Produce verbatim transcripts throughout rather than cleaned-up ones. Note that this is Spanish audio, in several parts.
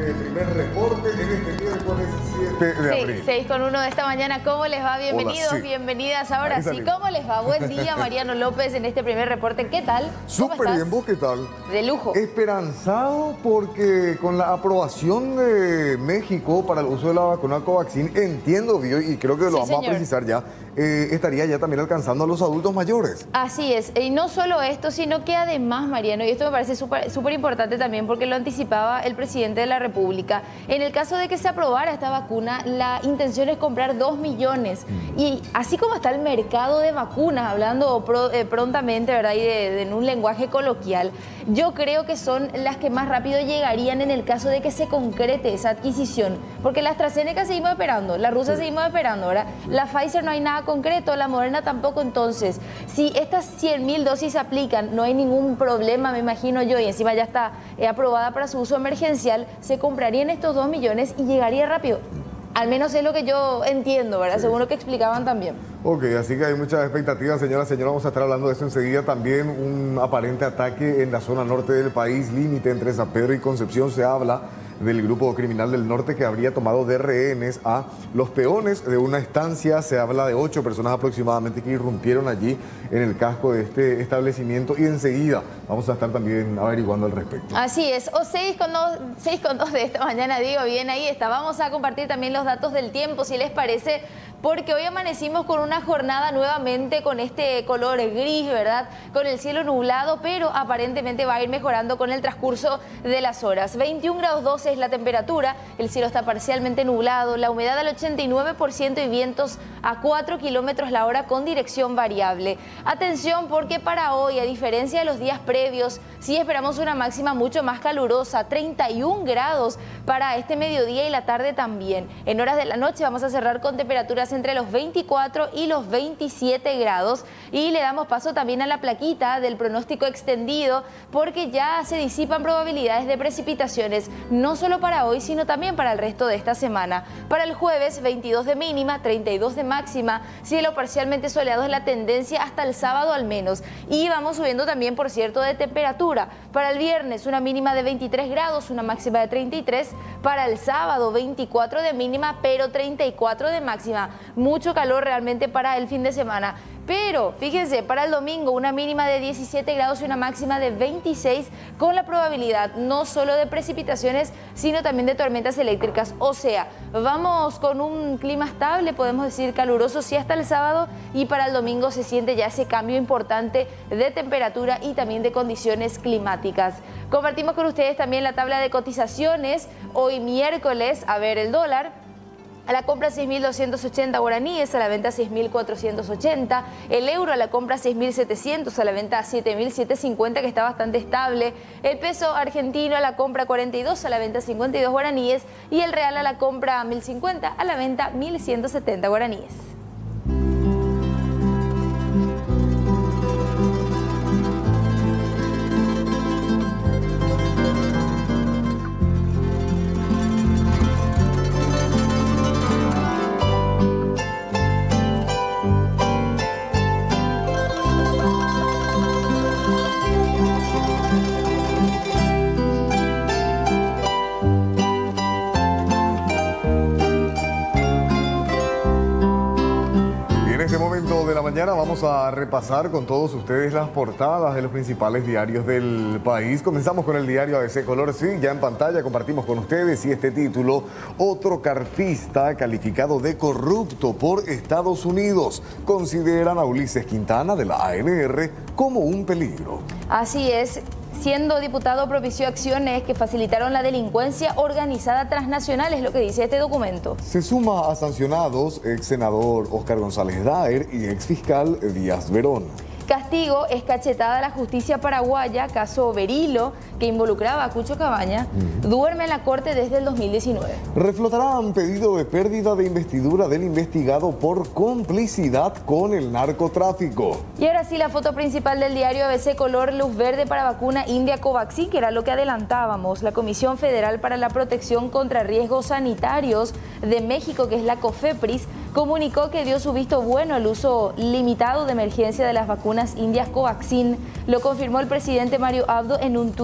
este primer reporte en este miércoles siete de abril. Sí, seis con uno de esta mañana. ¿Cómo les va? Bienvenidos, Hola, sí. bienvenidas. Ahora sí, ¿cómo les va? Buen día, Mariano López, en este primer reporte. ¿Qué tal? Súper bien, ¿vos qué tal? De lujo. Esperanzado porque con la aprobación de México para el uso de la vacuna Covaxin, entiendo bien, y creo que lo Sí, vamos señor. a precisar ya, eh, estaría ya también alcanzando a los adultos mayores. Así es, y no solo esto, sino que además, Mariano, y esto me parece súper súper importante también porque lo anticipaba el presidente de la República, en el caso de que se aprobara esta vacuna, la intención es comprar dos millones. Y así como está el mercado de vacunas, hablando pro, eh, prontamente, ¿verdad? Y de, de, en un lenguaje coloquial, yo creo que son las que más rápido llegarían en el caso de que se concrete esa adquisición. Porque la AstraZeneca seguimos esperando, la rusa sí. seguimos esperando, ¿verdad? La Pfizer no hay nada concreto, la Moderna tampoco. Entonces, si estas cien mil dosis se aplican, no hay ningún problema, me imagino yo, y encima ya está eh, aprobada para su uso emergencial, se comprarían estos dos millones y llegaría rápido. Al menos es lo que yo entiendo, ¿verdad? Sí. Según lo que explicaban también. Ok, así que hay muchas expectativas, señora, señora, vamos a estar hablando de eso enseguida. También un aparente ataque en la zona norte del país, límite entre San Pedro y Concepción. Se habla del grupo criminal del norte que habría tomado de rehenes a los peones de una estancia. Se habla de ocho personas aproximadamente que irrumpieron allí en el casco de este establecimiento, y enseguida vamos a estar también averiguando al respecto. Así es, o seis con dos de esta mañana, digo bien, ahí está. Vamos a compartir también los datos del tiempo, si les parece, porque hoy amanecimos con una jornada nuevamente con este color gris, ¿verdad? Con el cielo nublado, pero aparentemente va a ir mejorando con el transcurso de las horas. veintiún grados doce es la temperatura, el cielo está parcialmente nublado, la humedad al ochenta y nueve por ciento y vientos a cuatro kilómetros la hora con dirección variable. Atención, porque para hoy, a diferencia de los días previos, sí esperamos una máxima mucho más calurosa, treinta y un grados para este mediodía y la tarde también. En horas de la noche vamos a cerrar con temperaturas entre los veinticuatro y los veintisiete grados, y le damos paso también a la plaquita del pronóstico extendido porque ya se disipan probabilidades de precipitaciones, no solo para hoy sino también para el resto de esta semana. Para el jueves, veintidós de mínima, treinta y dos de máxima, cielo parcialmente soleado es la tendencia hasta el sábado al menos, y vamos subiendo también, por cierto, de temperatura. Para el viernes una mínima de veintitrés grados, una máxima de treinta y tres, para el sábado veinticuatro de mínima pero treinta y cuatro de máxima. Mucho calor realmente para el fin de semana. Pero fíjense, para el domingo una mínima de diecisiete grados y una máxima de veintiséis, con la probabilidad no solo de precipitaciones sino también de tormentas eléctricas. O sea, vamos con un clima estable, podemos decir caluroso sí hasta el sábado, y para el domingo se siente ya ese cambio importante de temperatura y también de condiciones climáticas. Compartimos con ustedes también la tabla de cotizaciones. Hoy miércoles, a ver, el dólar a la compra seis mil doscientos ochenta guaraníes, a la venta seis mil cuatrocientos ochenta. El euro a la compra seis mil setecientos, a la venta siete mil setecientos cincuenta, que está bastante estable. El peso argentino a la compra cuarenta y dos, a la venta cincuenta y dos guaraníes. Y el real a la compra mil cincuenta, a la venta mil ciento setenta guaraníes. De la mañana vamos a repasar con todos ustedes las portadas de los principales diarios del país. Comenzamos con el diario A B C Color, sí, ya en pantalla compartimos con ustedes, y este título: otro cartista calificado de corrupto por Estados Unidos. Consideran a Ulises Quintana de la A N R como un peligro. Así es. Siendo diputado, propició acciones que facilitaron la delincuencia organizada transnacional, es lo que dice este documento. Se suma a sancionados ex senador Oscar González Daer y ex fiscal Díaz Verón. Castigo es cachetada a la justicia paraguaya, caso Berilo, que involucraba a Cucho Cabaña, uh-huh. duerme en la corte desde el dos mil diecinueve. Reflotarán pedido de pérdida de investidura del investigado por complicidad con el narcotráfico. Y ahora sí, la foto principal del diario A B C Color, luz verde para vacuna India Covaxin, que era lo que adelantábamos. La Comisión Federal para la Protección contra Riesgos Sanitarios de México, que es la COFEPRIS, comunicó que dio su visto bueno al uso limitado de emergencia de las vacunas indias Covaxin. Lo confirmó el presidente Mario Abdo en un tuit.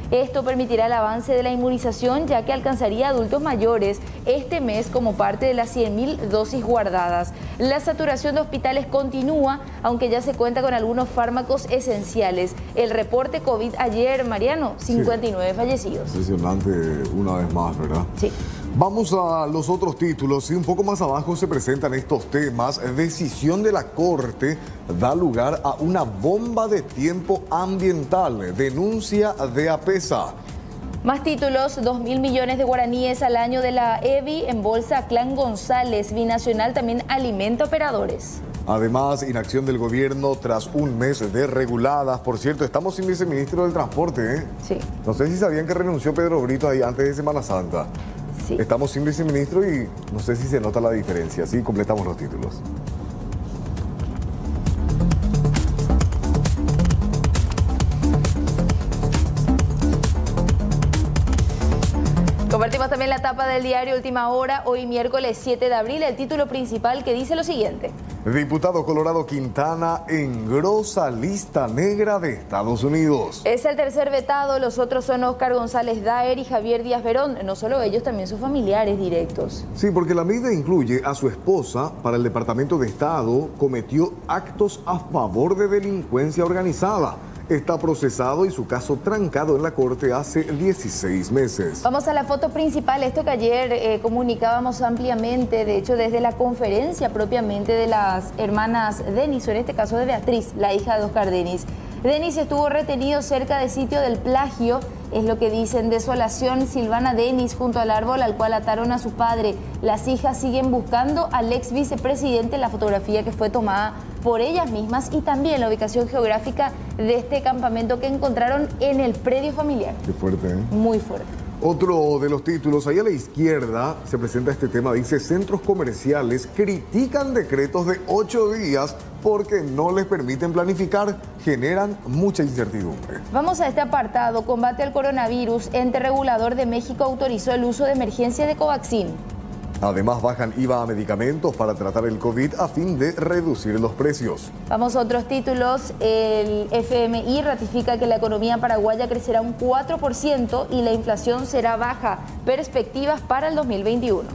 Esto permitirá el avance de la inmunización, ya que alcanzaría a adultos mayores este mes como parte de las cien mil dosis guardadas. La saturación de hospitales continúa, aunque ya se cuenta con algunos fármacos esenciales. El reporte COVID ayer, Mariano, cincuenta y nueve sí. fallecidos. Impresionante una vez más, ¿verdad? Sí. Vamos a los otros títulos y un poco más abajo se presentan estos temas. Decisión de la Corte da lugar a una bomba de tiempo ambiental. Denuncia de APESA. Más títulos, dos mil millones de guaraníes al año de la E B I en bolsa Clan González. Binacional también alimenta operadores. Además, inacción del gobierno tras un mes de reguladas. Por cierto, estamos sin viceministro del Transporte, ¿eh? Sí. No sé si sabían que renunció Pedro Brito ahí antes de Semana Santa. Sí. Estamos sin viceministro y no sé si se nota la diferencia. Así completamos los títulos. Compartimos también la tapa del diario Última Hora, hoy miércoles siete de abril, el título principal que dice lo siguiente. Diputado Colorado Quintana engrosa lista negra de Estados Unidos. Es el tercer vetado, los otros son Óscar González Daer y Javier Díaz Verón. No solo ellos, también sus familiares directos. Sí, porque la medida incluye a su esposa para el Departamento de Estado, cometió actos a favor de delincuencia organizada. Está procesado y su caso trancado en la corte hace dieciséis meses. Vamos a la foto principal, esto que ayer eh, comunicábamos ampliamente, de hecho desde la conferencia propiamente de las hermanas Denis, o en este caso de Beatriz, la hija de Óscar Denis. Denis estuvo retenido cerca del sitio del plagio, es lo que dicen. Desolación, Silvana Denis junto al árbol al cual ataron a su padre. Las hijas siguen buscando al ex vicepresidente, la fotografía que fue tomada por ellas mismas y también la ubicación geográfica de este campamento que encontraron en el predio familiar. Qué fuerte, ¿eh? Muy fuerte. Otro de los títulos, ahí a la izquierda se presenta este tema, dice: centros comerciales critican decretos de ocho días porque no les permiten planificar, generan mucha incertidumbre. Vamos a este apartado, combate al coronavirus, ente regulador de México autorizó el uso de emergencia de Covaxin. Además, bajan I V A a medicamentos para tratar el COVID a fin de reducir los precios. Vamos a otros títulos. El F M I ratifica que la economía paraguaya crecerá un cuatro por ciento y la inflación será baja. Perspectivas para el dos mil veintiuno.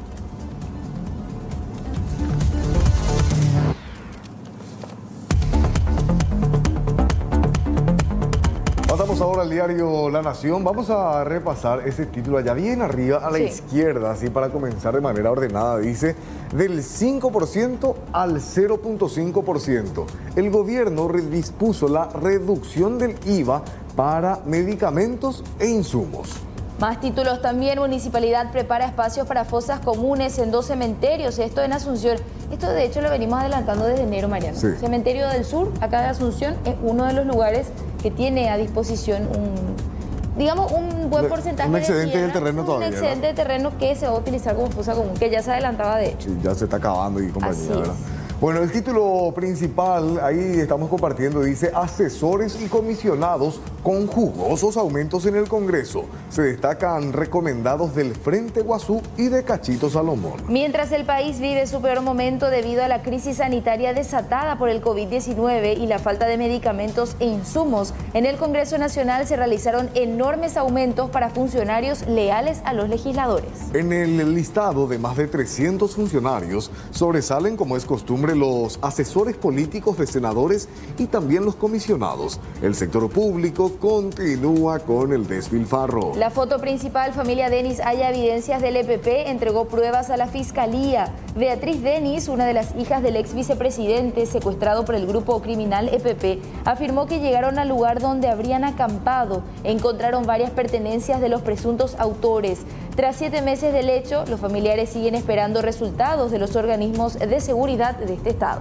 Pasamos ahora al diario La Nación. Vamos a repasar ese título allá bien arriba a la sí. izquierda, así para comenzar de manera ordenada. Dice, del cinco por ciento al cero punto cinco por ciento. El gobierno dispuso la reducción del I V A para medicamentos e insumos. Más títulos también. Municipalidad prepara espacios para fosas comunes en dos cementerios. Esto en Asunción. Esto de hecho lo venimos adelantando desde enero, Mariano. Sí. Cementerio del Sur, acá de Asunción, es uno de los lugares que tiene a disposición un, digamos, un buen porcentaje un excedente de tierra, del terreno un todavía, excedente de terreno que se va a utilizar como fosa común, que ya se adelantaba de hecho. Sí, ya se está acabando y compañía, Así ¿verdad? es. Bueno, el título principal, ahí estamos compartiendo, dice: asesores y comisionados con jugosos aumentos en el Congreso. Se destacan recomendados del Frente Guazú y de Cachito Salomón. Mientras el país vive su peor momento debido a la crisis sanitaria desatada por el COVID diecinueve y la falta de medicamentos e insumos, en el Congreso Nacional se realizaron enormes aumentos para funcionarios leales a los legisladores. En el listado de más de trescientos funcionarios sobresalen, como es costumbre, los asesores políticos de senadores y también los comisionados. El sector público continúa con el despilfarro. La foto principal, familia Denis halla evidencias del E P P, entregó pruebas a la Fiscalía. Beatriz Denis, una de las hijas del ex vicepresidente secuestrado por el grupo criminal E P P, afirmó que llegaron al lugar donde habrían acampado. Encontraron varias pertenencias de los presuntos autores. Tras siete meses del hecho, los familiares siguen esperando resultados de los organismos de seguridad de este estado.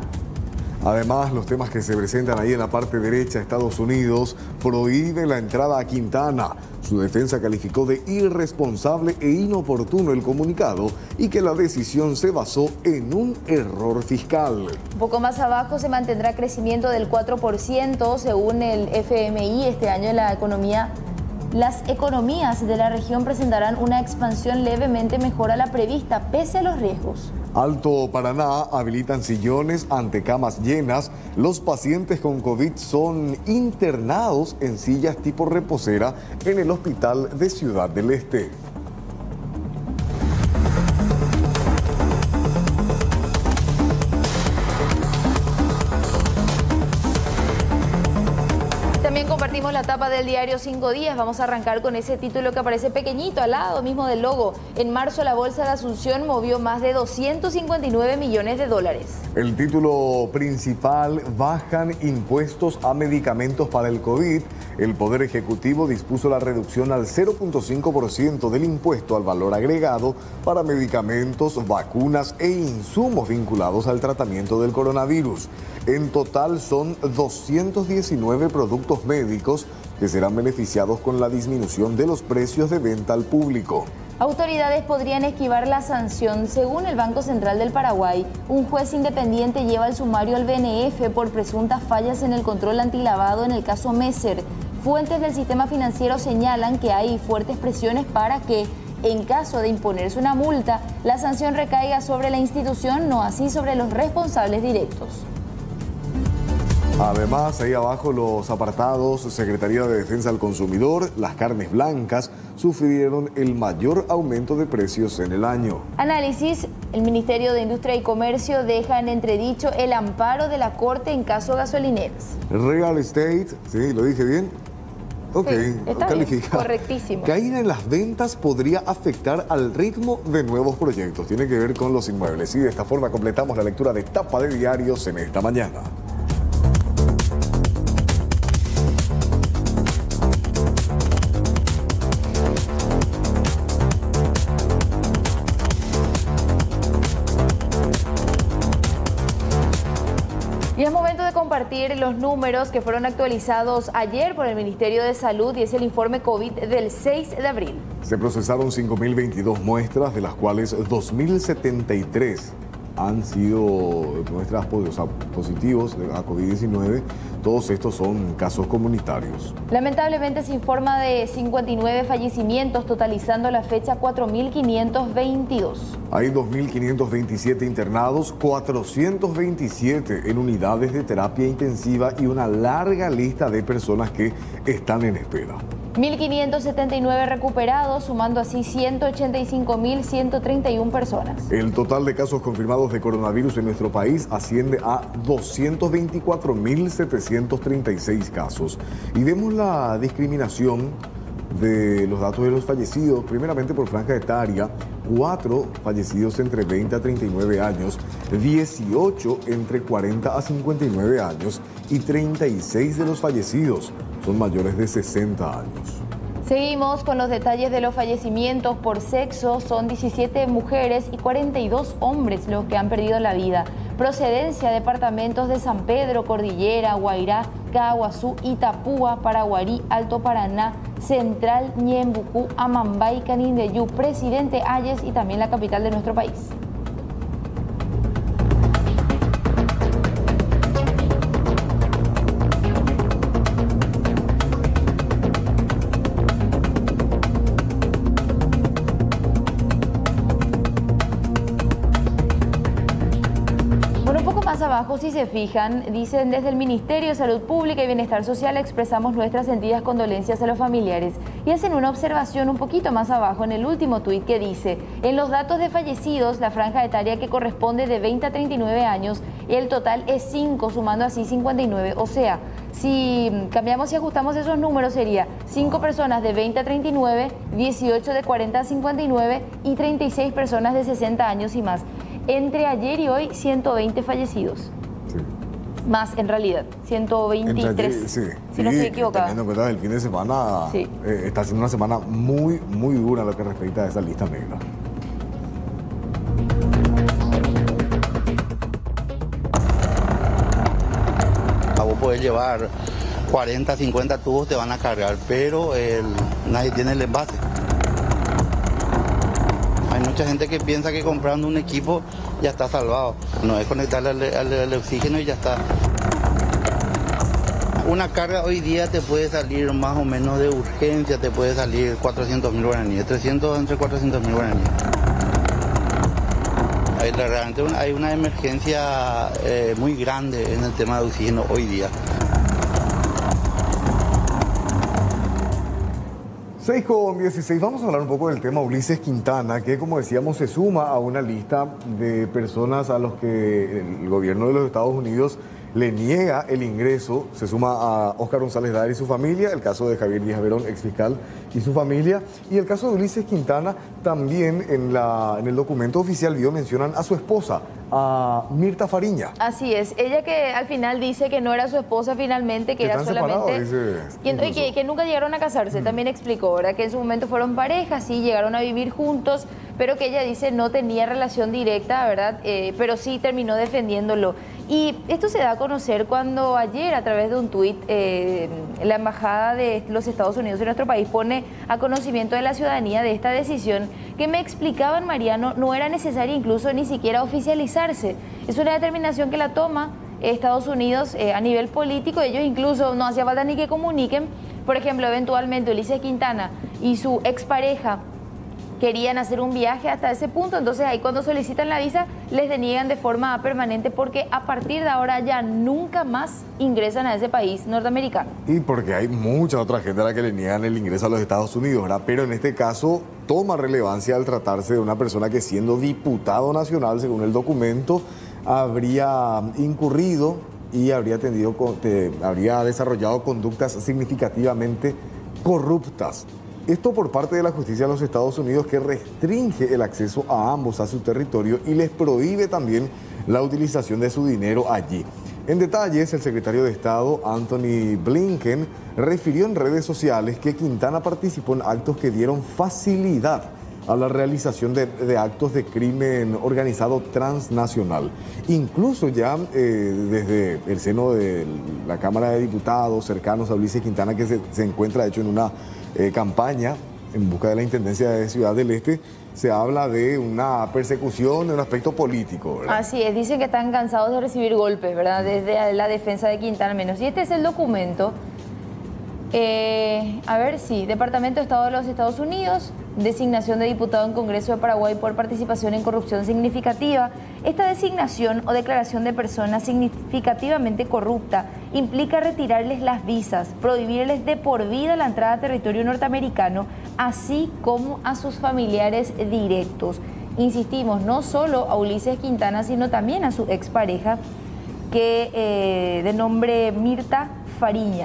Además, los temas que se presentan ahí en la parte derecha, Estados Unidos prohíbe la entrada a Quintana. Su defensa calificó de irresponsable e inoportuno el comunicado y que la decisión se basó en un error fiscal. Un poco más abajo se mantendrá crecimiento del cuatro por ciento según el F M I. Este año la economía Las economías de la región presentarán una expansión levemente mejor a la prevista, pese a los riesgos. Alto Paraná habilitan sillones ante camas llenas. Los pacientes con COVID son internados en sillas tipo reposera en el hospital de Ciudad del Este. También compartimos la tapa del diario Cinco Días. Vamos a arrancar con ese título que aparece pequeñito al lado mismo del logo. En marzo la Bolsa de Asunción movió más de doscientos cincuenta y nueve millones de dólares. El título principal: bajan impuestos a medicamentos para el COVID. El Poder Ejecutivo dispuso la reducción al cero punto cinco por ciento del impuesto al valor agregado para medicamentos, vacunas e insumos vinculados al tratamiento del coronavirus. En total son doscientos diecinueve productos médicos que serán beneficiados con la disminución de los precios de venta al público. Autoridades podrían esquivar la sanción. Según el Banco Central del Paraguay, un juez independiente lleva el sumario al B N F por presuntas fallas en el control antilavado en el caso Messer. Fuentes del sistema financiero señalan que hay fuertes presiones para que, en caso de imponerse una multa, la sanción recaiga sobre la institución, no así sobre los responsables directos. Además, ahí abajo los apartados: Secretaría de Defensa al Consumidor, las carnes blancas sufrieron el mayor aumento de precios en el año. Análisis: el Ministerio de Industria y Comercio deja en entredicho el amparo de la Corte en caso gasolineras. Real Estate, ¿sí? ¿Lo dije bien? Ok, sí, está califica. Bien, correctísimo. Caída en las ventas podría afectar al ritmo de nuevos proyectos. Tiene que ver con los inmuebles. Y de esta forma completamos la lectura de tapa de diarios en esta mañana. Y es momento de compartir los números que fueron actualizados ayer por el Ministerio de Salud y es el informe COVID del seis de abril. Se procesaron cinco mil veintidós muestras, de las cuales dos mil setenta y tres han sido muestras o sea, positivos a COVID diecinueve. Todos estos son casos comunitarios. Lamentablemente se informa de cincuenta y nueve fallecimientos, totalizando la fecha cuatro mil quinientos veintidós. Hay dos mil quinientos veintisiete internados, cuatrocientos veintisiete en unidades de terapia intensiva y una larga lista de personas que están en espera. mil quinientos setenta y nueve recuperados, sumando así ciento ochenta y cinco mil ciento treinta y una personas. El total de casos confirmados de coronavirus en nuestro país asciende a doscientos veinticuatro mil setecientos treinta y seis casos. Y vemos la discriminación de los datos de los fallecidos, primeramente por franja etaria: cuatro fallecidos entre veinte a treinta y nueve años, dieciocho entre cuarenta a cincuenta y nueve años y treinta y seis de los fallecidos son mayores de sesenta años. Seguimos con los detalles de los fallecimientos por sexo. Son diecisiete mujeres y cuarenta y dos hombres los que han perdido la vida. Procedencia: departamentos de San Pedro, Cordillera, Guairá, Caguazú, Itapúa, Paraguarí, Alto Paraná, Central, Ñembucú, Amambay, Canindeyú, Presidente Hayes y también la capital de nuestro país. Más abajo, si se fijan, dicen: desde el Ministerio de Salud Pública y Bienestar Social expresamos nuestras sentidas condolencias a los familiares. Y hacen una observación un poquito más abajo en el último tuit que dice: en los datos de fallecidos, la franja etaria que corresponde de veinte a treinta y nueve años, el total es cinco, sumando así cincuenta y nueve. O sea, si cambiamos y ajustamos esos números, sería cinco personas de veinte a treinta y nueve, dieciocho de cuarenta a cincuenta y nueve y treinta y seis personas de sesenta años y más. Entre ayer y hoy, ciento veinte fallecidos. Sí. Más, en realidad, ciento veintitrés. Ayer, sí. Si no estoy equivocada. Teniendo en cuenta el fin de semana, sí. eh, está siendo una semana muy, muy dura en lo que respecta a esa lista negra. A vos podés llevar cuarenta, cincuenta tubos, te van a cargar, pero el, nadie tiene el envase. Hay mucha gente que piensa que comprando un equipo ya está salvado. No es conectarle al, al, al oxígeno y ya está. Una carga hoy día te puede salir más o menos de urgencia, te puede salir cuatrocientos mil guaraníes, trescientos entre cuatrocientos mil guaraníes. hay, realmente hay una emergencia eh, muy grande en el tema de oxígeno hoy día. seis con dieciséis, vamos a hablar un poco del tema Ulises Quintana, que como decíamos se suma a una lista de personas a los que el gobierno de los Estados Unidos le niega el ingreso. Se suma a Óscar González Daer y su familia, el caso de Javier Díaz Verón, exfiscal, y su familia, y el caso de Ulises Quintana. También en, la, en el documento oficial vio mencionan a su esposa, a Mirta Fariña. Así es, ella que al final dice que no era su esposa finalmente, que, que era solamente... Dice, que, que, que nunca llegaron a casarse, mm. también explicó, ¿verdad? Que en su momento fueron parejas, sí, llegaron a vivir juntos, pero que ella dice no tenía relación directa, ¿verdad? Eh, pero sí terminó defendiéndolo. Y esto se da a conocer cuando ayer, a través de un tuit, eh, la Embajada de los Estados Unidos en nuestro país pone a conocimiento de la ciudadanía de esta decisión que me explicaban, Mariano, no era necesaria incluso ni siquiera oficializarse. Es una determinación que la toma Estados Unidos eh, a nivel político. Ellos incluso no hacía falta ni que comuniquen. Por ejemplo, eventualmente Ulises Quintana y su expareja querían hacer un viaje hasta ese punto, entonces ahí cuando solicitan la visa les deniegan de forma permanente porque a partir de ahora ya nunca más ingresan a ese país norteamericano. Y porque hay mucha otra gente a la que le niegan el ingreso a los Estados Unidos, ¿verdad? Pero en este caso toma relevancia al tratarse de una persona que, siendo diputado nacional, según el documento, habría incurrido y habría, tendido, habría desarrollado conductas significativamente corruptas. Esto por parte de la justicia de los Estados Unidos, que restringe el acceso a ambos a su territorio y les prohíbe también la utilización de su dinero allí. En detalles, el secretario de Estado, Anthony Blinken, refirió en redes sociales que Quintana participó en actos que dieron facilidad a la realización de, de actos de crimen organizado transnacional. Incluso ya eh, desde el seno de la Cámara de Diputados, cercanos a Ulises Quintana, que se, se encuentra hecho en una eh, campaña en busca de la Intendencia de Ciudad del Este, se habla de una persecución en un aspecto político, ¿verdad? Así es, dicen que están cansados de recibir golpes, ¿verdad? Desde la defensa de Quintana menos. Y este es el documento. Eh, a ver, sí, Departamento de Estado de los Estados Unidos, designación de diputado en Congreso de Paraguay por participación en corrupción significativa. Esta designación o declaración de persona significativamente corrupta implica retirarles las visas, prohibirles de por vida la entrada a territorio norteamericano, así como a sus familiares directos. Insistimos, no solo a Ulises Quintana, sino también a su expareja, que eh, de nombre Mirta Fariña.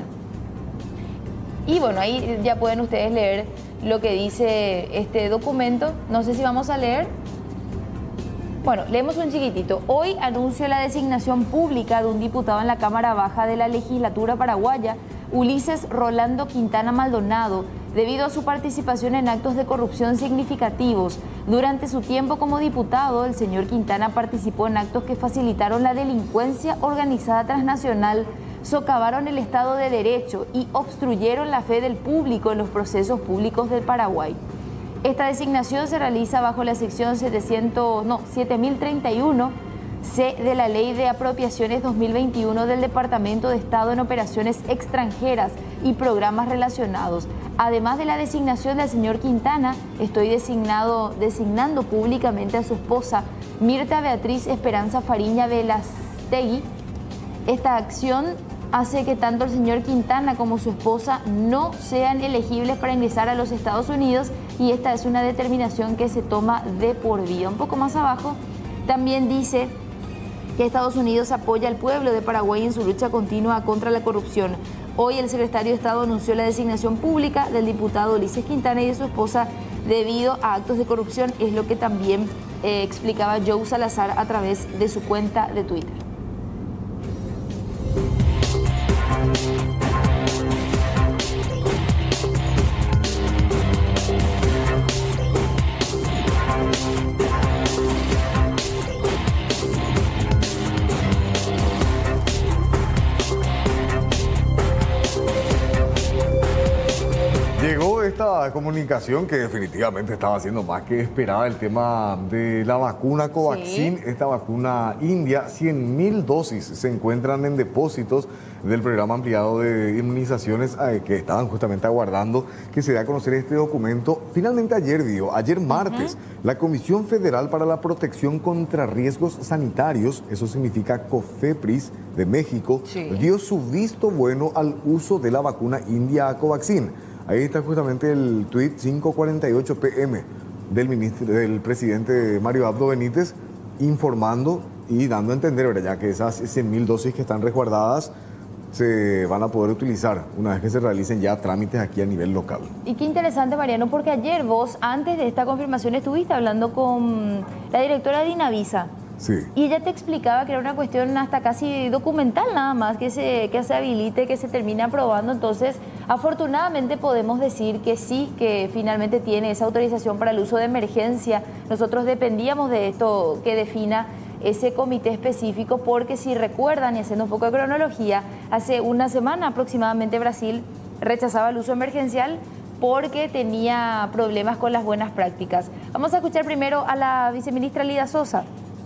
Y bueno, ahí ya pueden ustedes leer lo que dice este documento. No sé si vamos a leer. Bueno, leemos un chiquitito. Hoy anuncio la designación pública de un diputado en la Cámara Baja de la legislatura paraguaya, Ulises Rolando Quintana Maldonado, debido a su participación en actos de corrupción significativos. Durante su tiempo como diputado, el señor Quintana participó en actos que facilitaron la delincuencia organizada transnacional, socavaron el Estado de Derecho y obstruyeron la fe del público en los procesos públicos del Paraguay. Esta designación se realiza bajo la sección setecientos, no, siete mil treinta y uno C de la Ley de Apropiaciones dos mil veintiuno del Departamento de Estado en Operaciones Extranjeras y Programas Relacionados. Además de la designación del señor Quintana, estoy designado, designando públicamente a su esposa, Mirta Beatriz Esperanza Fariña Velastegui. Esta acción hace que tanto el señor Quintana como su esposa no sean elegibles para ingresar a los Estados Unidos, y esta es una determinación que se toma de por vida. Un poco más abajo también dice que Estados Unidos apoya al pueblo de Paraguay en su lucha continua contra la corrupción. Hoy el secretario de Estado anunció la designación pública del diputado Ulises Quintana y de su esposa debido a actos de corrupción, es lo que también eh, explicaba Joe Salazar a través de su cuenta de Twitter. Llegó esta comunicación que definitivamente estaba siendo más que esperada, el tema de la vacuna Covaxin, sí. Esta vacuna india, cien mil dosis se encuentran en depósitos del programa ampliado de inmunizaciones eh, que estaban justamente aguardando que se dé a conocer este documento. Finalmente ayer dio, ayer martes, uh-huh. la Comisión Federal para la Protección contra Riesgos Sanitarios, eso significa COFEPRIS de México, sí. dio su visto bueno al uso de la vacuna india Covaxin. Ahí está justamente el tuit cinco cuarenta y ocho p m del, ministro, del presidente Mario Abdo Benítez informando y dando a entender, ¿verdad?, ya que esas cien mil dosis que están resguardadas se van a poder utilizar una vez que se realicen ya trámites aquí a nivel local. Y qué interesante, Mariano, porque ayer vos, antes de esta confirmación, estuviste hablando con la directora de Inavisa. Sí. Y ella te explicaba que era una cuestión hasta casi documental nada más, que se, que se habilite, que se termine aprobando. Entonces, afortunadamente podemos decir que sí, que finalmente tiene esa autorización para el uso de emergencia. Nosotros dependíamos de esto que defina ese comité específico, porque si recuerdan, y haciendo un poco de cronología, hace una semana aproximadamente Brasil rechazaba el uso emergencial porque tenía problemas con las buenas prácticas. Vamos a escuchar primero a la viceministra Lida Sosa.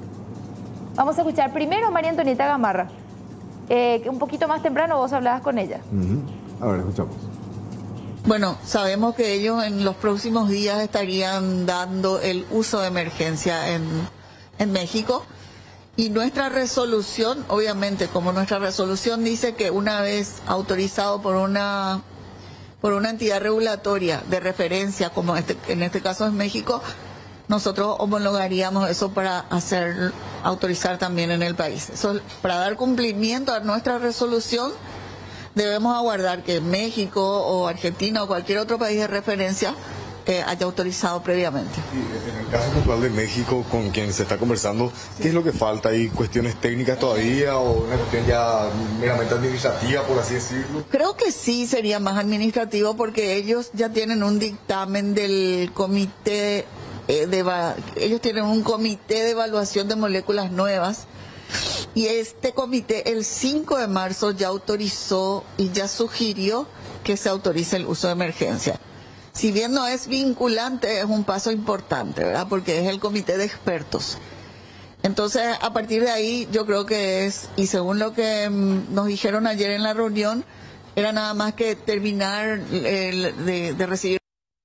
Vamos a escuchar primero a María Antonieta Gamarra, eh, que un poquito más temprano vos hablabas con ella. Uh-huh. A ver, escuchamos. Bueno, sabemos que ellos en los próximos días estarían dando el uso de emergencia en, en México. Y nuestra resolución, obviamente, como nuestra resolución dice que una vez autorizado por una por una entidad regulatoria de referencia, como este, en este caso es México, nosotros homologaríamos eso para hacer autorizar también en el país. Eso, para dar cumplimiento a nuestra resolución, debemos aguardar que México o Argentina o cualquier otro país de referencia Eh, haya autorizado previamente. Y en el caso puntual de México, con quien se está conversando, ¿qué sí. es lo que falta? ¿Hay cuestiones técnicas todavía o una cuestión ya meramente administrativa, por así decirlo? Creo que sí sería más administrativo, porque ellos ya tienen un dictamen del comité, eh, de, ellos tienen un comité de evaluación de moléculas nuevas, y este comité el cinco de marzo ya autorizó y ya sugirió que se autorice el uso de emergencia. Si bien no es vinculante, es un paso importante, ¿verdad? Porque es el comité de expertos. Entonces, a partir de ahí, yo creo que es, y según lo que nos dijeron ayer en la reunión, era nada más que terminar el, de, de recibir.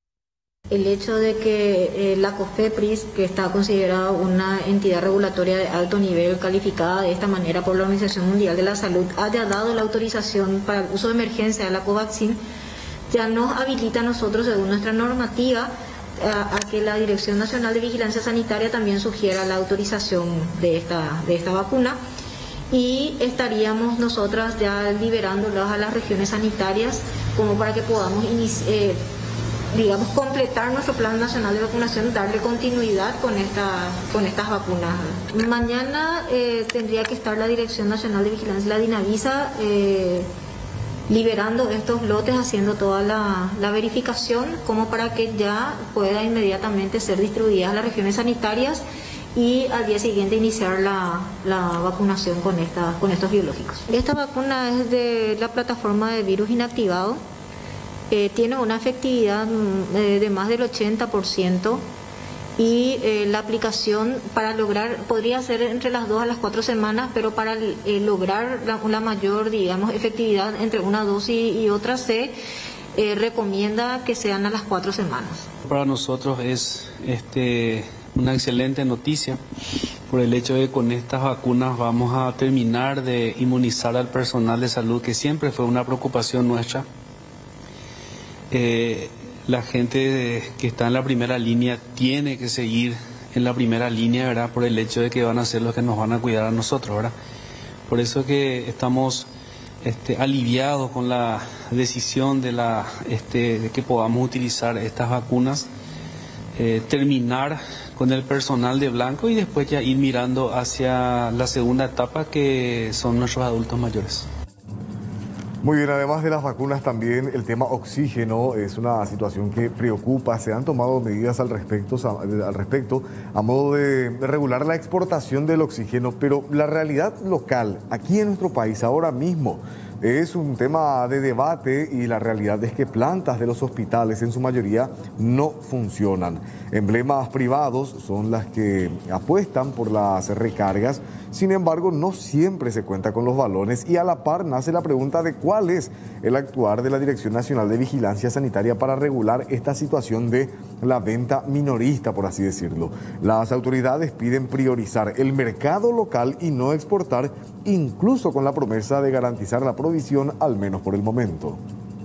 El hecho de que eh, la COFEPRIS, que está considerada una entidad regulatoria de alto nivel, calificada de esta manera por la Organización Mundial de la Salud, haya dado la autorización para el uso de emergencia de la Covaxin, ya nos habilita a nosotros, según nuestra normativa, a, a que la Dirección Nacional de Vigilancia Sanitaria también sugiera la autorización de esta, de esta vacuna, y estaríamos nosotras ya liberándolas a las regiones sanitarias como para que podamos eh, digamos completar nuestro plan nacional de vacunación, darle continuidad con, esta, con estas vacunas. Mañana eh, tendría que estar la Dirección Nacional de Vigilancia, la DINAVISA, eh, liberando estos lotes, haciendo toda la, la verificación como para que ya pueda inmediatamente ser distribuidas a las regiones sanitarias y al día siguiente iniciar la, la vacunación con, esta, con estos biológicos. Esta vacuna es de la plataforma de virus inactivado, eh, tiene una efectividad eh, de más del ochenta por ciento, y eh, la aplicación para lograr, podría ser entre las dos a las cuatro semanas, pero para eh, lograr la, la mayor, digamos, efectividad entre una dosis y otra se eh, recomienda que sean a las cuatro semanas. Para nosotros es este, una excelente noticia por el hecho de que con estas vacunas vamos a terminar de inmunizar al personal de salud, que siempre fue una preocupación nuestra. Eh, La gente que está en la primera línea tiene que seguir en la primera línea, ¿verdad? Por el hecho de que van a ser los que nos van a cuidar a nosotros, ¿verdad? Por eso que estamos este, aliviados con la decisión de, la, este, de que podamos utilizar estas vacunas, eh, terminar con el personal de blanco y después ya ir mirando hacia la segunda etapa, que son nuestros adultos mayores. Muy bien, además de las vacunas, también el tema oxígeno es una situación que preocupa. Se han tomado medidas al respecto, al respecto a modo de regular la exportación del oxígeno, pero la realidad local, aquí en nuestro país, ahora mismo, es un tema de debate y la realidad es que plantas de los hospitales en su mayoría no funcionan. Emblemas privados son las que apuestan por las recargas, sin embargo no siempre se cuenta con los balones y a la par nace la pregunta de cuál es el actuar de la Dirección Nacional de Vigilancia Sanitaria para regular esta situación de la venta minorista, por así decirlo. Las autoridades piden priorizar el mercado local y no exportar, incluso con la promesa de garantizar la provisión, al menos por el momento.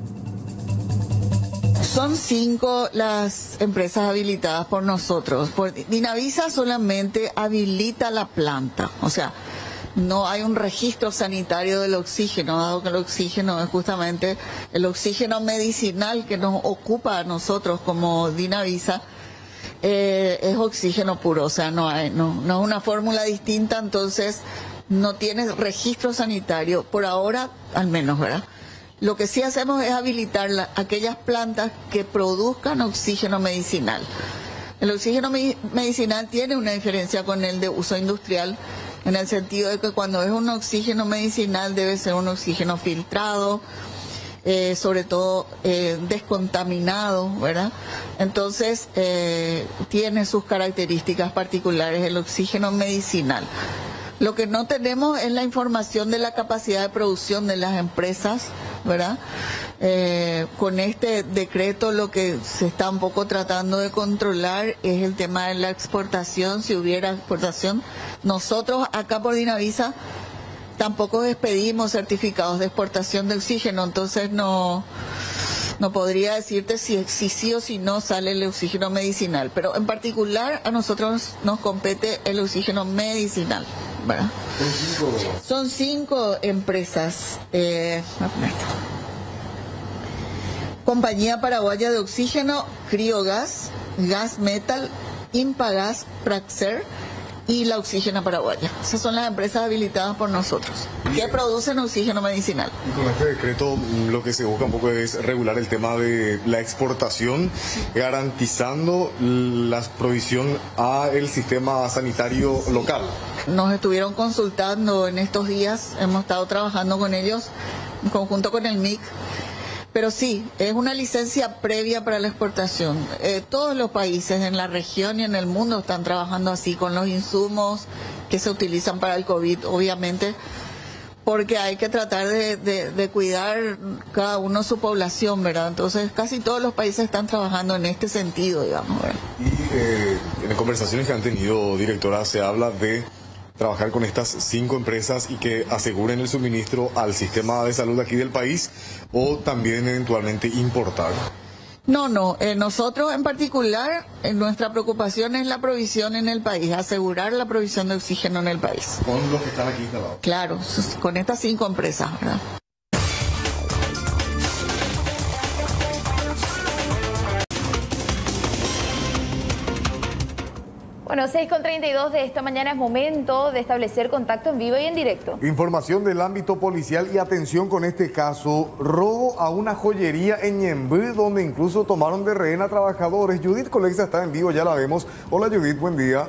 Son cinco las empresas habilitadas por nosotros. Por Dinavisa solamente habilita la planta, o sea, no hay un registro sanitario del oxígeno, dado que el oxígeno es justamente el oxígeno medicinal que nos ocupa a nosotros como Dinavisa. Eh, es oxígeno puro, o sea, no hay, no, no es una fórmula distinta, entonces no tiene registro sanitario, por ahora al menos, ¿verdad? Lo que sí hacemos es habilitar la, aquellas plantas que produzcan oxígeno medicinal. El oxígeno me, medicinal tiene una diferencia con el de uso industrial, en el sentido de que cuando es un oxígeno medicinal debe ser un oxígeno filtrado, eh, sobre todo eh, descontaminado, ¿verdad? Entonces eh, tiene sus características particulares el oxígeno medicinal. Lo que no tenemos es la información de la capacidad de producción de las empresas, ¿verdad? Eh, con este decreto lo que se está un poco tratando de controlar es el tema de la exportación, si hubiera exportación. Nosotros acá por Dinavisa tampoco expedimos certificados de exportación de oxígeno, entonces no, no podría decirte si, si sí o si no sale el oxígeno medicinal, pero en particular a nosotros nos compete el oxígeno medicinal, ¿verdad? Son cinco empresas. Eh, Compañía Paraguaya de Oxígeno, Criogas, Gas Metal, Impagas, Praxer y la Oxígena Paraguaya. Esas son las empresas habilitadas por nosotros, que producen oxígeno medicinal. Y con este decreto lo que se busca un poco es regular el tema de la exportación, garantizando la provisión al sistema sanitario local. Nos estuvieron consultando en estos días, hemos estado trabajando con ellos en conjunto con el M I C. Pero sí, es una licencia previa para la exportación. Eh, todos los países en la región y en el mundo están trabajando así con los insumos que se utilizan para el COVID, obviamente, porque hay que tratar de, de, de cuidar cada uno su población, ¿verdad? Entonces, casi todos los países están trabajando en este sentido, digamos, ¿verdad? Y eh, en las conversaciones que han tenido, directora, se habla de trabajar con estas cinco empresas y que aseguren el suministro al sistema de salud aquí del país, o también eventualmente importar. No, no, eh, nosotros en particular, eh, nuestra preocupación es la provisión en el país, asegurar la provisión de oxígeno en el país. Con los que están aquí instalados. Claro, con estas cinco empresas, ¿verdad? Bueno, seis con treinta y dos de esta mañana es momento de establecer contacto en vivo y en directo. Información del ámbito policial y atención con este caso, robo a una joyería en Ñemby, donde incluso tomaron de rehén a trabajadores. Judith Colexa está en vivo, ya la vemos. Hola Judith, buen día.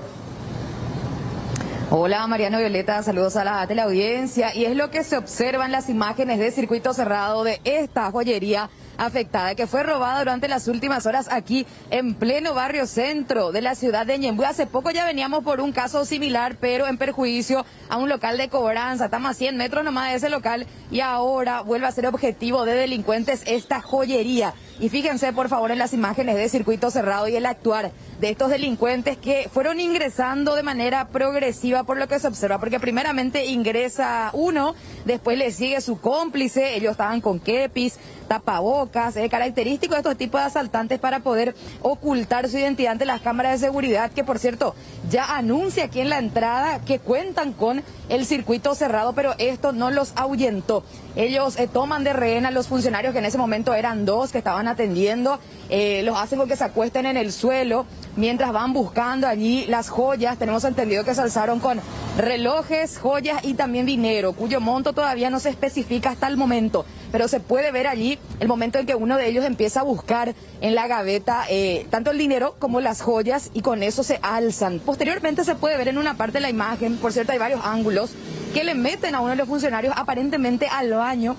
Hola Mariano Violeta, saludos a la teleaudiencia. Y es lo que se observa en las imágenes de circuito cerrado de esta joyería afectada, que fue robada durante las últimas horas aquí en pleno barrio centro de la ciudad de Ñemby. Hace poco ya veníamos por un caso similar, pero en perjuicio a un local de cobranza. Estamos a cien metros nomás de ese local y ahora vuelve a ser objetivo de delincuentes esta joyería. Y fíjense por favor en las imágenes de circuito cerrado y el actuar de estos delincuentes que fueron ingresando de manera progresiva, por lo que se observa, porque primeramente ingresa uno, después le sigue su cómplice, ellos estaban con kepis, tapabocas, es eh, característico de estos tipos de asaltantes para poder ocultar su identidad ante las cámaras de seguridad, que por cierto ya anuncia aquí en la entrada que cuentan con el circuito cerrado, pero esto no los ahuyentó. Ellos eh, toman de rehén a los funcionarios, que en ese momento eran dos que estaban atendiendo, eh, los hacen con que se acuesten en el suelo mientras van buscando allí las joyas. Tenemos entendido que se alzaron con relojes, joyas y también dinero, cuyo monto todavía no se especifica hasta el momento, pero se puede ver allí el momento en que uno de ellos empieza a buscar en la gaveta eh, tanto el dinero como las joyas, y con eso se alzan. Posteriormente se puede ver en una parte de la imagen, por cierto hay varios ángulos, que le meten a uno de los funcionarios aparentemente al baño,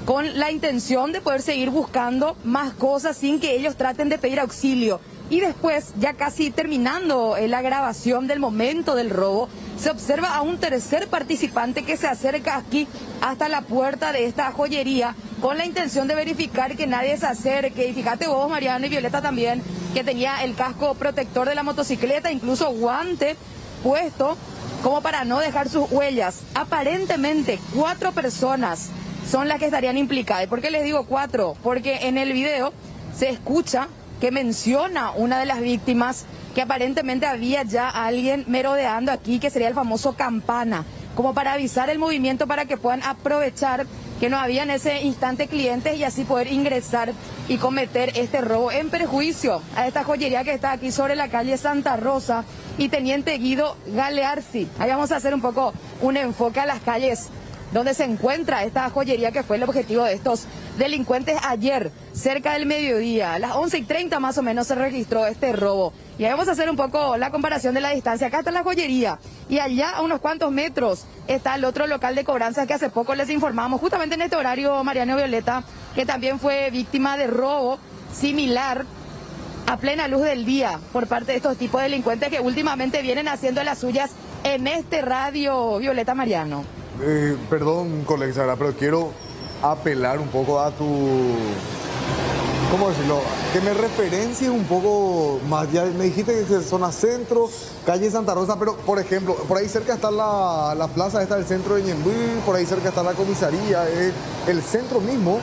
con la intención de poder seguir buscando más cosas sin que ellos traten de pedir auxilio. Y después, ya casi terminando la grabación del momento del robo, se observa a un tercer participante que se acerca aquí hasta la puerta de esta joyería con la intención de verificar que nadie se acerque. Y fíjate vos, Mariano y Violeta también, que tenía el casco protector de la motocicleta, incluso guante puesto como para no dejar sus huellas. Aparentemente, cuatro personas son las que estarían implicadas. ¿Por qué les digo cuatro? Porque en el video se escucha que menciona una de las víctimas que aparentemente había ya alguien merodeando aquí, que sería el famoso campana, como para avisar el movimiento para que puedan aprovechar que no había en ese instante clientes y así poder ingresar y cometer este robo en perjuicio a esta joyería que está aquí sobre la calle Santa Rosa y Teniente Guido Galearsi. Ahí vamos a hacer un poco un enfoque a las calles donde se encuentra esta joyería que fue el objetivo de estos delincuentes ayer, cerca del mediodía. A las once y treinta más o menos se registró este robo. Y ahí vamos a hacer un poco la comparación de la distancia. Acá está la joyería y allá a unos cuantos metros está el otro local de cobranza que hace poco les informamos, justamente en este horario, Mariano Violeta, que también fue víctima de robo similar a plena luz del día por parte de estos tipos de delincuentes que últimamente vienen haciendo las suyas en este radio, Violeta, Mariano. Eh, perdón, colega, pero quiero apelar un poco a tu... ¿Cómo decirlo? Que me referencies un poco más. Ya me dijiste que es zona centro, calle Santa Rosa, pero por ejemplo, por ahí cerca está la, la plaza esta del centro de Ñemby, por ahí cerca está la comisaría, eh, el centro mismo.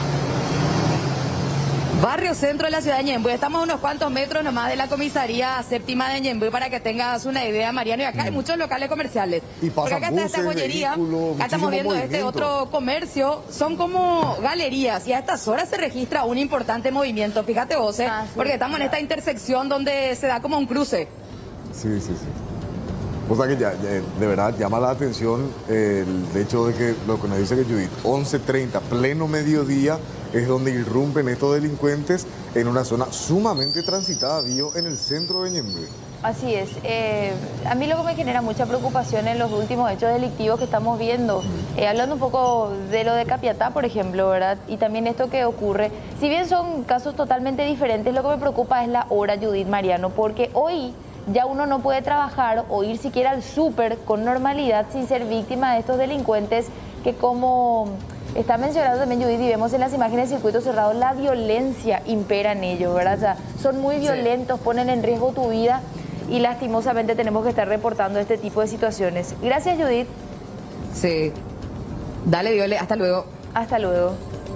Barrio centro de la ciudad de Ñemby. Estamos a unos cuantos metros nomás de la comisaría séptima de Ñemby para que tengas una idea, Mariano. Y acá mm. hay muchos locales comerciales. Y pasan acá buses, está esta joyería. Vehículos, acá estamos viendo movimiento. Este otro comercio. Son como galerías y a estas horas se registra un importante movimiento. Fíjate vos, ¿eh? ah, sí, porque estamos claro. en esta intersección donde se da como un cruce. Sí, sí, sí. O sea que ya, ya, de verdad llama la atención el hecho de que lo que nos dice que Judith, once treinta, pleno mediodía, es donde irrumpen estos delincuentes en una zona sumamente transitada, Bio, en el centro de Ñemby. Así es. Eh, a mí lo que me genera mucha preocupación en los últimos hechos delictivos que estamos viendo, eh, hablando un poco de lo de Capiatá, por ejemplo, ¿verdad? Y también esto que ocurre. Si bien son casos totalmente diferentes, lo que me preocupa es la hora, Judith, Mariano, porque hoy ya uno no puede trabajar o ir siquiera al súper con normalidad sin ser víctima de estos delincuentes que, como está mencionado también Judith y vemos en las imágenes de circuito cerrado, la violencia impera en ellos, ¿verdad? O sea, son muy violentos, sí. ponen en riesgo tu vida y lastimosamente tenemos que estar reportando este tipo de situaciones. Gracias, Judith. Sí. Dale, Viole, hasta luego. Hasta luego.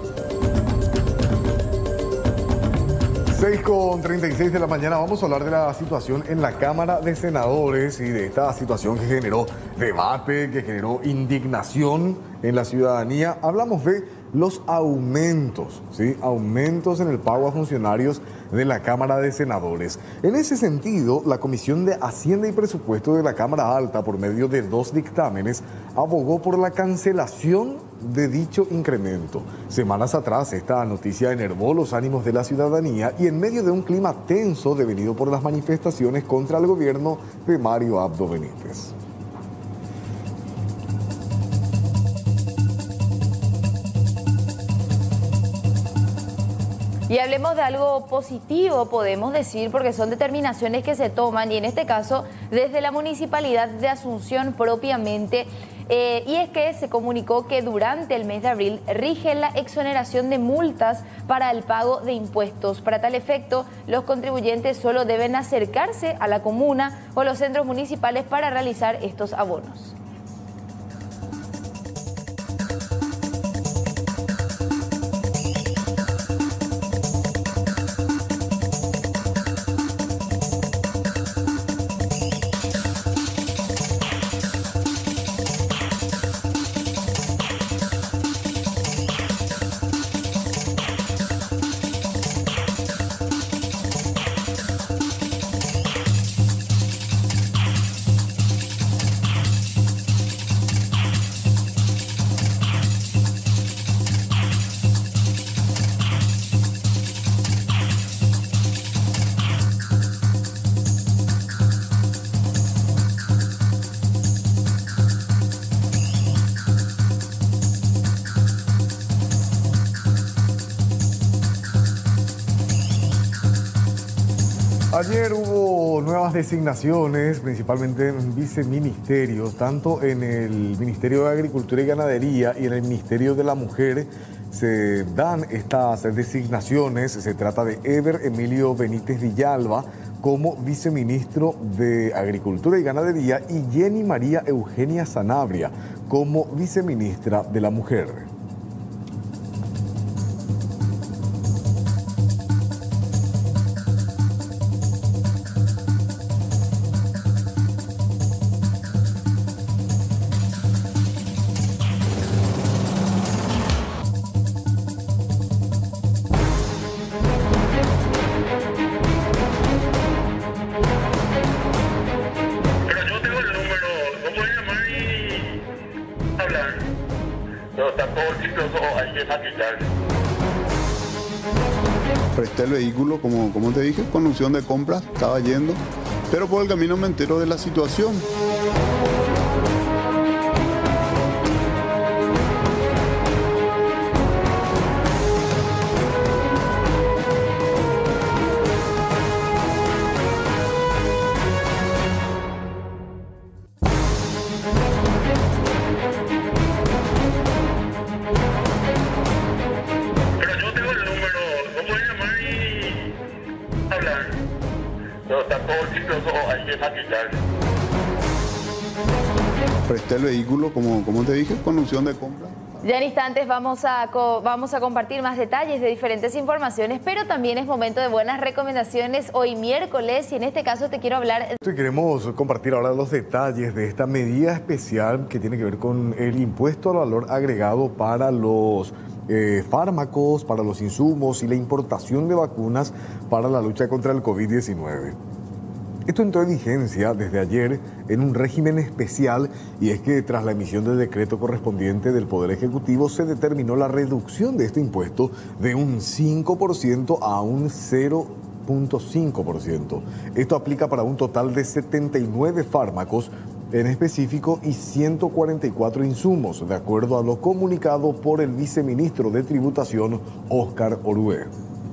seis con treinta y seis de la mañana vamos a hablar de la situación en la Cámara de Senadores y de esta situación que generó debate, que generó indignación en la ciudadanía. Hablamos de los aumentos, ¿sí? Aumentos en el pago a funcionarios de la Cámara de Senadores. En ese sentido, la Comisión de Hacienda y Presupuesto de la Cámara Alta, por medio de dos dictámenes, abogó por la cancelación de dicho incremento. Semanas atrás, esta noticia enervó los ánimos de la ciudadanía y en medio de un clima tenso devenido por las manifestaciones contra el gobierno de Mario Abdo Benítez. Y hablemos de algo positivo, podemos decir, porque son determinaciones que se toman, y en este caso desde la Municipalidad de Asunción propiamente, eh, y es que se comunicó que durante el mes de abril rige la exoneración de multas para el pago de impuestos. Para tal efecto, los contribuyentes solo deben acercarse a la comuna o los centros municipales para realizar estos abonos. Ayer hubo nuevas designaciones, principalmente en viceministerios, tanto en el Ministerio de Agricultura y Ganadería y en el Ministerio de la Mujer. Se dan estas designaciones. Se trata de Eber Emilio Benítez Villalba como viceministro de Agricultura y Ganadería y Jenny María Eugenia Sanabria como viceministra de la Mujer. Presté el vehículo, como, como te dije, con opción de compra, estaba yendo, pero por el camino me entero de la situación. Presté el vehículo, como, como te dije, con opción de compra. Ya en instantes vamos a, vamos a compartir más detalles de diferentes informaciones, pero también es momento de buenas recomendaciones hoy miércoles y en este caso te quiero hablar... Y queremos compartir ahora los detalles de esta medida especial que tiene que ver con el impuesto al valor agregado para los eh, fármacos, para los insumos y la importación de vacunas para la lucha contra el COVID diecinueve. Esto entró en vigencia desde ayer en un régimen especial y es que tras la emisión del decreto correspondiente del Poder Ejecutivo se determinó la reducción de este impuesto de un cinco por ciento a un cero punto cinco por ciento. Esto aplica para un total de setenta y nueve fármacos en específico y ciento cuarenta y cuatro insumos, de acuerdo a lo comunicado por el viceministro de Tributación, Óscar Orué.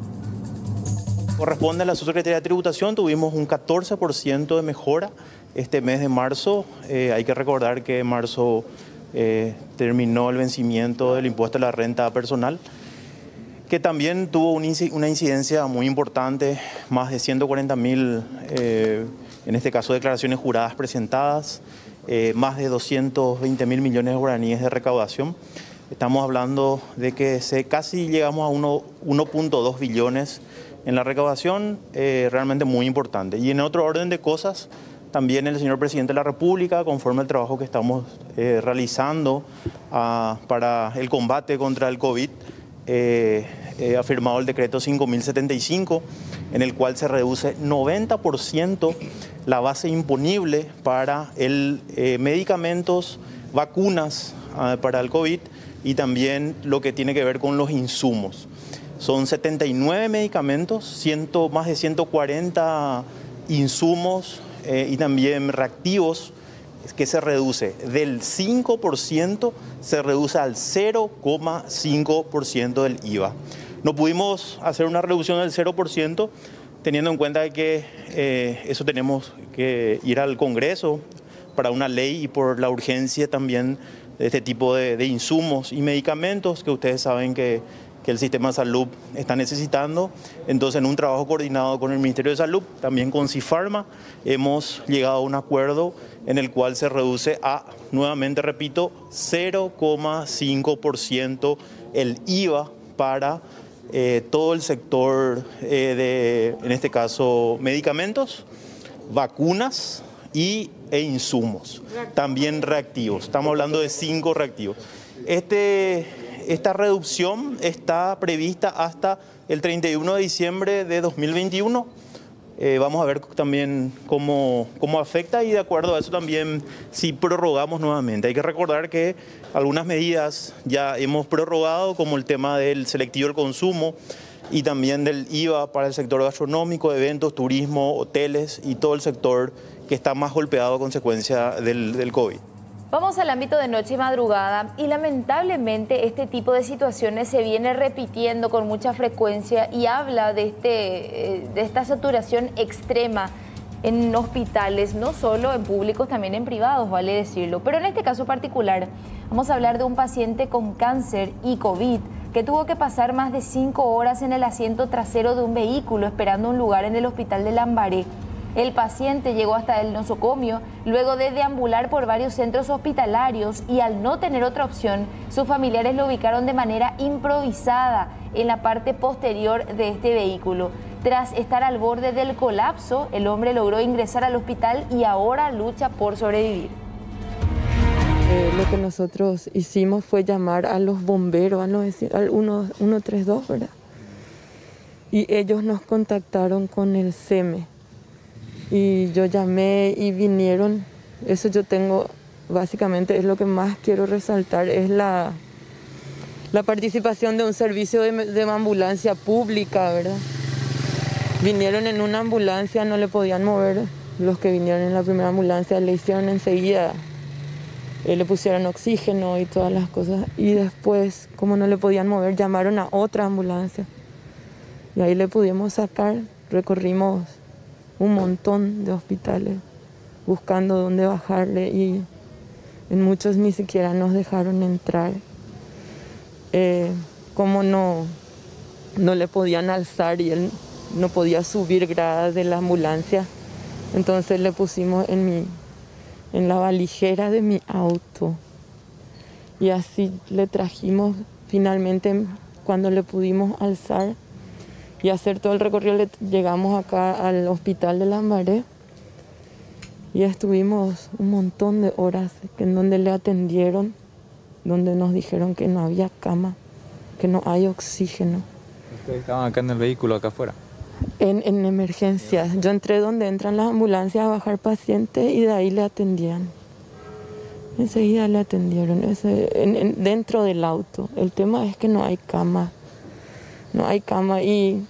Corresponde a la Subsecretaría de Tributación, tuvimos un catorce por ciento de mejora este mes de marzo. Eh, hay que recordar que en marzo eh, terminó el vencimiento del impuesto a la renta personal, que también tuvo un, una incidencia muy importante, más de ciento cuarenta mil, eh, en este caso declaraciones juradas presentadas, eh, más de doscientos veinte mil millones de guaraníes de recaudación. Estamos hablando de que se, casi llegamos a uno punto dos billones en la recaudación, eh, realmente muy importante. Y en otro orden de cosas, también el señor Presidente de la República, conforme al trabajo que estamos eh, realizando ah, para el combate contra el COVID, eh, eh, ha firmado el decreto cinco mil setenta y cinco, en el cual se reduce noventa por ciento la base imponible para el, eh, medicamentos, vacunas ah, para el COVID y también lo que tiene que ver con los insumos. Son setenta y nueve medicamentos, cien, más de ciento cuarenta insumos eh, y también reactivos que se reduce del cinco por ciento, se reduce al cero coma cinco por ciento del I V A. No pudimos hacer una reducción del cero por ciento teniendo en cuenta que eh, eso tenemos que ir al Congreso para una ley y por la urgencia también de este tipo de, de insumos y medicamentos que ustedes saben que que el sistema de salud está necesitando. Entonces, en un trabajo coordinado con el Ministerio de Salud, también con Cifarma, hemos llegado a un acuerdo en el cual se reduce a, nuevamente repito, cero coma cinco por ciento el I V A para eh, todo el sector eh, de, en este caso, medicamentos, vacunas y, e insumos, también reactivos. Estamos hablando de cinco reactivos. Este... Esta reducción está prevista hasta el treinta y uno de diciembre de dos mil veintiuno. Eh, vamos a ver también cómo, cómo afecta y de acuerdo a eso también si prorrogamos nuevamente. Hay que recordar que algunas medidas ya hemos prorrogado, como el tema del selectivo del consumo y también del I V A para el sector gastronómico, eventos, turismo, hoteles y todo el sector que está más golpeado a consecuencia del, del COVID. Vamos al ámbito de noche y madrugada y lamentablemente este tipo de situaciones se viene repitiendo con mucha frecuencia y habla de, este, de esta saturación extrema en hospitales, no solo en públicos, también en privados, vale decirlo. Pero en este caso particular vamos a hablar de un paciente con cáncer y COVID que tuvo que pasar más de cinco horas en el asiento trasero de un vehículo esperando un lugar en el hospital de Lambaré. El paciente llegó hasta el nosocomio luego de deambular por varios centros hospitalarios y al no tener otra opción, sus familiares lo ubicaron de manera improvisada en la parte posterior de este vehículo. Tras estar al borde del colapso, el hombre logró ingresar al hospital y ahora lucha por sobrevivir. Eh, lo que nosotros hicimos fue llamar a los bomberos, al uno tres dos, ¿verdad? Y ellos nos contactaron con el S E M E. Y yo llamé y vinieron. Eso yo tengo, básicamente es lo que más quiero resaltar, es la, la participación de un servicio de, de ambulancia pública, ¿verdad? Vinieron en una ambulancia, no le podían mover. Los que vinieron en la primera ambulancia le hicieron enseguida, eh, le pusieron oxígeno y todas las cosas. Y después, como no le podían mover, llamaron a otra ambulancia. Y ahí le pudimos sacar, recorrimos un montón de hospitales buscando dónde bajarle y en muchos ni siquiera nos dejaron entrar. Eh, como no, no le podían alzar y él no podía subir gradas de la ambulancia, entonces le pusimos en, mi, en la valijera de mi auto y así le trajimos finalmente cuando le pudimos alzar y hacer todo el recorrido. Le llegamos acá al hospital de Lambaré y estuvimos un montón de horas en donde le atendieron, donde nos dijeron que no había cama, que no hay oxígeno. ¿Ustedes estaban acá en el vehículo, acá afuera? En, en emergencias. Yo entré donde entran las ambulancias a bajar pacientes y de ahí le atendían. Enseguida le atendieron, ese, en, en, dentro del auto. El tema es que no hay cama. No hay cama y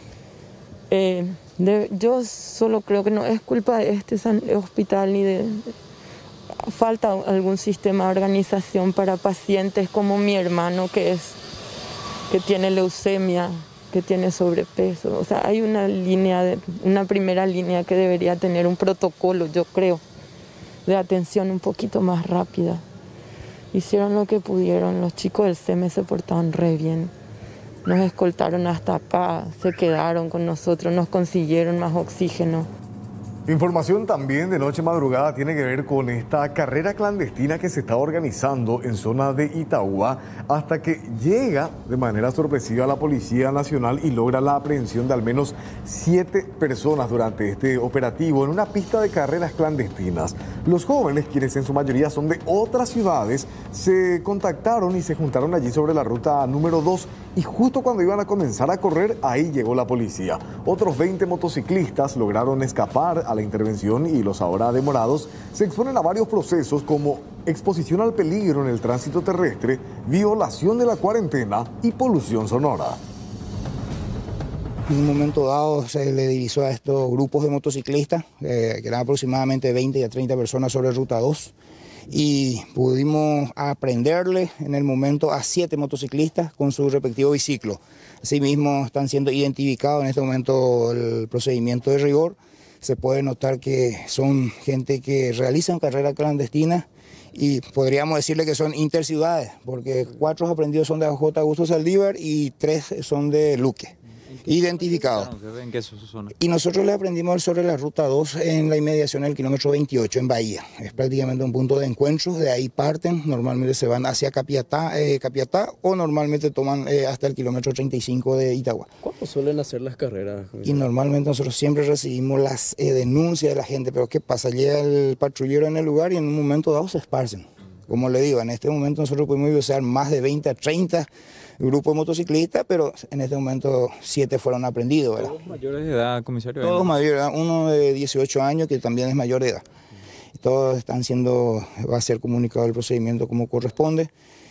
eh, de, yo solo creo que no es culpa de este hospital ni de... Falta algún sistema de organización para pacientes como mi hermano que, es, que tiene leucemia, que tiene sobrepeso. O sea, hay una línea, de, una primera línea que debería tener un protocolo, yo creo, de atención un poquito más rápida. Hicieron lo que pudieron, los chicos del S E M E se portaron re bien. Nos escoltaron hasta acá, se quedaron con nosotros, nos consiguieron más oxígeno. Información también de noche madrugada tiene que ver con esta carrera clandestina que se está organizando en zona de Itagua hasta que llega de manera sorpresiva la Policía Nacional y logra la aprehensión de al menos siete personas durante este operativo en una pista de carreras clandestinas. Los jóvenes, quienes en su mayoría son de otras ciudades, se contactaron y se juntaron allí sobre la ruta número dos y justo cuando iban a comenzar a correr, ahí llegó la policía. Otros veinte motociclistas lograron escapar a la intervención y los ahora demorados se exponen a varios procesos como exposición al peligro en el tránsito terrestre, violación de la cuarentena y polución sonora. En un momento dado se le divisó a estos grupos de motociclistas, eh, que eran aproximadamente veinte a treinta personas sobre ruta dos, y pudimos aprenderle en el momento a siete motociclistas con su respectivo biciclo. Asimismo están siendo identificados en este momento el procedimiento de rigor. Se puede notar que son gente que realizan carrera clandestina y podríamos decirle que son interciudades, porque cuatro aprendidos son de A J Augusto Saldívar y tres son de Luque. Identificados. ¿En qué zona? Y nosotros le aprendimos sobre la ruta dos en la inmediación del kilómetro veintiocho en Bahía. Es prácticamente un punto de encuentro, de ahí parten, normalmente se van hacia Capiatá, eh, Capiatá o normalmente toman eh, hasta el kilómetro treinta y cinco de Itagua. ¿Cuándo suelen hacer las carreras? Y normalmente nosotros siempre recibimos las eh, denuncias de la gente, pero ¿qué pasa? Llega el patrullero en el lugar y en un momento dado se esparcen. Como le digo, en este momento nosotros pudimos usar más de veinte a treinta grupos de motociclistas, pero en este momento siete fueron aprendidos, ¿verdad? ¿Todos mayores de edad, comisario? Todos mayores de edad, uno de dieciocho años que también es mayor de edad. Todos están siendo, va a ser comunicado el procedimiento como corresponde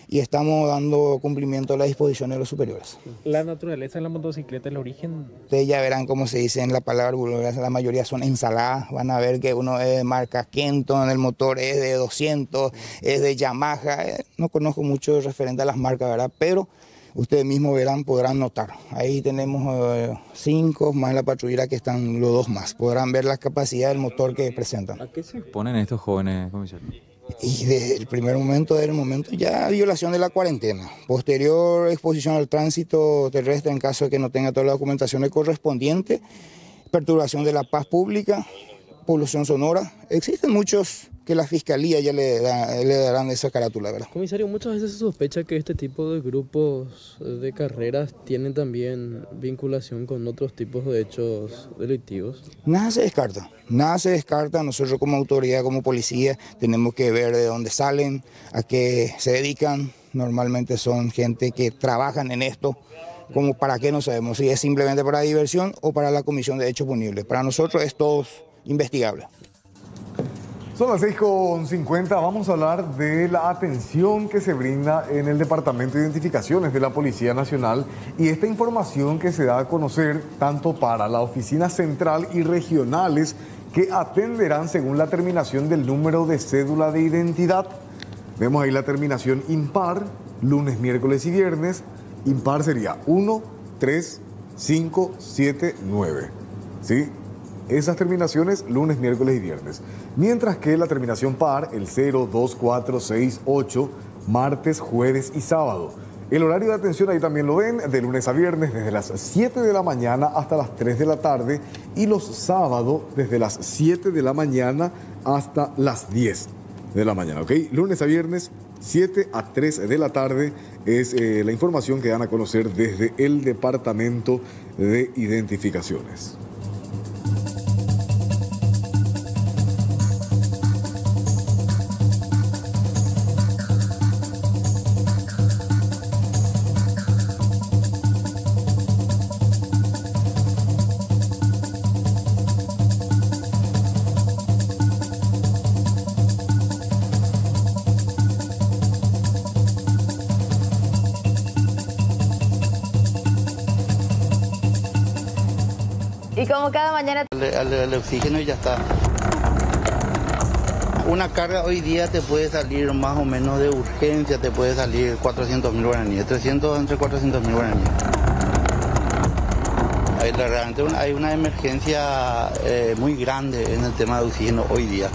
y estamos dando cumplimiento a las disposiciones de los superiores. ¿La naturaleza de la motocicleta, el origen? Ustedes ya verán cómo se dice en la palabra vulgar, la mayoría son ensaladas, van a ver que uno es de marca Kenton, el motor es de doscientos, es de Yamaha, no conozco mucho referente a las marcas, ¿verdad? Pero ustedes mismos verán, podrán notar. Ahí tenemos eh, cinco más la patrullera que están los dos más. Podrán ver la capacidad del motor que presentan. ¿A qué se exponen estos jóvenes, comisario? Y desde el primer momento, desde el momento ya violación de la cuarentena. Posterior exposición al tránsito terrestre en caso de que no tenga toda la documentación correspondiente. Perturbación de la paz pública, polución sonora. Existen muchos que la fiscalía ya le, da, le darán esa carátula, ¿verdad? Comisario, muchas veces se sospecha que este tipo de grupos de carreras tienen también vinculación con otros tipos de hechos delictivos. Nada se descarta, nada se descarta. Nosotros como autoridad, como policía, tenemos que ver de dónde salen, a qué se dedican. Normalmente son gente que trabajan en esto. Como para qué no sabemos, si es simplemente para diversión o para la comisión de hechos punibles. Para nosotros es todo investigable. Son las seis con cincuenta, vamos a hablar de la atención que se brinda en el Departamento de Identificaciones de la Policía Nacional y esta información que se da a conocer tanto para la oficina central y regionales que atenderán según la terminación del número de cédula de identidad. Vemos ahí la terminación impar, lunes, miércoles y viernes. Impar sería uno, tres, cinco, siete, nueve. ¿Sí? Esas terminaciones lunes, miércoles y viernes. Mientras que la terminación par, el cero, dos, cuatro, seis, ocho, martes, jueves y sábado. El horario de atención ahí también lo ven, de lunes a viernes desde las siete de la mañana hasta las tres de la tarde y los sábados desde las siete de la mañana hasta las diez de la mañana, ¿ok? Lunes a viernes, siete a tres de la tarde es eh, la información que dan a conocer desde el Departamento de Identificaciones. Y como cada mañana... Al, al, al oxígeno y ya está. Una carga hoy día te puede salir más o menos de urgencia, te puede salir cuatrocientos mil guaraníes, trescientos entre cuatrocientos mil guaraníes. Hay, realmente una, hay una emergencia eh, muy grande en el tema de oxígeno hoy día.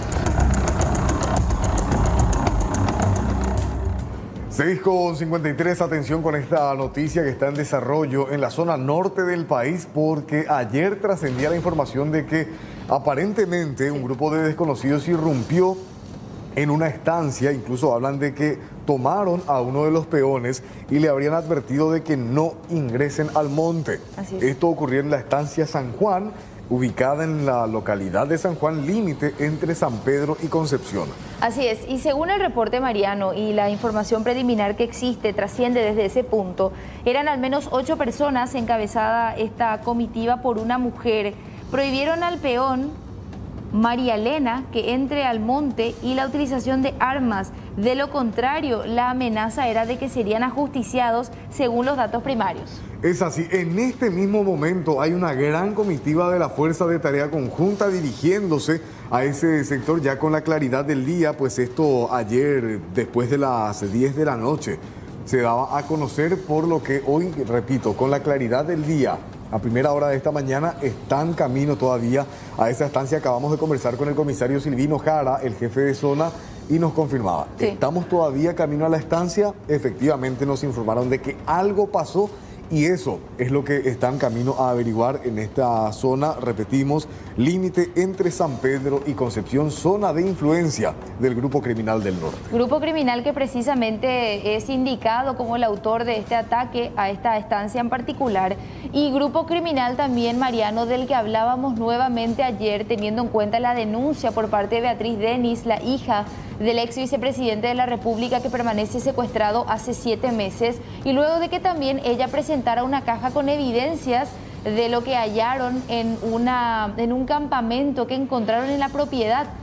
seis con cincuenta y tres, atención con esta noticia que está en desarrollo en la zona norte del país porque ayer trascendía la información de que aparentemente un grupo de desconocidos irrumpió en una estancia, incluso hablan de que tomaron a uno de los peones y le habrían advertido de que no ingresen al monte. Así es. Esto ocurrió en la estancia San Juan, ubicada en la localidad de San Juan, límite entre San Pedro y Concepción. Así es, y según el reporte Mariano y la información preliminar que existe, trasciende desde ese punto, eran al menos ocho personas encabezada esta comitiva por una mujer. Prohibieron al peón María Elena que entre al monte y la utilización de armas. De lo contrario, la amenaza era de que serían ajusticiados según los datos primarios. Es así, en este mismo momento hay una gran comitiva de la Fuerza de Tarea Conjunta dirigiéndose a ese sector ya con la claridad del día, pues esto ayer después de las diez de la noche se daba a conocer, por lo que hoy, repito, con la claridad del día, a primera hora de esta mañana están camino todavía a esa estancia. Acabamos de conversar con el comisario Silvino Jara, el jefe de zona, y nos confirmaba, sí, estamos todavía camino a la estancia. Efectivamente nos informaron de que algo pasó y eso es lo que están camino a averiguar en esta zona, repetimos, límite entre San Pedro y Concepción, zona de influencia del Grupo Criminal del Norte. Grupo criminal que precisamente es indicado como el autor de este ataque a esta estancia en particular, y grupo criminal también, Mariano, del que hablábamos nuevamente ayer, teniendo en cuenta la denuncia por parte de Beatriz Denis, la hija del ex vicepresidente de la República que permanece secuestrado hace siete meses, y luego de que también ella presentara una caja con evidencias de lo que hallaron en, una, en un campamento que encontraron en la propiedad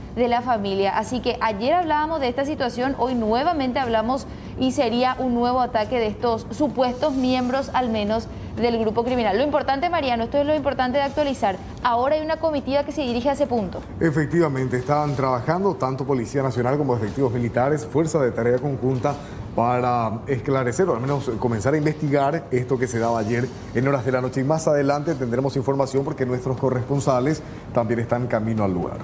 de la familia. Así que ayer hablábamos de esta situación, hoy nuevamente hablamos y sería un nuevo ataque de estos supuestos miembros al menos del grupo criminal. Lo importante, Mariano, esto es lo importante de actualizar. Ahora hay una comitiva que se dirige a ese punto. Efectivamente, estaban trabajando tanto Policía Nacional como efectivos militares, Fuerza de Tarea Conjunta, para esclarecer o al menos comenzar a investigar esto que se daba ayer en horas de la noche. Y más adelante tendremos información porque nuestros corresponsales también están camino al lugar.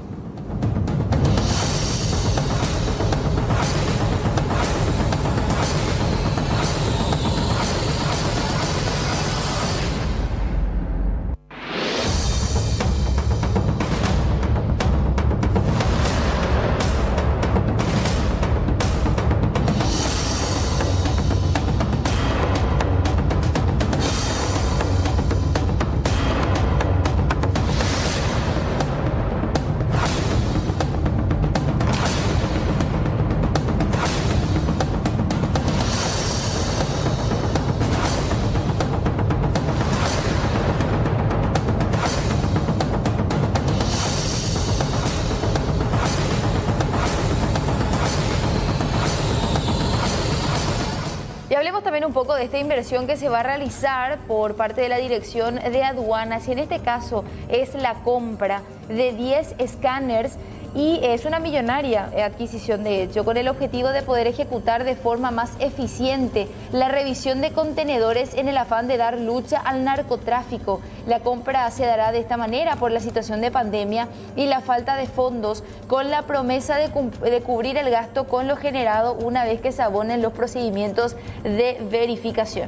Y hablemos también un poco de esta inversión que se va a realizar por parte de la Dirección de Aduanas, y en este caso es la compra de diez escáneres, y es una millonaria adquisición de hecho, con el objetivo de poder ejecutar de forma más eficiente la revisión de contenedores en el afán de dar lucha al narcotráfico. La compra se dará de esta manera por la situación de pandemia y la falta de fondos, con la promesa de, de cubrir el gasto con lo generado una vez que se abonen los procedimientos de verificación.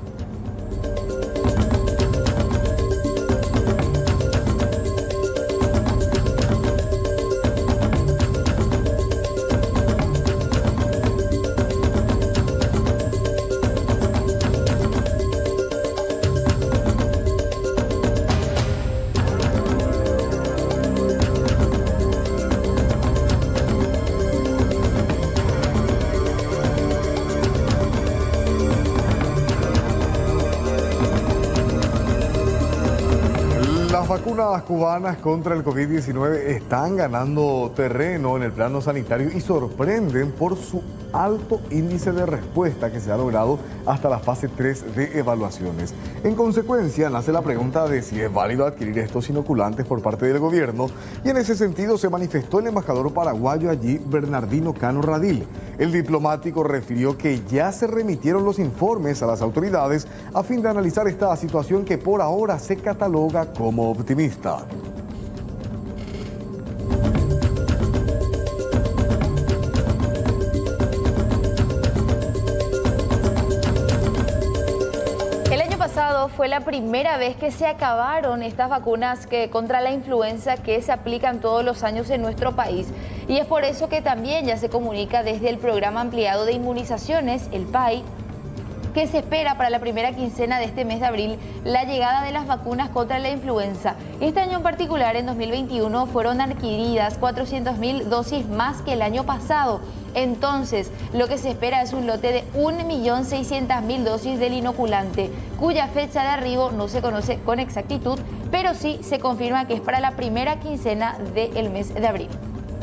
Las vacunas cubanas contra el COVID diecinueve están ganando terreno en el plano sanitario y sorprenden por su alto índice de respuesta que se ha logrado hasta la fase tres de evaluaciones. En consecuencia, nace la pregunta de si es válido adquirir estos inoculantes por parte del gobierno, y en ese sentido se manifestó el embajador paraguayo allí, Bernardino Cano Radil. El diplomático refirió que ya se remitieron los informes a las autoridades a fin de analizar esta situación que por ahora se cataloga como optimista. Fue la primera vez que se acabaron estas vacunas que, contra la influenza que se aplican todos los años en nuestro país, y es por eso que también ya se comunica desde el Programa Ampliado de Inmunizaciones, el P A I, que se espera para la primera quincena de este mes de abril la llegada de las vacunas contra la influenza. Este año en particular, en dos mil veintiuno, fueron adquiridas cuatrocientas mil dosis más que el año pasado. Entonces, lo que se espera es un lote de un millón seiscientas mil dosis del inoculante, cuya fecha de arribo no se conoce con exactitud, pero sí se confirma que es para la primera quincena del mes de abril.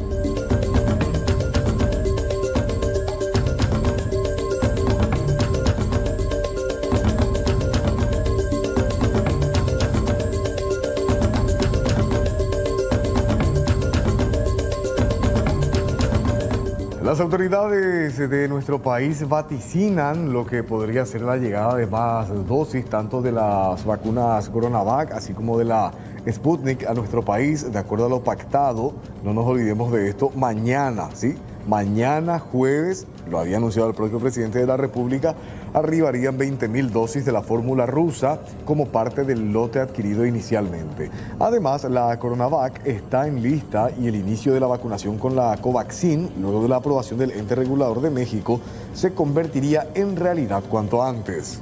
Las autoridades de nuestro país vaticinan lo que podría ser la llegada de más dosis, tanto de las vacunas Coronavac, así como de la Sputnik a nuestro país, de acuerdo a lo pactado. No nos olvidemos de esto, mañana, ¿sí? Mañana jueves, lo había anunciado el propio presidente de la República, arribarían veinte mil dosis de la fórmula rusa como parte del lote adquirido inicialmente. Además, la Coronavac está en lista y el inicio de la vacunación con la Covaxin, luego de la aprobación del ente regulador de México, se convertiría en realidad cuanto antes.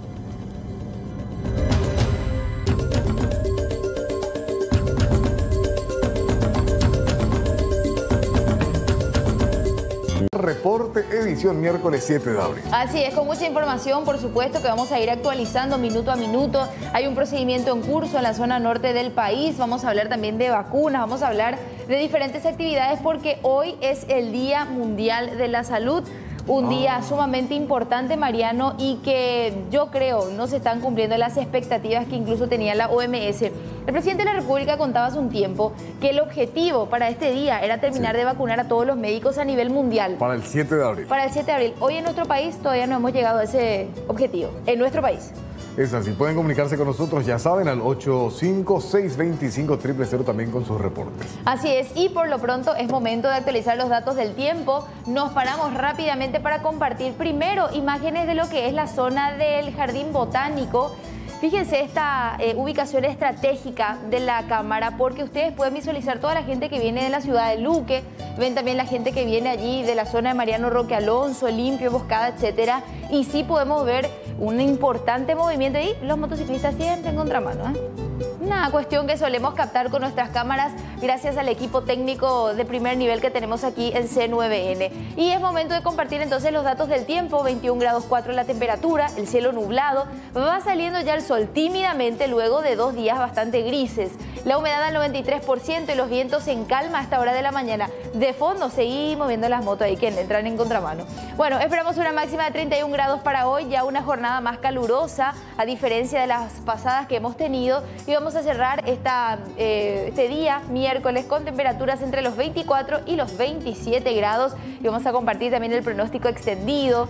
Reporte, edición miércoles siete de abril. Así es, con mucha información, por supuesto, que vamos a ir actualizando minuto a minuto. Hay un procedimiento en curso en la zona norte del país. Vamos a hablar también de vacunas, vamos a hablar de diferentes actividades porque hoy es el Día Mundial de la Salud. Un día sumamente importante, Mariano, y que yo creo no se están cumpliendo las expectativas que incluso tenía la O M S. El presidente de la República contaba hace un tiempo que el objetivo para este día era terminar sí. de vacunar a todos los médicos a nivel mundial. Para el siete de abril. Para el siete de abril. Hoy en nuestro país todavía no hemos llegado a ese objetivo. En nuestro país. Es así, pueden comunicarse con nosotros, ya saben, al ocho cinco seis dos cinco cero cero cero también con sus reportes. Así es, y por lo pronto es momento de actualizar los datos del tiempo. Nos paramos rápidamente para compartir primero imágenes de lo que es la zona del Jardín Botánico. Fíjense esta eh, ubicación estratégica de la cámara porque ustedes pueden visualizar toda la gente que viene de la ciudad de Luque, ven también la gente que viene allí de la zona de Mariano Roque Alonso, Limpio, Boscada, etcétera. Y sí podemos ver un importante movimiento ahí, los motociclistas siempre en contramano, ¿eh? Una cuestión que solemos captar con nuestras cámaras gracias al equipo técnico de primer nivel que tenemos aquí en C nueve N. Y es momento de compartir entonces los datos del tiempo. veintiún grados cuatro la temperatura, el cielo nublado, va saliendo ya el sol tímidamente luego de dos días bastante grises. La humedad al noventa y tres por ciento y los vientos en calma a esta hora de la mañana. De fondo seguimos viendo las motos ahí que entran en contramano. Bueno, esperamos una máxima de treinta y un grados para hoy, ya una jornada más calurosa a diferencia de las pasadas que hemos tenido. Y vamos a cerrar esta, eh, este día, miércoles, con temperaturas entre los veinticuatro y los veintisiete grados. Y vamos a compartir también el pronóstico extendido.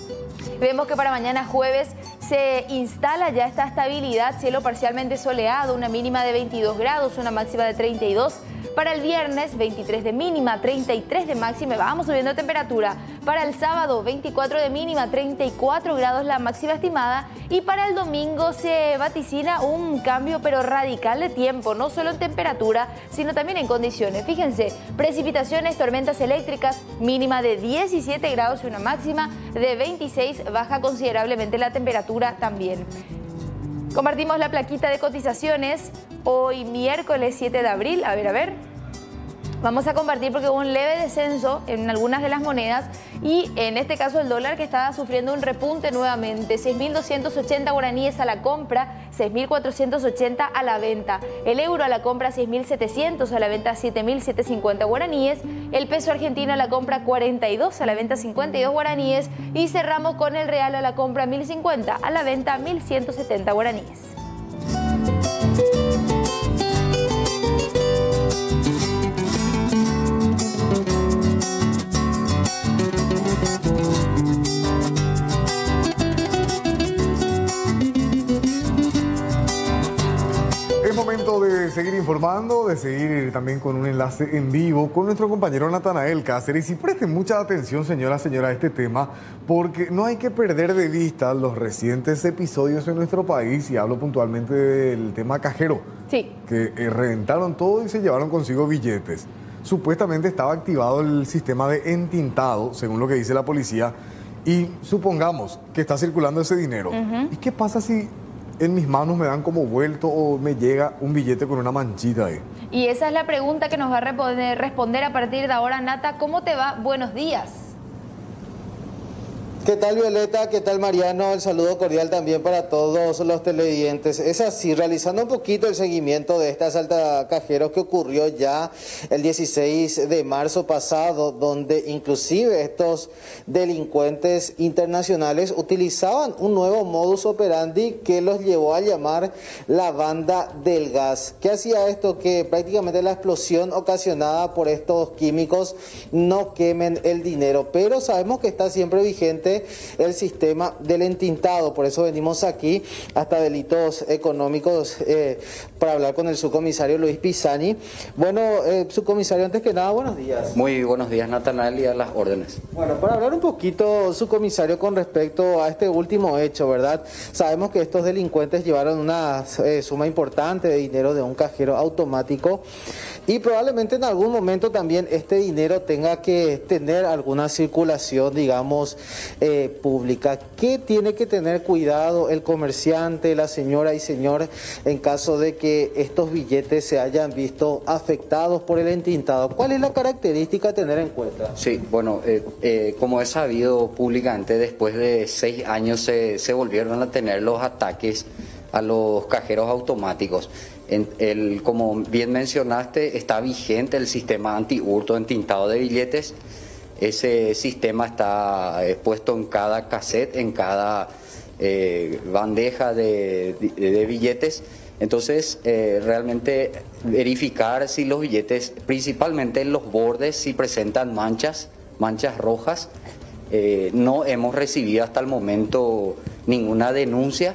Vemos que para mañana jueves se instala ya esta estabilidad, cielo parcialmente soleado, una mínima de veintidós grados, una máxima de treinta y dos. Para el viernes, veintitrés de mínima, treinta y tres de máxima, vamos subiendo temperatura. Para el sábado, veinticuatro de mínima, treinta y cuatro grados la máxima estimada. Y para el domingo se vaticina un cambio pero radical de tiempo, no solo en temperatura, sino también en condiciones. Fíjense, precipitaciones, tormentas eléctricas, mínima de diecisiete grados y una máxima de veintiséis, baja considerablemente la temperatura también. Compartimos la plaquita de cotizaciones hoy miércoles siete de abril. A ver, a ver. Vamos a compartir porque hubo un leve descenso en algunas de las monedas y en este caso el dólar que estaba sufriendo un repunte nuevamente. seis mil doscientos ochenta guaraníes a la compra, seis mil cuatrocientos ochenta a la venta. El euro a la compra seis mil setecientos, a la venta siete mil setecientos cincuenta guaraníes. El peso argentino a la compra cuarenta y dos, a la venta cincuenta y dos guaraníes. Y cerramos con el real a la compra mil cincuenta, a la venta mil ciento setenta guaraníes. Es momento de seguir informando, de seguir también con un enlace en vivo con nuestro compañero Natanael Cáceres. Y presten mucha atención, señora, señora, a este tema, porque no hay que perder de vista los recientes episodios en nuestro país, y hablo puntualmente del tema cajero. Sí. Que eh, reventaron todo y se llevaron consigo billetes. Supuestamente estaba activado el sistema de entintado, según lo que dice la policía, y supongamos que está circulando ese dinero. Uh-huh. ¿Y qué pasa si en mis manos me dan como vuelto o me llega un billete con una manchita ahí? Y esa es la pregunta que nos va a responder, responder a partir de ahora, Nata. ¿Cómo te va? Buenos días. ¿Qué tal, Violeta? ¿Qué tal, Mariano? El saludo cordial también para todos los televidentes. Es así, realizando un poquito el seguimiento de este asalto a cajeros que ocurrió ya el dieciséis de marzo pasado, donde inclusive estos delincuentes internacionales utilizaban un nuevo modus operandi que los llevó a llamar la banda del gas. ¿Qué hacía esto? Que prácticamente la explosión ocasionada por estos químicos no quemen el dinero, pero sabemos que está siempre vigente el sistema del entintado, por eso venimos aquí hasta delitos económicos eh, para hablar con el subcomisario Luis Pisani. Bueno, eh, subcomisario, antes que nada, buenos días. Muy buenos días, Natanael, y a las órdenes. Bueno, para hablar un poquito, subcomisario, con respecto a este último hecho, ¿verdad? Sabemos que estos delincuentes llevaron una eh, suma importante de dinero de un cajero automático. y probablemente en algún momento también este dinero tenga que tener alguna circulación, digamos, eh, pública. ¿Qué tiene que tener cuidado el comerciante, la señora y señor, en caso de que estos billetes se hayan visto afectados por el entintado? ¿Cuál es la característica a tener en cuenta? Sí, bueno, eh, eh, como es sabido públicamente, después de seis años se, se volvieron a tener los ataques a los cajeros automáticos. En el, como bien mencionaste, está vigente el sistema anti-hurto entintado de billetes. Ese sistema está eh, puesto en cada cassette, en cada eh, bandeja de, de, de billetes. Entonces, eh, realmente verificar si los billetes, principalmente en los bordes, si presentan manchas, manchas rojas. Eh, no hemos recibido hasta el momento ninguna denuncia.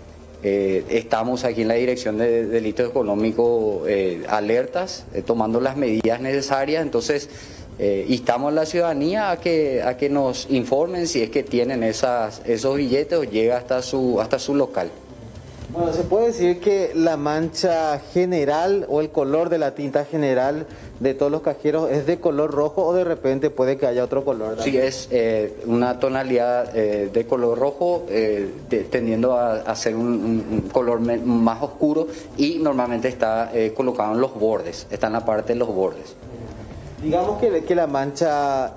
Eh, estamos aquí en la Dirección de Delitos Económicos eh, alertas, eh, tomando las medidas necesarias. Entonces, eh, instamos a la ciudadanía a que, a que nos informen si es que tienen esas, esos billetes o llega hasta su, hasta su local. Bueno, se puede decir que la mancha general o el color de la tinta general de todos los cajeros es de color rojo, o de repente puede que haya otro color, ¿no? Sí, es eh, una tonalidad eh, de color rojo, eh, de, tendiendo a, a ser un, un color me, más oscuro, y normalmente está eh, colocado en los bordes, está en la parte de los bordes. Digamos que, que la mancha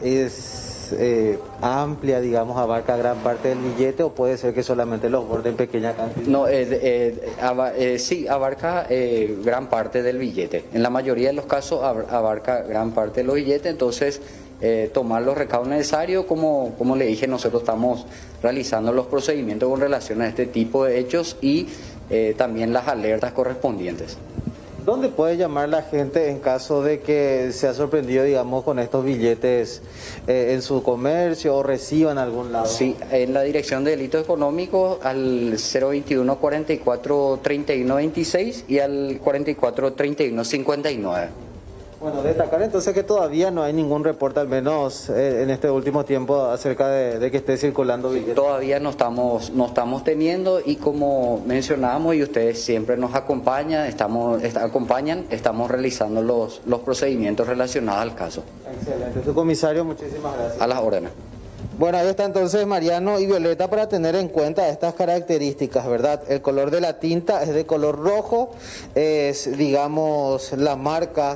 es eh, amplia, digamos, abarca gran parte del billete, o puede ser que solamente los bordes en pequeña cantidad. No, eh, eh, aba, eh, sí, abarca eh, gran parte del billete. En la mayoría de los casos abarca gran parte de los billetes, entonces eh, tomar los recaudos necesarios. Como, como le dije, nosotros estamos realizando los procedimientos con relación a este tipo de hechos y eh, también las alertas correspondientes. ¿Dónde puede llamar la gente en caso de que se ha sorprendido, digamos, con estos billetes eh, en su comercio o reciba en algún lado? Sí, en la Dirección de Delitos Económicos al cero veintiuno, cuarenta y cuatro, treinta y uno veintiséis y al cuarenta y cuatro, treinta y uno cincuenta y nueve. Bueno, destacar entonces que todavía no hay ningún reporte, al menos eh, en este último tiempo, acerca de, de que esté circulando billetes. Todavía no estamos, no estamos teniendo, y como mencionamos y ustedes siempre nos acompañan, estamos, est acompañan, estamos realizando los, los procedimientos relacionados al caso. Excelente. Su comisario, muchísimas gracias. A las órdenes. Bueno, ahí está entonces Mariano y Violeta para tener en cuenta estas características, ¿verdad? El color de la tinta es de color rojo, es, digamos, la marca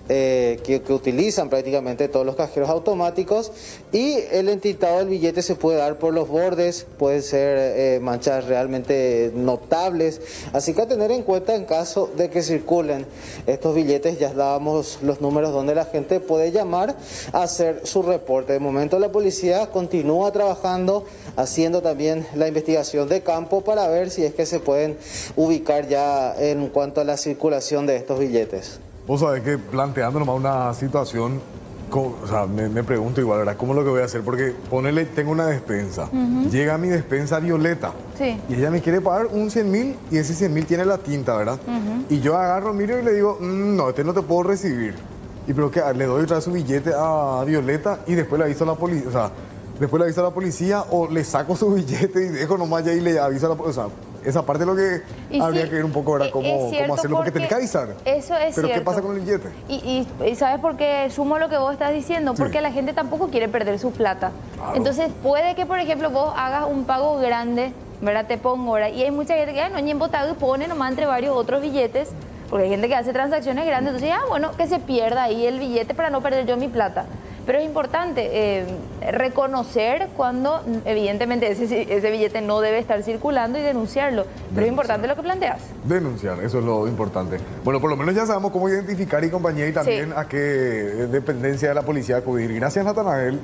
eh, que, que utilizan prácticamente todos los cajeros automáticos, y el entintado del billete se puede dar por los bordes, pueden ser eh, manchas realmente notables, así que a tener en cuenta en caso de que circulen estos billetes. Ya dábamos los números donde la gente puede llamar a hacer su reporte. De momento la policía continúa trabajando, haciendo también la investigación de campo para ver si es que se pueden ubicar ya en cuanto a la circulación de estos billetes. Vos sabés que planteando nomás una situación, o sea, me, me pregunto igual, ¿verdad? ¿Cómo es lo que voy a hacer? Porque ponele, tengo una despensa, uh-huh. Llega a mi despensa Violeta, sí. Y ella me quiere pagar un cien mil, y ese cien mil tiene la tinta, ¿verdad? Uh-huh. Y yo agarro, miro y le digo, mmm, no, este no te puedo recibir. Y pero que le doy otra vez su billete a Violeta y después le aviso a la policía, o sea, después le aviso a la policía, o le saco su billete y dejo nomás ya y le aviso a la policía. O sea, esa parte es lo que y habría sí, que ver un poco, ¿verdad? Cómo, cómo hacerlo, porque, porque tenés que avisar. Eso es Pero cierto. ¿qué pasa con el billete? Y, y, y ¿sabes por qué sumo lo que vos estás diciendo? Sí. Porque la gente tampoco quiere perder su plata. Claro. Entonces puede que, por ejemplo, vos hagas un pago grande, ¿verdad? Te pongo, ¿verdad? Y hay mucha gente que, ah, no, ni embotado, y pone nomás entre varios otros billetes, porque hay gente que hace transacciones grandes. Entonces, ah, bueno, que se pierda ahí el billete para no perder yo mi plata. Pero es importante eh, reconocer cuando, evidentemente, ese, ese billete no debe estar circulando, y denunciarlo. Pero Denunciar. Es importante lo que planteas. Denunciar, eso es lo importante. Bueno, por lo menos ya sabemos cómo identificar y compañía, y también sí. a qué dependencia de la policía acudir. Gracias, Natanael.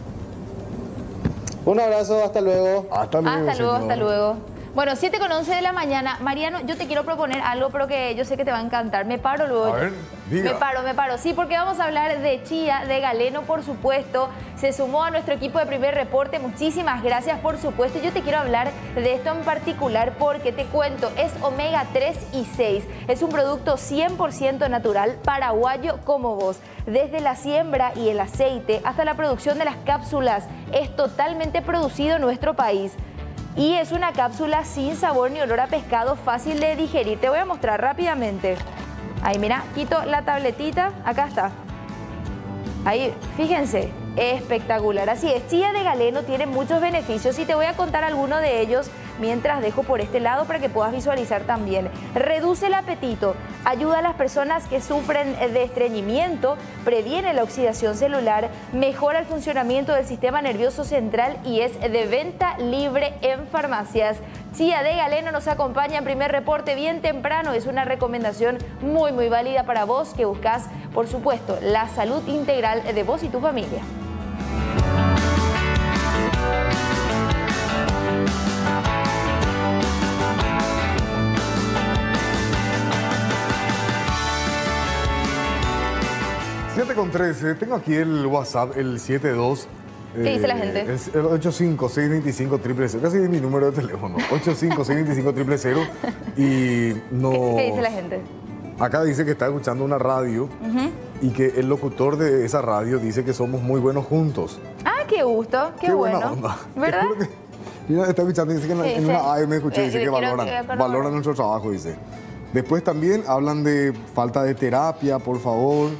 Un abrazo, hasta luego. Hasta luego, Hasta luego, señor. hasta luego. Bueno, siete con once de la mañana. Mariano, yo te quiero proponer algo, pero que yo sé que te va a encantar. Me paro luego. A ver, diga. Me paro, me paro. Sí, porque vamos a hablar de chía, de galeno, por supuesto. Se sumó a nuestro equipo de Primer Reporte. Muchísimas gracias, por supuesto. Yo te quiero hablar de esto en particular porque te cuento, es omega tres y seis. Es un producto cien por ciento natural, paraguayo como vos. Desde la siembra y el aceite hasta la producción de las cápsulas, es totalmente producido en nuestro país. Y es una cápsula sin sabor ni olor a pescado, fácil de digerir. Te voy a mostrar rápidamente. Ahí, mira, quito la tabletita, acá está. Ahí, fíjense, espectacular. Así es, chía de galeno tiene muchos beneficios y te voy a contar algunos de ellos mientras dejo por este lado para que puedas visualizar también. Reduce el apetito, ayuda a las personas que sufren de estreñimiento, previene la oxidación celular, mejora el funcionamiento del sistema nervioso central y es de venta libre en farmacias. Chía de galeno nos acompaña en primer reporte bien temprano. Es una recomendación muy muy válida para vos que buscas, por supuesto, la salud integral de vos y tu familia. siete con trece, tengo aquí el WhatsApp, el siete dos. ¿Qué eh, dice la gente? Es el ocho cinco seis dos cinco cero cero cero, casi es mi número de teléfono, ocho cinco seis dos cinco cero cero cero. Y no... ¿Qué, ¿Qué dice la gente? Acá dice que está escuchando una radio uh-huh. y que el locutor de esa radio dice que somos muy buenos juntos. Ah, qué gusto, qué, qué bueno. Buena onda. ¿Verdad? Que, mira, está escuchando, dice que en, en una A M escuché, eh, dice que valoran, que valoran nuestro trabajo, dice. Después también hablan de falta de terapia, por favor.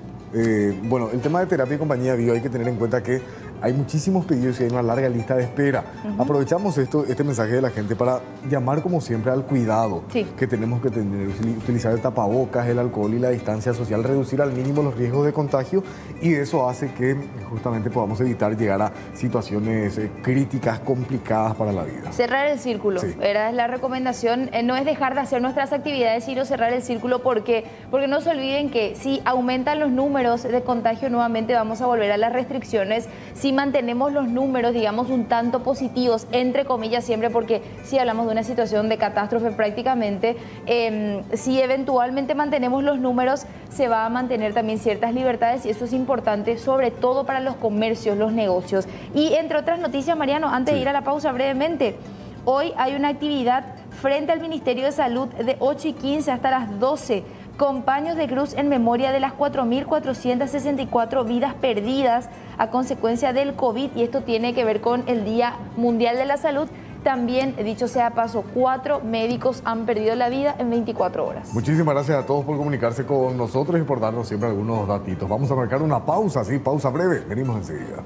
Eh, bueno, el tema de terapia y compañía bio hay que tener en cuenta que hay muchísimos pedidos y hay una larga lista de espera. Uh-huh. Aprovechamos esto, este mensaje de la gente para llamar como siempre al cuidado sí. que tenemos que tener, utilizar el tapabocas, el alcohol y la distancia social, reducir al mínimo los riesgos de contagio y eso hace que justamente podamos evitar llegar a situaciones eh, críticas, complicadas para la vida. Cerrar el círculo, sí. era la recomendación, eh, no es dejar de hacer nuestras actividades, sino cerrar el círculo porque, porque no se olviden que si aumentan los números de contagio nuevamente vamos a volver a las restricciones. Si mantenemos los números, digamos, un tanto positivos, entre comillas siempre, porque si hablamos de una situación de catástrofe prácticamente, eh, si eventualmente mantenemos los números, se va a mantener también ciertas libertades y eso es importante, sobre todo para los comercios, los negocios. Y entre otras noticias, Mariano, antes sí. de ir a la pausa brevemente, hoy hay una actividad frente al Ministerio de Salud de ocho y quince hasta las doce, con paños de cruz en memoria de las cuatro mil cuatrocientas sesenta y cuatro vidas perdidas a consecuencia del COVID y esto tiene que ver con el Día Mundial de la Salud. También, dicho sea paso, cuatro médicos han perdido la vida en veinticuatro horas. Muchísimas gracias a todos por comunicarse con nosotros y por darnos siempre algunos datitos. Vamos a marcar una pausa, sí, pausa breve. Venimos enseguida.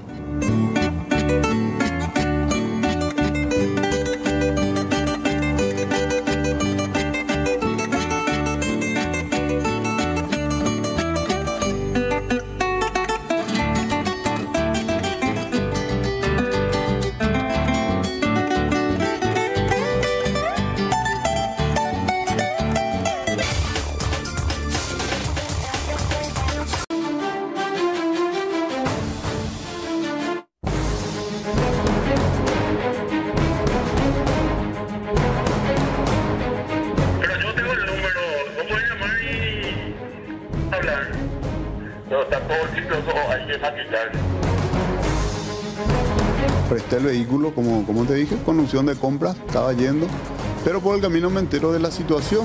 Presté el vehículo, como, como te dije, con opción de compra, estaba yendo, pero por el camino me entero de la situación.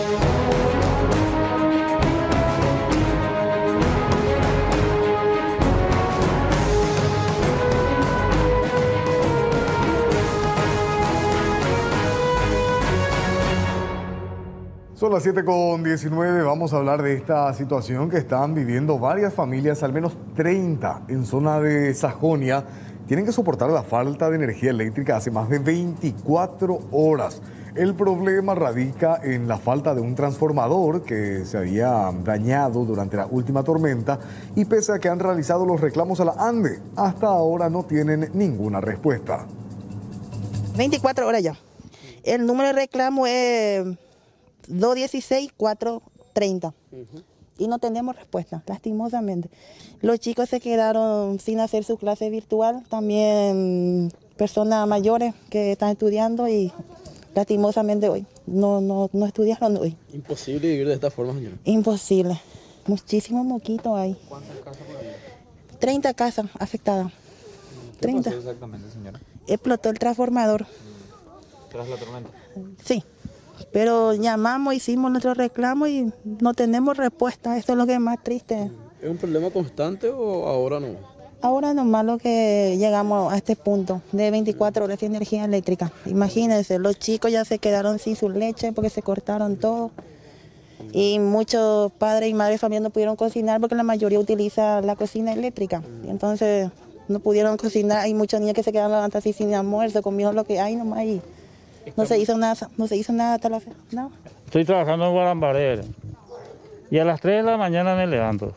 Son las siete con diecinueve, vamos a hablar de esta situación que están viviendo varias familias, al menos treinta en zona de Sajonia. Tienen que soportar la falta de energía eléctrica hace más de veinticuatro horas. El problema radica en la falta de un transformador que se había dañado durante la última tormenta y pese a que han realizado los reclamos a la ANDE, hasta ahora no tienen ninguna respuesta. veinticuatro horas ya. El número de reclamo es dos dieciséis cuatro treinta. Uh-huh. Y no tenemos respuesta, lastimosamente. Los chicos se quedaron sin hacer su clase virtual, también personas mayores que están estudiando y lastimosamente hoy no, no, no estudiaron hoy. Imposible vivir de esta forma, señora. Imposible, muchísimos moquitos hay. ¿Cuántas casas por ahí? treinta casas afectadas. ¿Qué treinta. pasó exactamente, señora? Explotó el transformador. ¿Tras la tormenta? Sí. Pero llamamos, hicimos nuestro reclamo y no tenemos respuesta. Eso es lo que es más triste. ¿Es un problema constante o ahora no? Ahora nomás lo que llegamos a este punto de veinticuatro horas sin energía eléctrica. Imagínense, los chicos ya se quedaron sin su leche porque se cortaron todo. Y muchos padres y madres de familia no pudieron cocinar porque la mayoría utiliza la cocina eléctrica. Y entonces no pudieron cocinar. Hay muchos niños que se quedaron levantados así sin almuerzo, comieron lo que hay nomás y no se hizo nada, no se hizo nada hasta la fe. No. Estoy trabajando en Guarambaré y a las tres de la mañana me levanto.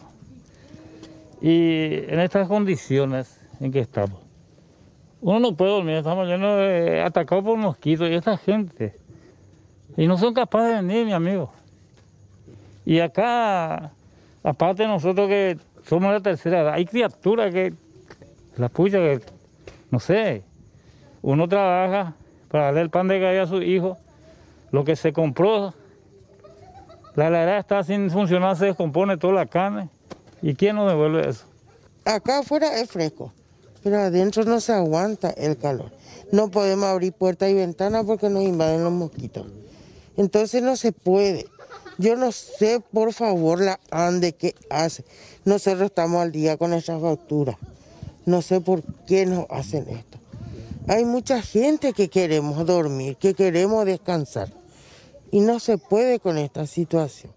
Y en estas condiciones en que estamos, uno no puede dormir, estamos llenos de atacados por mosquitos y esta gente. Y no son capaces de venir, mi amigo. Y acá, aparte de nosotros que somos la tercera edad, hay criaturas que, la pucha, que, no sé, uno trabaja para darle el pan de cada día a su hijo, lo que se compró, la heladera está sin funcionar, se descompone toda la carne. ¿Y quién nos devuelve eso? Acá afuera es fresco, pero adentro no se aguanta el calor. No podemos abrir puertas y ventanas porque nos invaden los mosquitos. Entonces no se puede. Yo no sé, por favor, la ANDE qué hace. Nosotros estamos al día con nuestras facturas. No sé por qué nos hacen esto. Hay mucha gente que queremos dormir, que queremos descansar. Y no se puede con esta situación.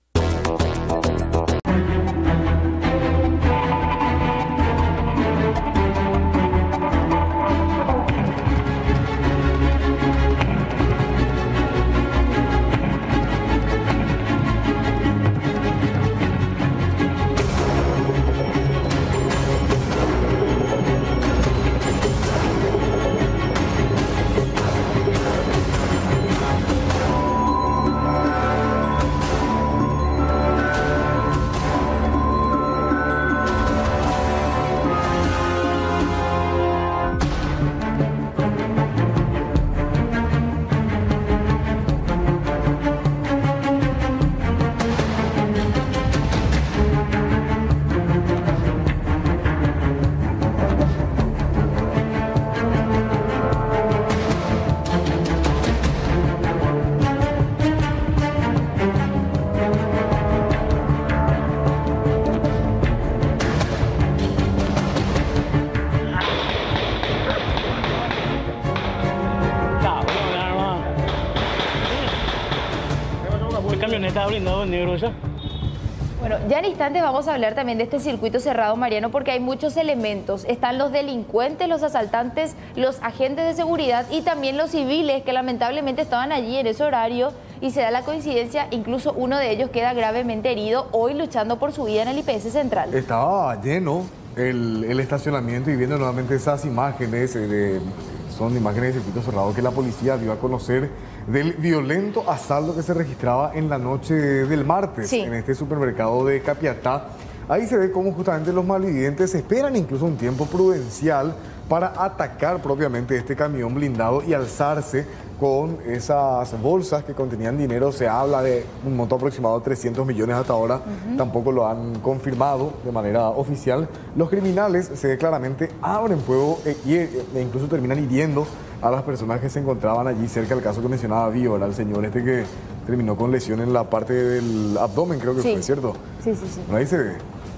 Camioneta blindado en negro ya. Bueno, ya en instantes vamos a hablar también de este circuito cerrado, Mariano, porque hay muchos elementos. Están los delincuentes, los asaltantes, los agentes de seguridad y también los civiles que lamentablemente estaban allí en ese horario y se da la coincidencia, incluso uno de ellos queda gravemente herido hoy luchando por su vida en el I P S Central. Estaba lleno el, el estacionamiento y viendo nuevamente esas imágenes, eh, de, son imágenes de circuito cerrado que la policía dio a conocer del violento asalto que se registraba en la noche del martes, sí, en este supermercado de Capiatá. Ahí se ve cómo justamente los malvivientes esperan incluso un tiempo prudencial para atacar propiamente este camión blindado y alzarse con esas bolsas que contenían dinero. Se habla de un monto aproximado de trescientos millones hasta ahora, uh-huh. Tampoco lo han confirmado de manera oficial. Los criminales se ve claramente abren fuego e, e incluso terminan hiriendo a las personas que se encontraban allí cerca del caso que mencionaba Vío, ¿verdad? El señor este que terminó con lesión en la parte del abdomen, creo que sí fue, ¿cierto? Sí, sí, sí. Ahí se ve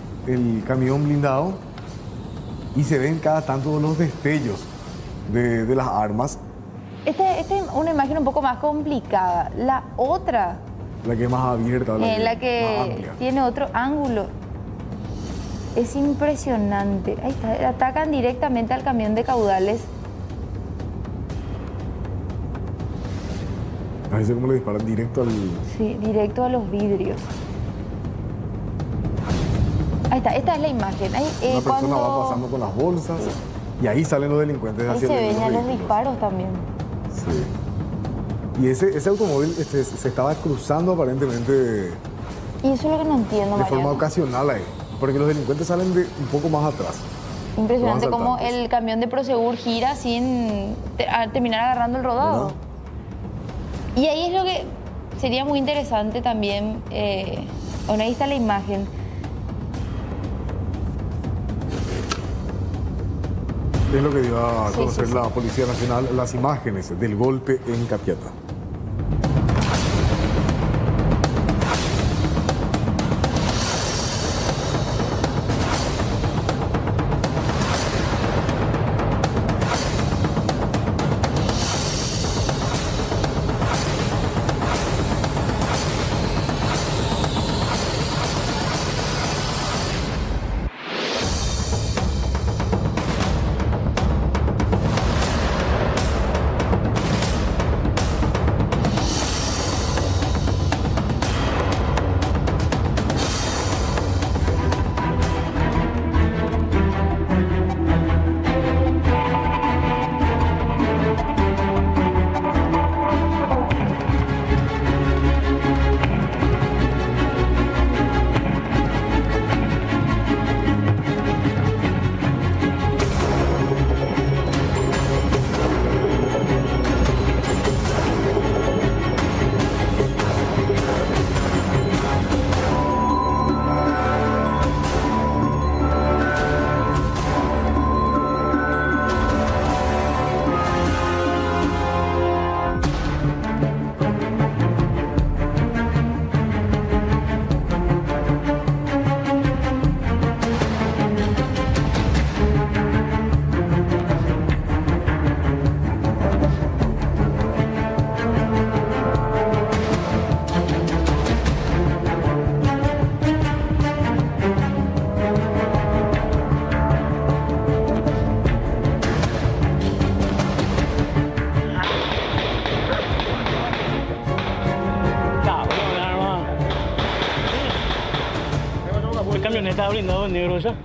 el camión blindado y se ven cada tanto los destellos de, de las armas. Esta este es una imagen un poco más complicada. La otra, la que es más abierta, la, eh, que, la que tiene otro ángulo, es impresionante. Ahí está, atacan directamente al camión de caudales. Ahí se cómo le disparan directo al... Sí, directo a los vidrios. Ahí está, esta es la imagen. Ahí, eh, Una persona cuando... va pasando con las bolsas, sí, y ahí salen los delincuentes. Ahí hacia se ven ya los vehículos. disparos también. Sí. Y ese, ese automóvil este, se estaba cruzando aparentemente... Y eso es lo que no entiendo, de Mariano. forma ocasional ahí, porque los delincuentes salen de un poco más atrás. Impresionante cómo el camión de Prosegur gira sin te, a terminar agarrando el rodado. ¿No? Y ahí es lo que sería muy interesante también, eh, bueno, ahí está la imagen. Es lo que dio a conocer sí, sí, la sí. Policía Nacional, las imágenes del golpe en Capiatá. me está brindando el negro ya.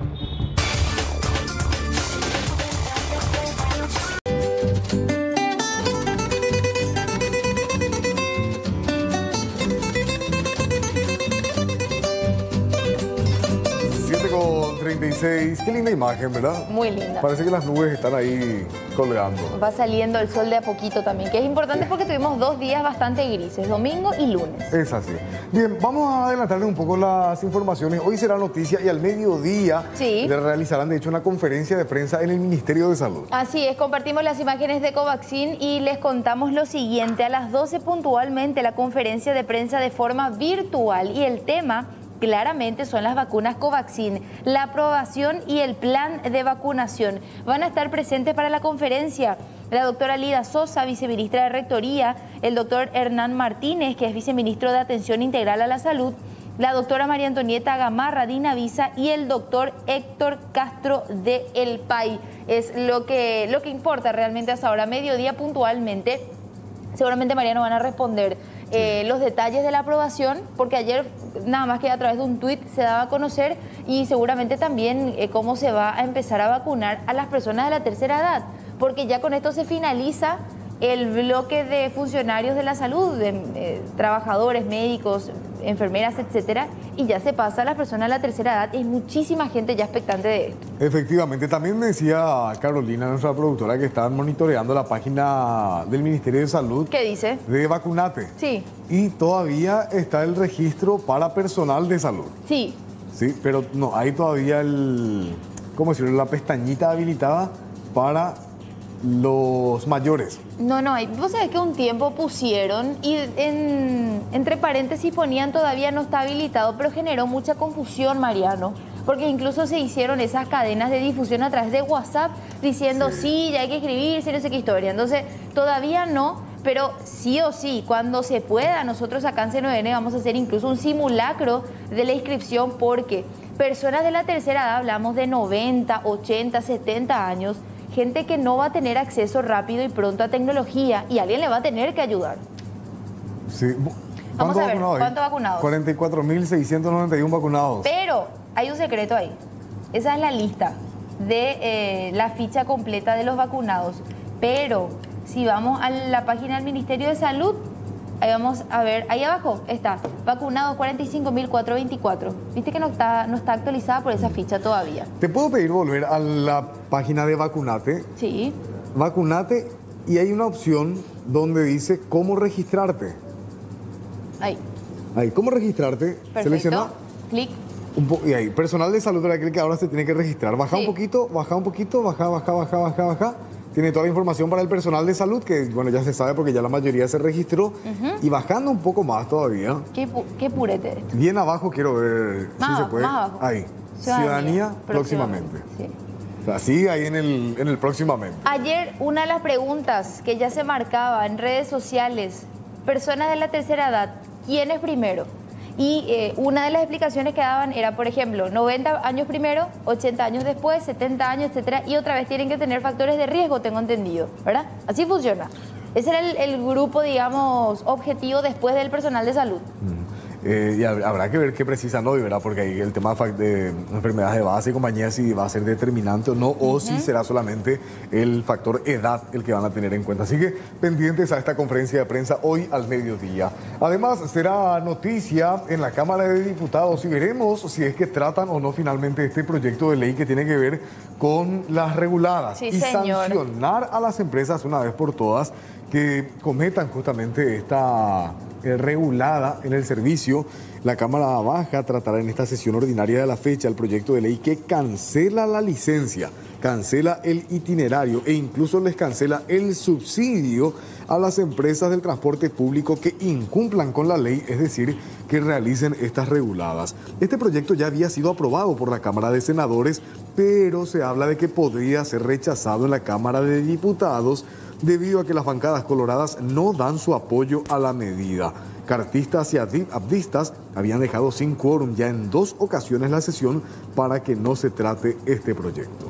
treinta y seis, qué linda imagen, ¿verdad? Muy linda. Parece que las nubes están ahí colgando. Va saliendo el sol de a poquito también, que es importante porque tuvimos dos días bastante grises, domingo y lunes. Es así. Bien, vamos a adelantarle un poco las informaciones. Hoy será noticia y al mediodía sí. le realizarán, de hecho, una conferencia de prensa en el Ministerio de Salud. Así es, compartimos las imágenes de Covaxin y les contamos lo siguiente. A las doce puntualmente la conferencia de prensa de forma virtual y el tema claramente son las vacunas Covaxin, la aprobación y el plan de vacunación. Van a estar presentes para la conferencia la doctora Lida Sosa, viceministra de Rectoría, el doctor Hernán Martínez, que es viceministro de Atención Integral a la Salud, la doctora María Antonieta Gamarra de INAVISA y el doctor Héctor Castro de El P A I. Es lo que, lo que importa realmente hasta ahora, mediodía puntualmente. Seguramente, Mariano, van a responder eh, los detalles de la aprobación, porque ayer nada más que a través de un tuit se daba a conocer, y seguramente también eh, cómo se va a empezar a vacunar a las personas de la tercera edad, porque ya con esto se finaliza el bloque de funcionarios de la salud, de eh, trabajadores, médicos, enfermeras, etcétera, y ya se pasa a las personas de la tercera edad. Hay muchísima gente ya expectante de esto. Efectivamente, también me decía Carolina, nuestra productora, que están monitoreando la página del Ministerio de Salud. ¿Qué dice? De Vacunate. Sí. Y todavía está el registro para personal de salud. Sí. Sí, pero no, hay todavía el, ¿cómo decirlo?, la pestañita habilitada para los mayores. No, no, hay. Vos sabés que un tiempo pusieron y en, entre paréntesis ponían todavía no está habilitado, pero generó mucha confusión, Mariano, porque incluso se hicieron esas cadenas de difusión a través de WhatsApp diciendo sí, sí ya hay que escribirse, no sé qué historia. Entonces, todavía no, pero sí o sí, cuando se pueda, nosotros acá en C N N vamos a hacer incluso un simulacro de la inscripción, porque personas de la tercera edad, hablamos de noventa, ochenta, setenta años, gente que no va a tener acceso rápido y pronto a tecnología y alguien le va a tener que ayudar. Sí. Vamos a ver, vacunados ¿cuántos vacunados? cuarenta y cuatro mil seiscientos noventa y uno vacunados. Pero hay un secreto ahí. Esa es la lista de eh, la ficha completa de los vacunados. Pero si vamos a la página del Ministerio de Salud, ahí vamos a ver, ahí abajo está, vacunados cuarenta y cinco mil cuatrocientos veinticuatro. Viste que no está, no está actualizada por esa ficha todavía. ¿Te puedo pedir volver a la página de Vacunate? Sí. Vacunate, y hay una opción donde dice cómo registrarte. Ahí. Ahí, ¿cómo registrarte? Perfecto. Selecciona. Clic. Un po y ahí, personal de salud, ¿verdad? Que ahora se tiene que registrar. Baja Sí. un poquito, baja un poquito, baja, baja, baja, baja, baja. Tiene toda la información para el personal de salud, que bueno, ya se sabe porque ya la mayoría se registró. Uh-huh. Y bajando un poco más todavía. Qué, pu qué purete esto. Bien abajo quiero ver Más si se puede. más abajo. Ahí. Ciudadanía, Ciudadanía, próximamente. Sí. O sea, sigue ahí en el, en el próximamente. Ayer una de las preguntas que ya se marcaba en redes sociales, personas de la tercera edad, ¿quién es primero? Y eh, una de las explicaciones que daban era, por ejemplo, noventa años primero, ochenta años después, setenta años, etcétera, y otra vez tienen que tener factores de riesgo, tengo entendido, ¿verdad? Así funciona. Ese era el, el grupo, digamos, objetivo después del personal de salud. Mm. Eh, y habrá que ver qué precisan hoy, ¿verdad? Porque ahí el tema de enfermedades de base y compañía, si va a ser determinante o no, o uh-huh. si será solamente el factor edad el que van a tener en cuenta. Así que pendientes a esta conferencia de prensa hoy al mediodía. Además, será noticia en la Cámara de Diputados y veremos si es que tratan o no finalmente este proyecto de ley que tiene que ver con las reguladas sí, y señor. sancionar a las empresas una vez por todas que cometan justamente esta eh, regulada en el servicio. La Cámara Baja tratará en esta sesión ordinaria de la fecha el proyecto de ley que cancela la licencia, cancela el itinerario e incluso les cancela el subsidio a las empresas del transporte público que incumplan con la ley, es decir, que realicen estas reguladas. Este proyecto ya había sido aprobado por la Cámara de Senadores, pero se habla de que podría ser rechazado en la Cámara de Diputados debido a que las bancadas coloradas no dan su apoyo a la medida. Cartistas y abdistas habían dejado sin quórum ya en dos ocasiones la sesión para que no se trate este proyecto.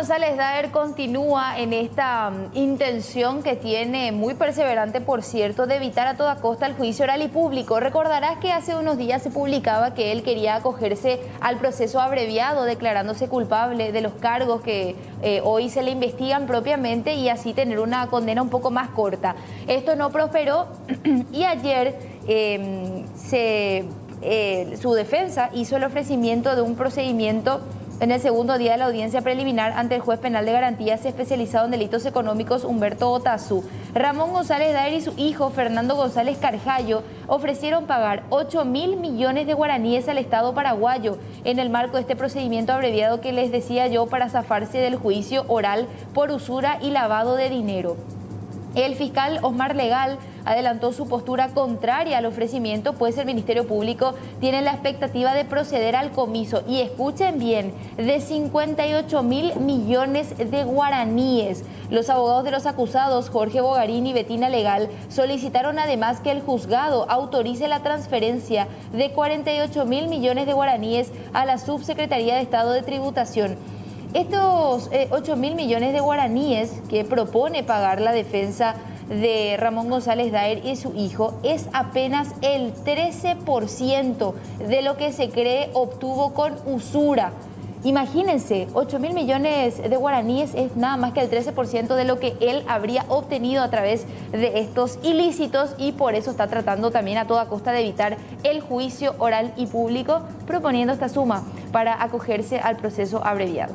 González Daer continúa en esta um, intención que tiene, muy perseverante por cierto, de evitar a toda costa el juicio oral y público. Recordarás que hace unos días se publicaba que él quería acogerse al proceso abreviado, declarándose culpable de los cargos que eh, hoy se le investigan propiamente y así tener una condena un poco más corta. Esto no prosperó y ayer eh, se, eh, su defensa hizo el ofrecimiento de un procedimiento en el segundo día de la audiencia preliminar ante el juez penal de garantías especializado en delitos económicos Humberto Otazú. Ramón González Daer y su hijo Fernando González Carjallo ofrecieron pagar ocho mil millones de guaraníes al Estado paraguayo en el marco de este procedimiento abreviado que les decía yo para zafarse del juicio oral por usura y lavado de dinero. El fiscal Osmar Legal adelantó su postura contraria al ofrecimiento, pues el Ministerio Público tiene la expectativa de proceder al comiso, y escuchen bien, de cincuenta y ocho mil millones de guaraníes. Los abogados de los acusados, Jorge Bogarín y Betina Legal, solicitaron además que el juzgado autorice la transferencia de cuarenta y ocho mil millones de guaraníes a la Subsecretaría de Estado de Tributación. Estos eh, ocho mil millones de guaraníes que propone pagar la defensa de Ramón González Daer y su hijo es apenas el trece por ciento de lo que se cree obtuvo con usura. Imagínense, ocho mil millones de guaraníes es nada más que el trece por ciento de lo que él habría obtenido a través de estos ilícitos, y por eso está tratando también a toda costa de evitar el juicio oral y público, proponiendo esta suma para acogerse al proceso abreviado.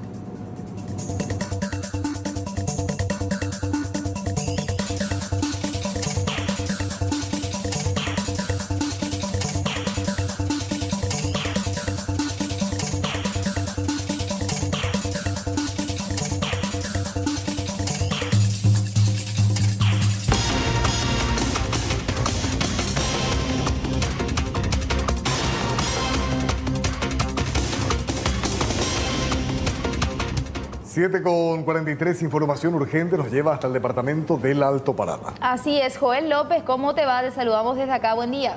siete con cuarenta y tres, información urgente nos lleva hasta el departamento del Alto Paraná. Así es, Joel López, ¿cómo te va? Te saludamos desde acá, buen día.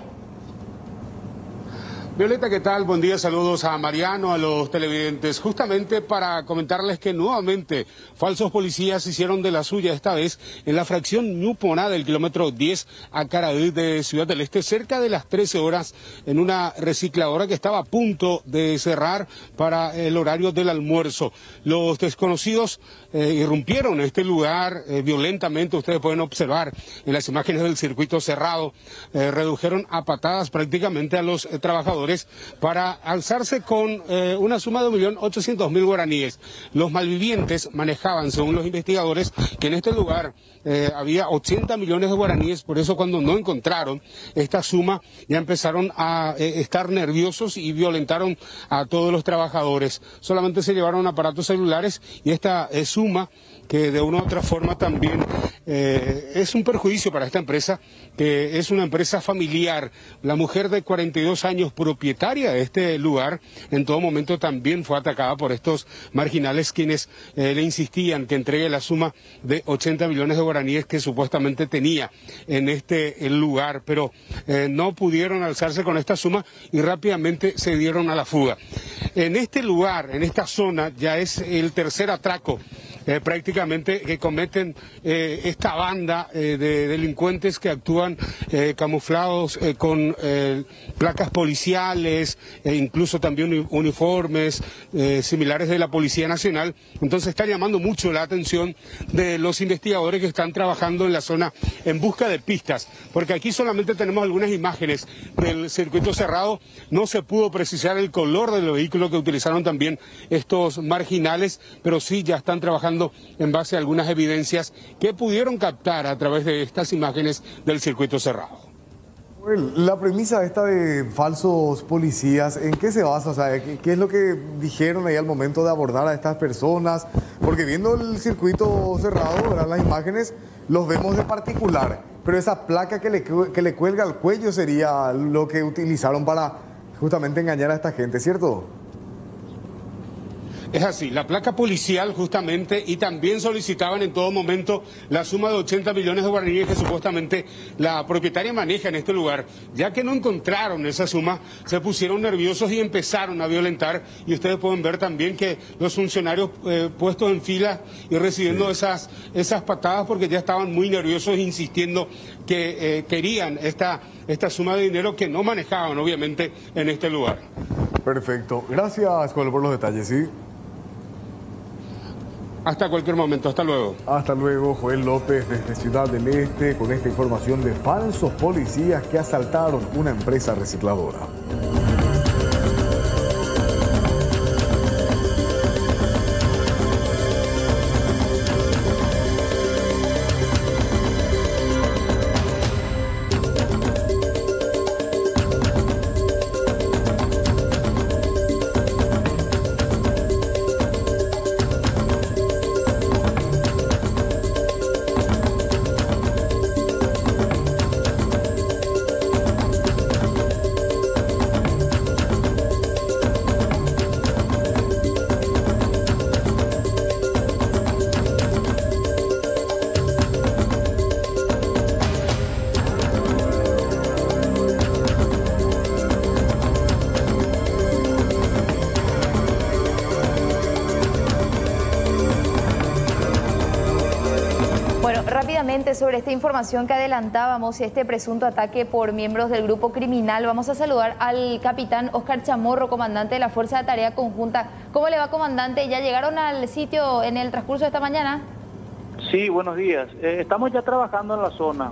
Violeta, ¿qué tal? Buen día, saludos a Mariano, a los televidentes. Justamente para comentarles que nuevamente falsos policías hicieron de la suya, esta vez en la fracción Ñuponá del kilómetro diez a Caraí de Ciudad del Este, cerca de las trece horas, en una recicladora que estaba a punto de cerrar para el horario del almuerzo. Los desconocidos eh, irrumpieron este lugar eh, violentamente, ustedes pueden observar en las imágenes del circuito cerrado, eh, redujeron a patadas prácticamente a los eh, trabajadores para alzarse con eh, una suma de un millón ochocientos mil guaraníes. Los malvivientes manejaban, según los investigadores, que en este lugar eh, había ochenta millones de guaraníes, por eso cuando no encontraron esta suma ya empezaron a eh, estar nerviosos y violentaron a todos los trabajadores. Solamente se llevaron aparatos celulares y esta eh, suma, que de una u otra forma también eh, es un perjuicio para esta empresa, que es una empresa familiar. La mujer de cuarenta y dos años, propietaria de este lugar, en todo momento también fue atacada por estos marginales, quienes eh, le insistían que entregue la suma de ochenta millones de guaraníes que supuestamente tenía en este el lugar, pero eh, no pudieron alzarse con esta suma y rápidamente se dieron a la fuga. En este lugar, en esta zona, ya es el tercer atraco Eh, prácticamente que cometen eh, esta banda eh, de delincuentes que actúan eh, camuflados eh, con eh, placas policiales e incluso también uniformes eh, similares de la Policía Nacional. Entonces está llamando mucho la atención de los investigadores que están trabajando en la zona en busca de pistas, porque aquí solamente tenemos algunas imágenes del circuito cerrado, no se pudo precisar el color del vehículo que utilizaron también estos marginales, pero sí ya están trabajando en base a algunas evidencias que pudieron captar a través de estas imágenes del circuito cerrado. La premisa esta de falsos policías, ¿en qué se basa? O sea, ¿qué, qué es lo que dijeron ahí al momento de abordar a estas personas? Porque viendo el circuito cerrado, ¿verdad? Las imágenes los vemos de particular, pero esa placa que le, que le cuelga al cuello sería lo que utilizaron para justamente engañar a esta gente, ¿cierto? Es así, la placa policial justamente, y también solicitaban en todo momento la suma de ochenta millones de guaraníes que supuestamente la propietaria maneja en este lugar. Ya que no encontraron esa suma, se pusieron nerviosos y empezaron a violentar, y ustedes pueden ver también que los funcionarios eh, puestos en fila y recibiendo sí. esas, esas patadas porque ya estaban muy nerviosos, insistiendo que eh, querían esta, esta suma de dinero que no manejaban obviamente en este lugar. Perfecto, gracias Joel por los detalles, ¿sí? Hasta cualquier momento, hasta luego. Hasta luego, Joel López desde Ciudad del Este con esta información de falsos policías que asaltaron una empresa recicladora. Sobre esta información que adelantábamos y este presunto ataque por miembros del grupo criminal, vamos a saludar al capitán Oscar Chamorro, comandante de la Fuerza de Tarea Conjunta. ¿Cómo le va, comandante? ¿Ya llegaron al sitio en el transcurso de esta mañana? Sí, buenos días. Eh, estamos ya trabajando en la zona.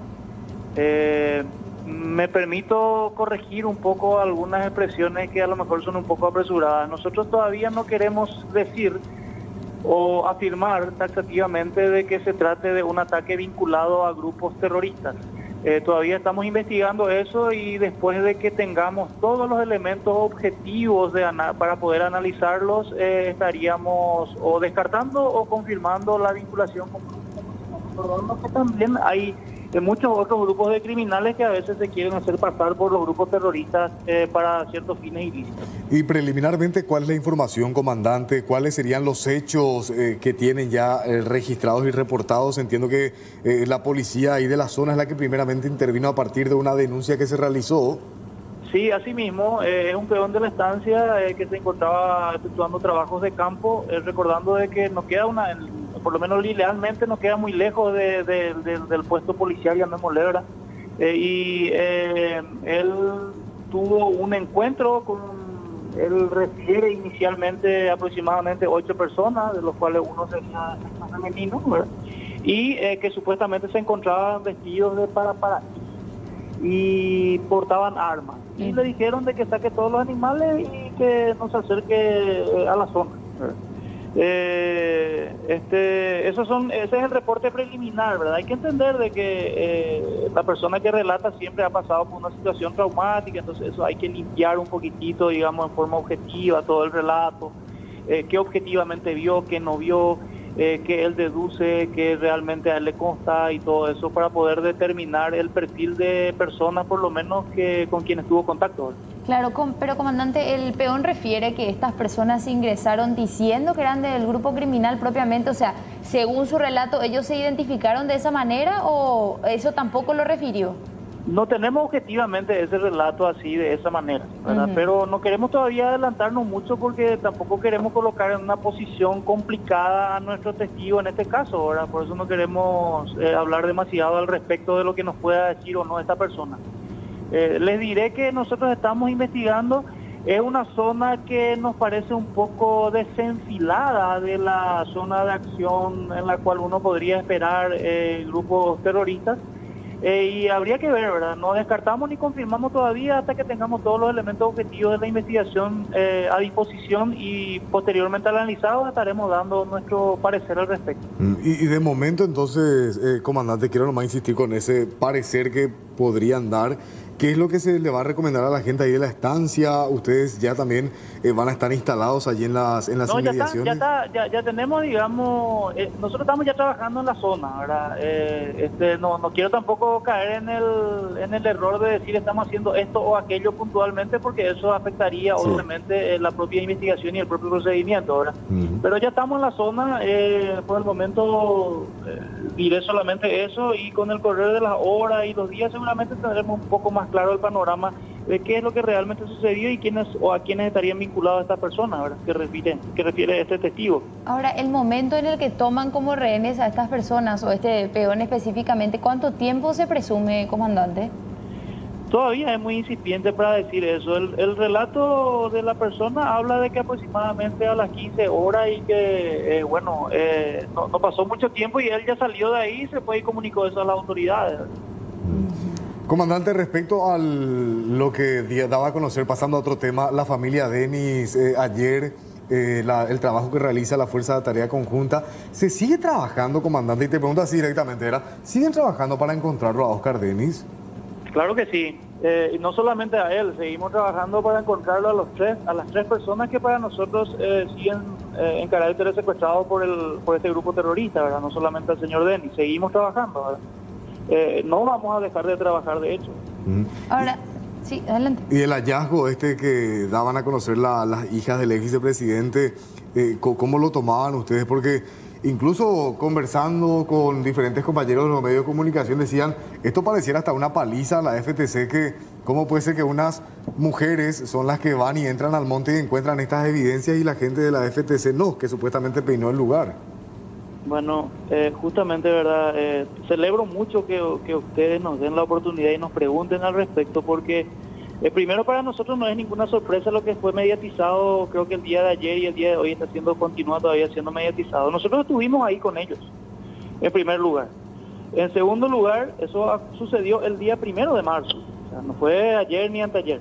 Eh, me permito corregir un poco algunas expresiones que a lo mejor son un poco apresuradas. Nosotros todavía no queremos decir o afirmar taxativamente de que se trate de un ataque vinculado a grupos terroristas. Eh, todavía estamos investigando eso, y después de que tengamos todos los elementos objetivos de para poder analizarlos, eh, estaríamos o descartando o confirmando la vinculación con grupos. Que también hay de muchos otros grupos de criminales que a veces se quieren hacer pasar por los grupos terroristas eh, para ciertos fines ilícitos. Y preliminarmente, ¿cuál es la información, comandante? ¿Cuáles serían los hechos eh, que tienen ya eh, registrados y reportados? Entiendo que eh, la policía ahí de la zona es la que primeramente intervino a partir de una denuncia que se realizó. Sí, así mismo, eh, es un peón de la estancia eh, que se encontraba efectuando trabajos de campo, eh, recordando de que nos queda una, por lo menos legalmente nos queda muy lejos de, de, de, del puesto policial, llamémosle, ¿verdad? Eh, y eh, él tuvo un encuentro con, él refiere inicialmente aproximadamente ocho personas, de los cuales uno sería femenino, ¿verdad? Y eh, que supuestamente se encontraban vestidos de para para y portaban armas. Y le dijeron de que saque todos los animales y que no se acerque eh, a la zona. Eh, este, esos son, ese es el reporte preliminar, ¿verdad? Hay que entender de que eh, la persona que relata siempre ha pasado por una situación traumática, entonces eso hay que limpiar un poquitito, digamos, en forma objetiva todo el relato, eh, qué objetivamente vio, qué no vio, eh, que él deduce, que realmente a él le consta y todo eso, para poder determinar el perfil de personas, por lo menos, que con quienes tuvo contacto. Claro, com pero comandante, el peón refiere que estas personas ingresaron diciendo que eran del grupo criminal propiamente, o sea, según su relato, ¿ellos se identificaron de esa manera o eso tampoco lo refirió? No tenemos objetivamente ese relato así, de esa manera, ¿verdad? Uh-huh. Pero no queremos todavía adelantarnos mucho porque tampoco queremos colocar en una posición complicada a nuestro testigo en este caso, ¿verdad? Por eso no queremos eh, hablar demasiado al respecto de lo que nos pueda decir o no esta persona. Eh, les diré que nosotros estamos investigando, es una zona que nos parece un poco desenfilada de la zona de acción en la cual uno podría esperar eh, grupos terroristas. Eh, y habría que ver, ¿verdad? No descartamos ni confirmamos todavía hasta que tengamos todos los elementos objetivos de la investigación eh, a disposición, y posteriormente analizados estaremos dando nuestro parecer al respecto. Y, y de momento entonces, eh, comandante, quiero nomás insistir con ese parecer que podrían dar. ¿Qué es lo que se le va a recomendar a la gente ahí de la estancia? ¿Ustedes ya también eh, van a estar instalados allí en las, en las No, ya está, inmediaciones? ya, está, ya, ya tenemos, digamos, eh, nosotros estamos ya trabajando en la zona, ¿verdad? Eh, este, no, no quiero tampoco caer en el, en el error de decir estamos haciendo esto o aquello puntualmente, porque eso afectaría Sí. obviamente eh, la propia investigación y el propio procedimiento, ¿verdad? Ujú. Pero ya estamos en la zona, eh, por el momento eh, diré solamente eso, y con el correr de las horas y los días seguramente tendremos un poco más claro el panorama de qué es lo que realmente sucedió y quiénes o a quiénes estarían vinculados a esta persona, ¿verdad? Que refiere, que refiere este testigo. Ahora, el momento en el que toman como rehenes a estas personas o este peón específicamente, ¿cuánto tiempo se presume, comandante? Todavía es muy incipiente para decir eso. El, el relato de la persona habla de que aproximadamente a las quince horas y que, eh, bueno, eh, no, no pasó mucho tiempo y él ya salió de ahí y se fue y comunicó eso a las autoridades. Comandante, respecto a lo que di- daba a conocer, pasando a otro tema, la familia Denis, eh, ayer, eh, la- el trabajo que realiza la Fuerza de Tarea Conjunta, ¿se sigue trabajando, comandante? Y te pregunto así directamente, ¿era? ¿Siguen trabajando para encontrarlo a Oscar Denis? Claro que sí. Eh, y no solamente a él, seguimos trabajando para encontrarlo a los tres, a las tres personas que para nosotros eh, siguen eh, en carácter de secuestrados por el, por este grupo terrorista, ¿verdad? No solamente al señor Denis, seguimos trabajando, ¿verdad? Eh, no vamos a dejar de trabajar, de hecho. Ahora, sí, adelante. Y el hallazgo este que daban a conocer la- las hijas del ex vicepresidente, eh, co- ¿cómo lo tomaban ustedes? Porque incluso conversando con diferentes compañeros de los medios de comunicación decían, esto pareciera hasta una paliza a la F T C, que cómo puede ser que unas mujeres son las que van y entran al monte y encuentran estas evidencias y la gente de la F T C no, que supuestamente peinó el lugar. Bueno, eh, justamente, ¿verdad? Eh, celebro mucho que, que ustedes nos den la oportunidad y nos pregunten al respecto, porque eh, primero para nosotros no es ninguna sorpresa lo que fue mediatizado, creo que el día de ayer y el día de hoy está siendo, continúa todavía siendo mediatizado. Nosotros estuvimos ahí con ellos, en primer lugar. En segundo lugar, eso ha- sucedió el día primero de marzo, o sea, no fue ayer ni anteayer.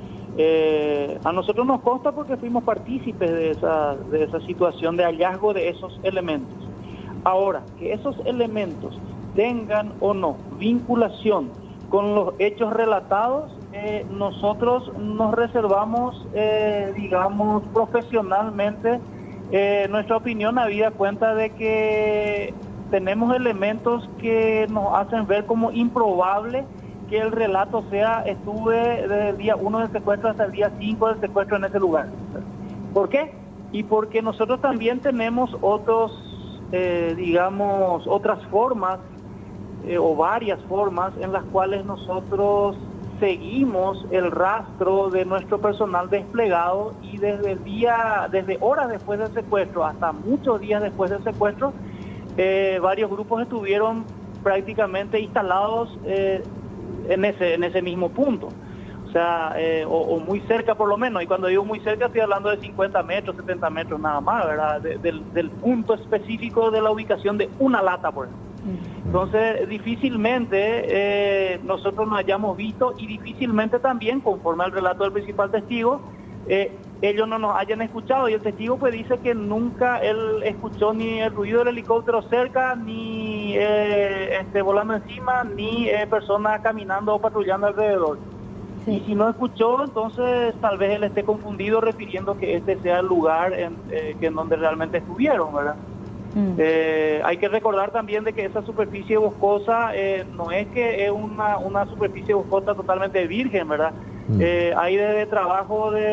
Eh, a nosotros nos consta porque fuimos partícipes de esa, de esa situación de hallazgo de esos elementos. Ahora, que esos elementos tengan o no vinculación con los hechos relatados, eh, nosotros nos reservamos, eh, digamos, profesionalmente eh, nuestra opinión, habida cuenta de que tenemos elementos que nos hacen ver como improbable que el relato sea, estuve desde el día uno del secuestro hasta el día cinco del secuestro en ese lugar. ¿Por qué? Y porque nosotros también tenemos otros, eh, digamos, otras formas eh, o varias formas en las cuales nosotros seguimos el rastro de nuestro personal desplegado, y desde el día, desde horas después del secuestro hasta muchos días después del secuestro, eh, varios grupos estuvieron prácticamente instalados eh, en ese en ese mismo punto, o sea, eh, o, o muy cerca por lo menos, y cuando digo muy cerca estoy hablando de cincuenta metros, setenta metros nada más, ¿verdad? De- del, del punto específico de la ubicación de una lata, por ejemplo. Entonces, difícilmente eh, nosotros nos hayamos visto, y difícilmente también, conforme al relato del principal testigo, eh, ellos no nos hayan escuchado, y el testigo pues dice que nunca él escuchó ni el ruido del helicóptero cerca, ni eh, este, volando encima, ni eh, personas caminando o patrullando alrededor. Y si no escuchó, entonces tal vez él esté confundido refiriendo que este sea el lugar en, eh, que en donde realmente estuvieron, ¿verdad? Eh, hay que recordar también de que esa superficie boscosa eh, no es que es una, una superficie boscosa totalmente virgen, ¿verdad? Eh, hay de, de trabajo de,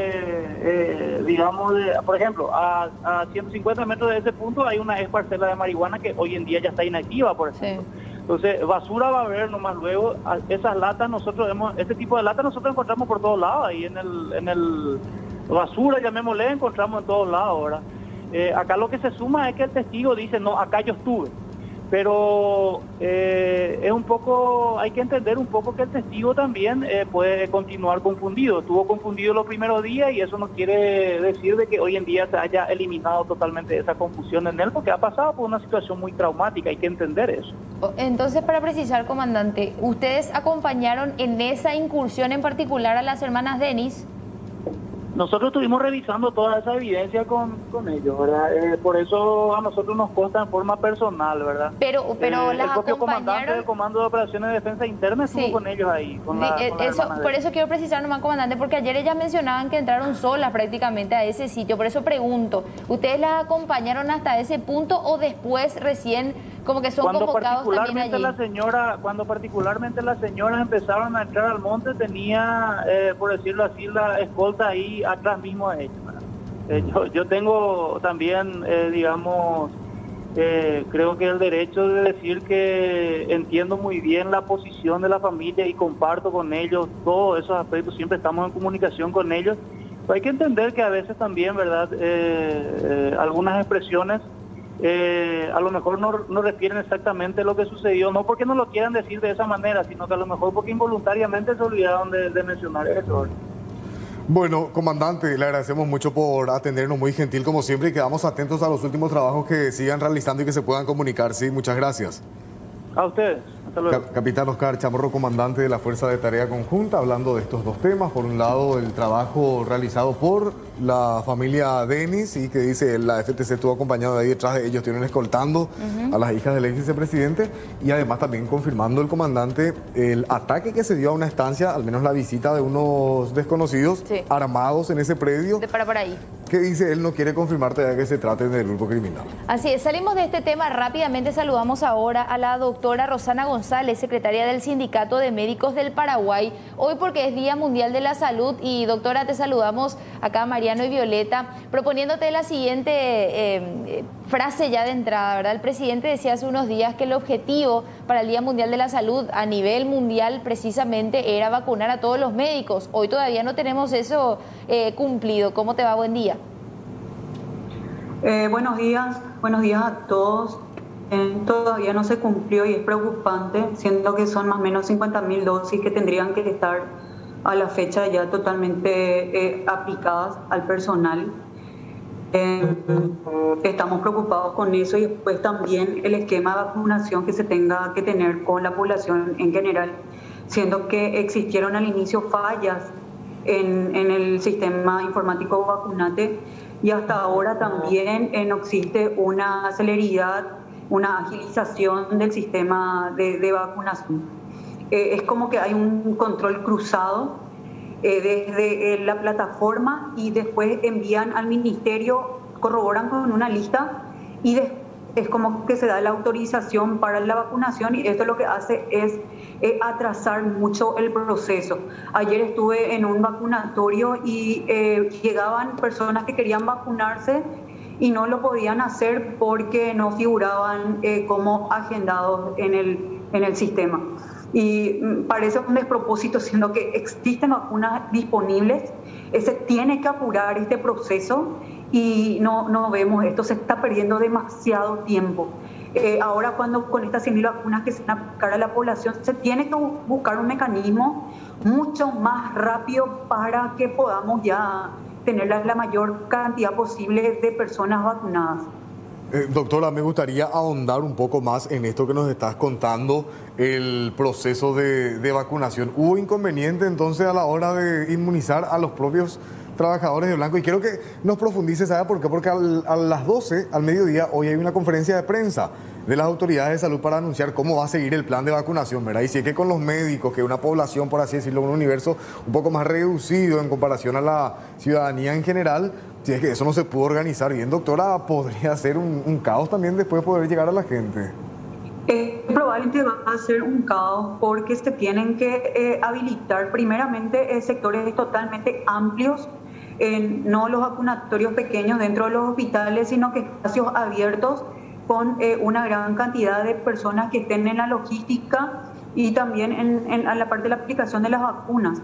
eh, digamos, de, por ejemplo, a, a ciento cincuenta metros de ese punto hay una ex parcela de marihuana que hoy en día ya está inactiva, por ejemplo. Entonces, basura va a haber nomás luego. A- esas latas nosotros hemos, este tipo de latas nosotros encontramos por todos lados, ahí en el, en el basura, llamémosle, encontramos en todos lados, ¿verdad? Eh, acá lo que se suma es que el testigo dice, no, acá yo estuve. Pero eh, es un poco, hay que entender un poco que el testigo también eh, puede continuar confundido. Estuvo confundido los primeros días, y eso no quiere decir de que hoy en día se haya eliminado totalmente esa confusión en él, porque ha pasado por una situación muy traumática, hay que entender eso. Entonces, para precisar, comandante, ¿ustedes acompañaron en esa incursión en particular a las hermanas Denis? Nosotros estuvimos revisando toda esa evidencia con, con ellos, ¿verdad? Eh, por eso a nosotros nos consta en forma personal, ¿verdad? Pero, pero Eh, las el propio comandante acompañaron. del Comando de Operaciones de Defensa Interna estuvo Sí. con ellos ahí. Con la, Sí, con la eso, hermana de por ellos. eso quiero precisar nomás, comandante, porque ayer ellas mencionaban que entraron solas prácticamente a ese sitio. Por eso pregunto, ¿ustedes las acompañaron hasta ese punto o después recién como que son Cuando convocados también particularmente allí? la señora, cuando particularmente las señoras empezaron a entrar al monte, tenía, eh, por decirlo así, la escolta ahí atrás mismo de ellos, ¿verdad? Eh, yo, yo tengo también, eh, digamos, eh, creo que el derecho de decir que entiendo muy bien la posición de la familia y comparto con ellos todos esos aspectos, siempre estamos en comunicación con ellos. Pero hay que entender que a veces también, ¿verdad? Eh, eh, algunas expresiones eh, a lo mejor no, no refieren exactamente lo que sucedió, no porque no lo quieran decir de esa manera, sino que a lo mejor porque involuntariamente se olvidaron de, de mencionar eso. Bueno, comandante, le agradecemos mucho por atendernos, muy gentil como siempre, y quedamos atentos a los últimos trabajos que sigan realizando y que se puedan comunicar. Sí, muchas gracias. A ustedes. Hasta luego. Cap- Capitán Oscar Chamorro, comandante de la Fuerza de Tarea Conjunta, hablando de estos dos temas. Por un lado, el trabajo realizado por la familia Denis, y que dice la F T C estuvo acompañado de ahí detrás de ellos, tienen escoltando Ujú. a las hijas del ex vicepresidente, y además también confirmando el comandante el ataque que se dio a una estancia, al menos la visita de unos desconocidos Sí. armados en ese predio, De para por ahí. que dice él no quiere confirmar todavía que se trate del grupo criminal. Así es, salimos de este tema rápidamente. Saludamos ahora a la doctora Rosana González, secretaria del Sindicato de Médicos del Paraguay, hoy porque es Día Mundial de la Salud. Y doctora, te saludamos acá, Mariano y Violeta, proponiéndote la siguiente eh, frase ya de entrada, ¿verdad? El presidente decía hace unos días que el objetivo para el Día Mundial de la Salud a nivel mundial precisamente era vacunar a todos los médicos. Hoy todavía no tenemos eso eh, cumplido. ¿Cómo te va? Buen día. Eh, buenos días, buenos días a todos. Eh, todavía no se cumplió y es preocupante, siendo que son más o menos cincuenta mil dosis que tendrían que estar a la fecha ya totalmente eh, aplicadas al personal. Eh, estamos preocupados con eso, y después también el esquema de vacunación que se tenga que tener con la población en general, siendo que existieron al inicio fallas en, en el sistema informático vacunante, y hasta ahora también eh, no existe una celeridad, una agilización del sistema de, de vacunación. Eh, es como que hay un control cruzado eh, desde eh, la plataforma, y después envían al ministerio, corroboran con una lista, y después es como que se da la autorización para la vacunación, y esto lo que hace es eh, atrasar mucho el proceso. Ayer estuve en un vacunatorio y eh, llegaban personas que querían vacunarse y no lo podían hacer porque no figuraban eh, como agendados en el, en el sistema. Y mm, parece un despropósito, siendo que existen vacunas disponibles, eh, se tiene que apurar este proceso, y no, no vemos esto, se está perdiendo demasiado tiempo. Eh, ahora cuando con estas cien mil vacunas que se van a aplicar a la población, se tiene que bu- buscar un mecanismo mucho más rápido para que podamos ya tener la, la mayor cantidad posible de personas vacunadas. Eh, doctora, me gustaría ahondar un poco más en esto que nos estás contando, el proceso de, de vacunación. ¿Hubo inconveniente entonces a la hora de inmunizar a los propios trabajadores de blanco? Y quiero que nos profundice, ¿sabe por qué? Porque al- a las doce, al mediodía, hoy hay una conferencia de prensa de las autoridades de salud para anunciar cómo va a seguir el plan de vacunación, ¿verdad? Y si es que con los médicos, que una población, por así decirlo, un universo un poco más reducido en comparación a la ciudadanía en general, si es que eso no se pudo organizar bien, doctora, podría ser un, un caos también después de poder llegar a la gente. Eh, probablemente va a ser un caos porque se tienen que eh, habilitar primeramente eh, sectores totalmente amplios, eh, no los vacunatorios pequeños dentro de los hospitales, sino que espacios abiertos con eh, una gran cantidad de personas que estén en la logística y también en, en, en la parte de la aplicación de las vacunas.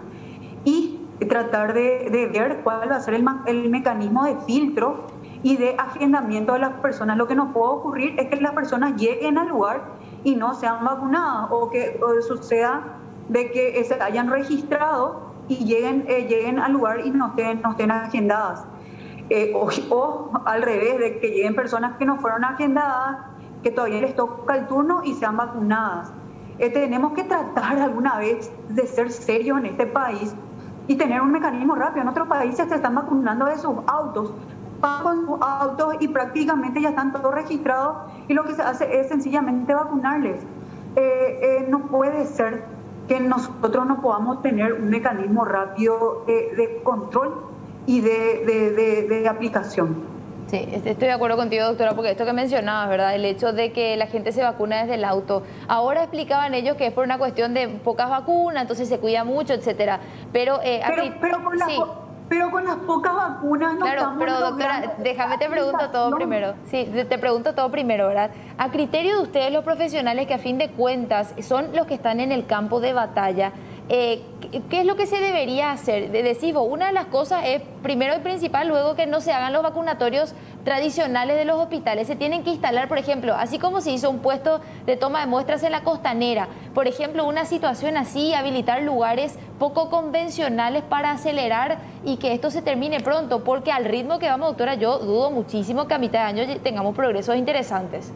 Y tratar de, de ver cuál va a ser el, el mecanismo de filtro y de agendamiento de las personas. Lo que no puede ocurrir es que las personas lleguen al lugar y no sean vacunadas, o que o suceda de que se hayan registrado y lleguen, eh, lleguen al lugar y no estén, no estén agendadas. Eh, o, o al revés, de que lleguen personas que no fueron agendadas, que todavía les toca el turno y sean vacunadas. Eh, tenemos que tratar alguna vez de ser serios en este país y tener un mecanismo rápido. En otros países se están vacunando de sus autos, van con sus autos y prácticamente ya están todos registrados y lo que se hace es sencillamente vacunarles. Eh, eh, no puede ser que nosotros no podamos tener un mecanismo rápido de, de control y de, de, de, de aplicación. Sí, estoy de acuerdo contigo, doctora, porque esto que mencionabas, ¿verdad? El hecho de que la gente se vacuna desde el auto. Ahora explicaban ellos que es por una cuestión de pocas vacunas, entonces se cuida mucho, etcétera. Pero, eh, pero, aquí, pero, con las, sí. pero con las pocas vacunas no Claro, estamos pero doctora, déjame te pregunto todo primero. Sí, te pregunto todo primero, ¿verdad? A criterio de ustedes, los profesionales que a fin de cuentas son los que están en el campo de batalla, Eh, ¿qué es lo que se debería hacer? De decir, una de las cosas es, primero y principal, luego que no se hagan los vacunatorios tradicionales de los hospitales. Se tienen que instalar, por ejemplo, así como se hizo un puesto de toma de muestras en la Costanera, por ejemplo, una situación así, habilitar lugares poco convencionales para acelerar y que esto se termine pronto, porque al ritmo que vamos, doctora, yo dudo muchísimo que a mitad de año tengamos progresos interesantes.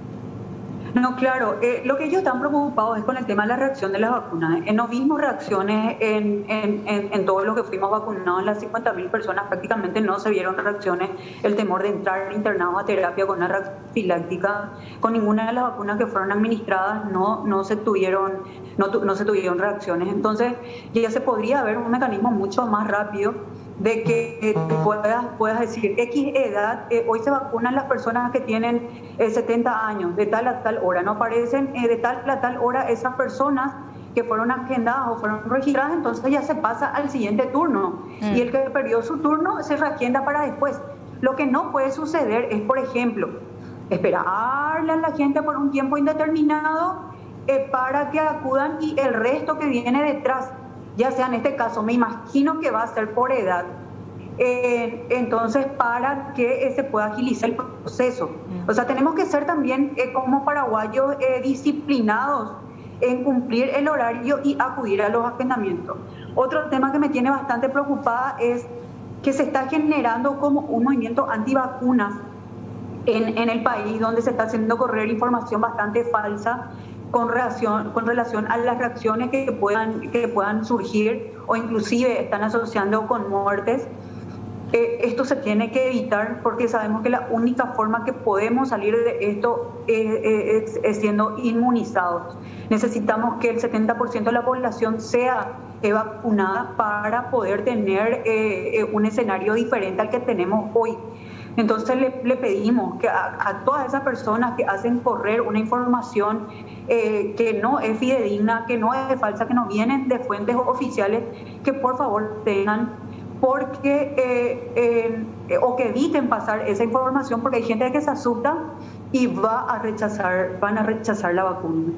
No, claro, eh, lo que ellos están preocupados es con el tema de la reacción de las vacunas. Eh, no vimos reacciones en, en, en, en todos los que fuimos vacunados, en las cincuenta mil personas prácticamente no se vieron reacciones, el temor de entrar internados a terapia con una reacción filáctica, con ninguna de las vacunas que fueron administradas no, no, se, tuvieron, no, no se tuvieron reacciones. Entonces ya se podría haber un mecanismo mucho más rápido de que eh, puedas, puedas decir X edad, eh, hoy se vacunan las personas que tienen eh, setenta años, de tal a tal hora, no aparecen eh, de tal a tal hora esas personas que fueron agendadas o fueron registradas, entonces ya se pasa al siguiente turno mm. y el que perdió su turno se reagenda para después. Lo que no puede suceder es, por ejemplo, esperarle a la gente por un tiempo indeterminado eh, para que acudan y el resto que viene detrás, ya sea en este caso, me imagino que va a ser por edad, eh, entonces para que eh, se pueda agilizar el proceso. O sea, tenemos que ser también eh, como paraguayos eh, disciplinados en cumplir el horario y acudir a los agendamientos. Otro tema que me tiene bastante preocupada es que se está generando como un movimiento antivacunas en, en el país, donde se está haciendo correr información bastante falsa con relación, con relación a las reacciones que puedan, que puedan surgir o inclusive están asociando con muertes. Eh, esto se tiene que evitar porque sabemos que la única forma que podemos salir de esto es, es, es siendo inmunizados. Necesitamos que el setenta por ciento de la población sea vacunada para poder tener eh, un escenario diferente al que tenemos hoy. Entonces le, le pedimos que a, a todas esas personas que hacen correr una información eh, que no es fidedigna, que no es falsa, que no vienen de fuentes oficiales, que por favor tengan, porque eh, eh, o que eviten pasar esa información, porque hay gente que se asusta y va a rechazar, van a rechazar la vacuna.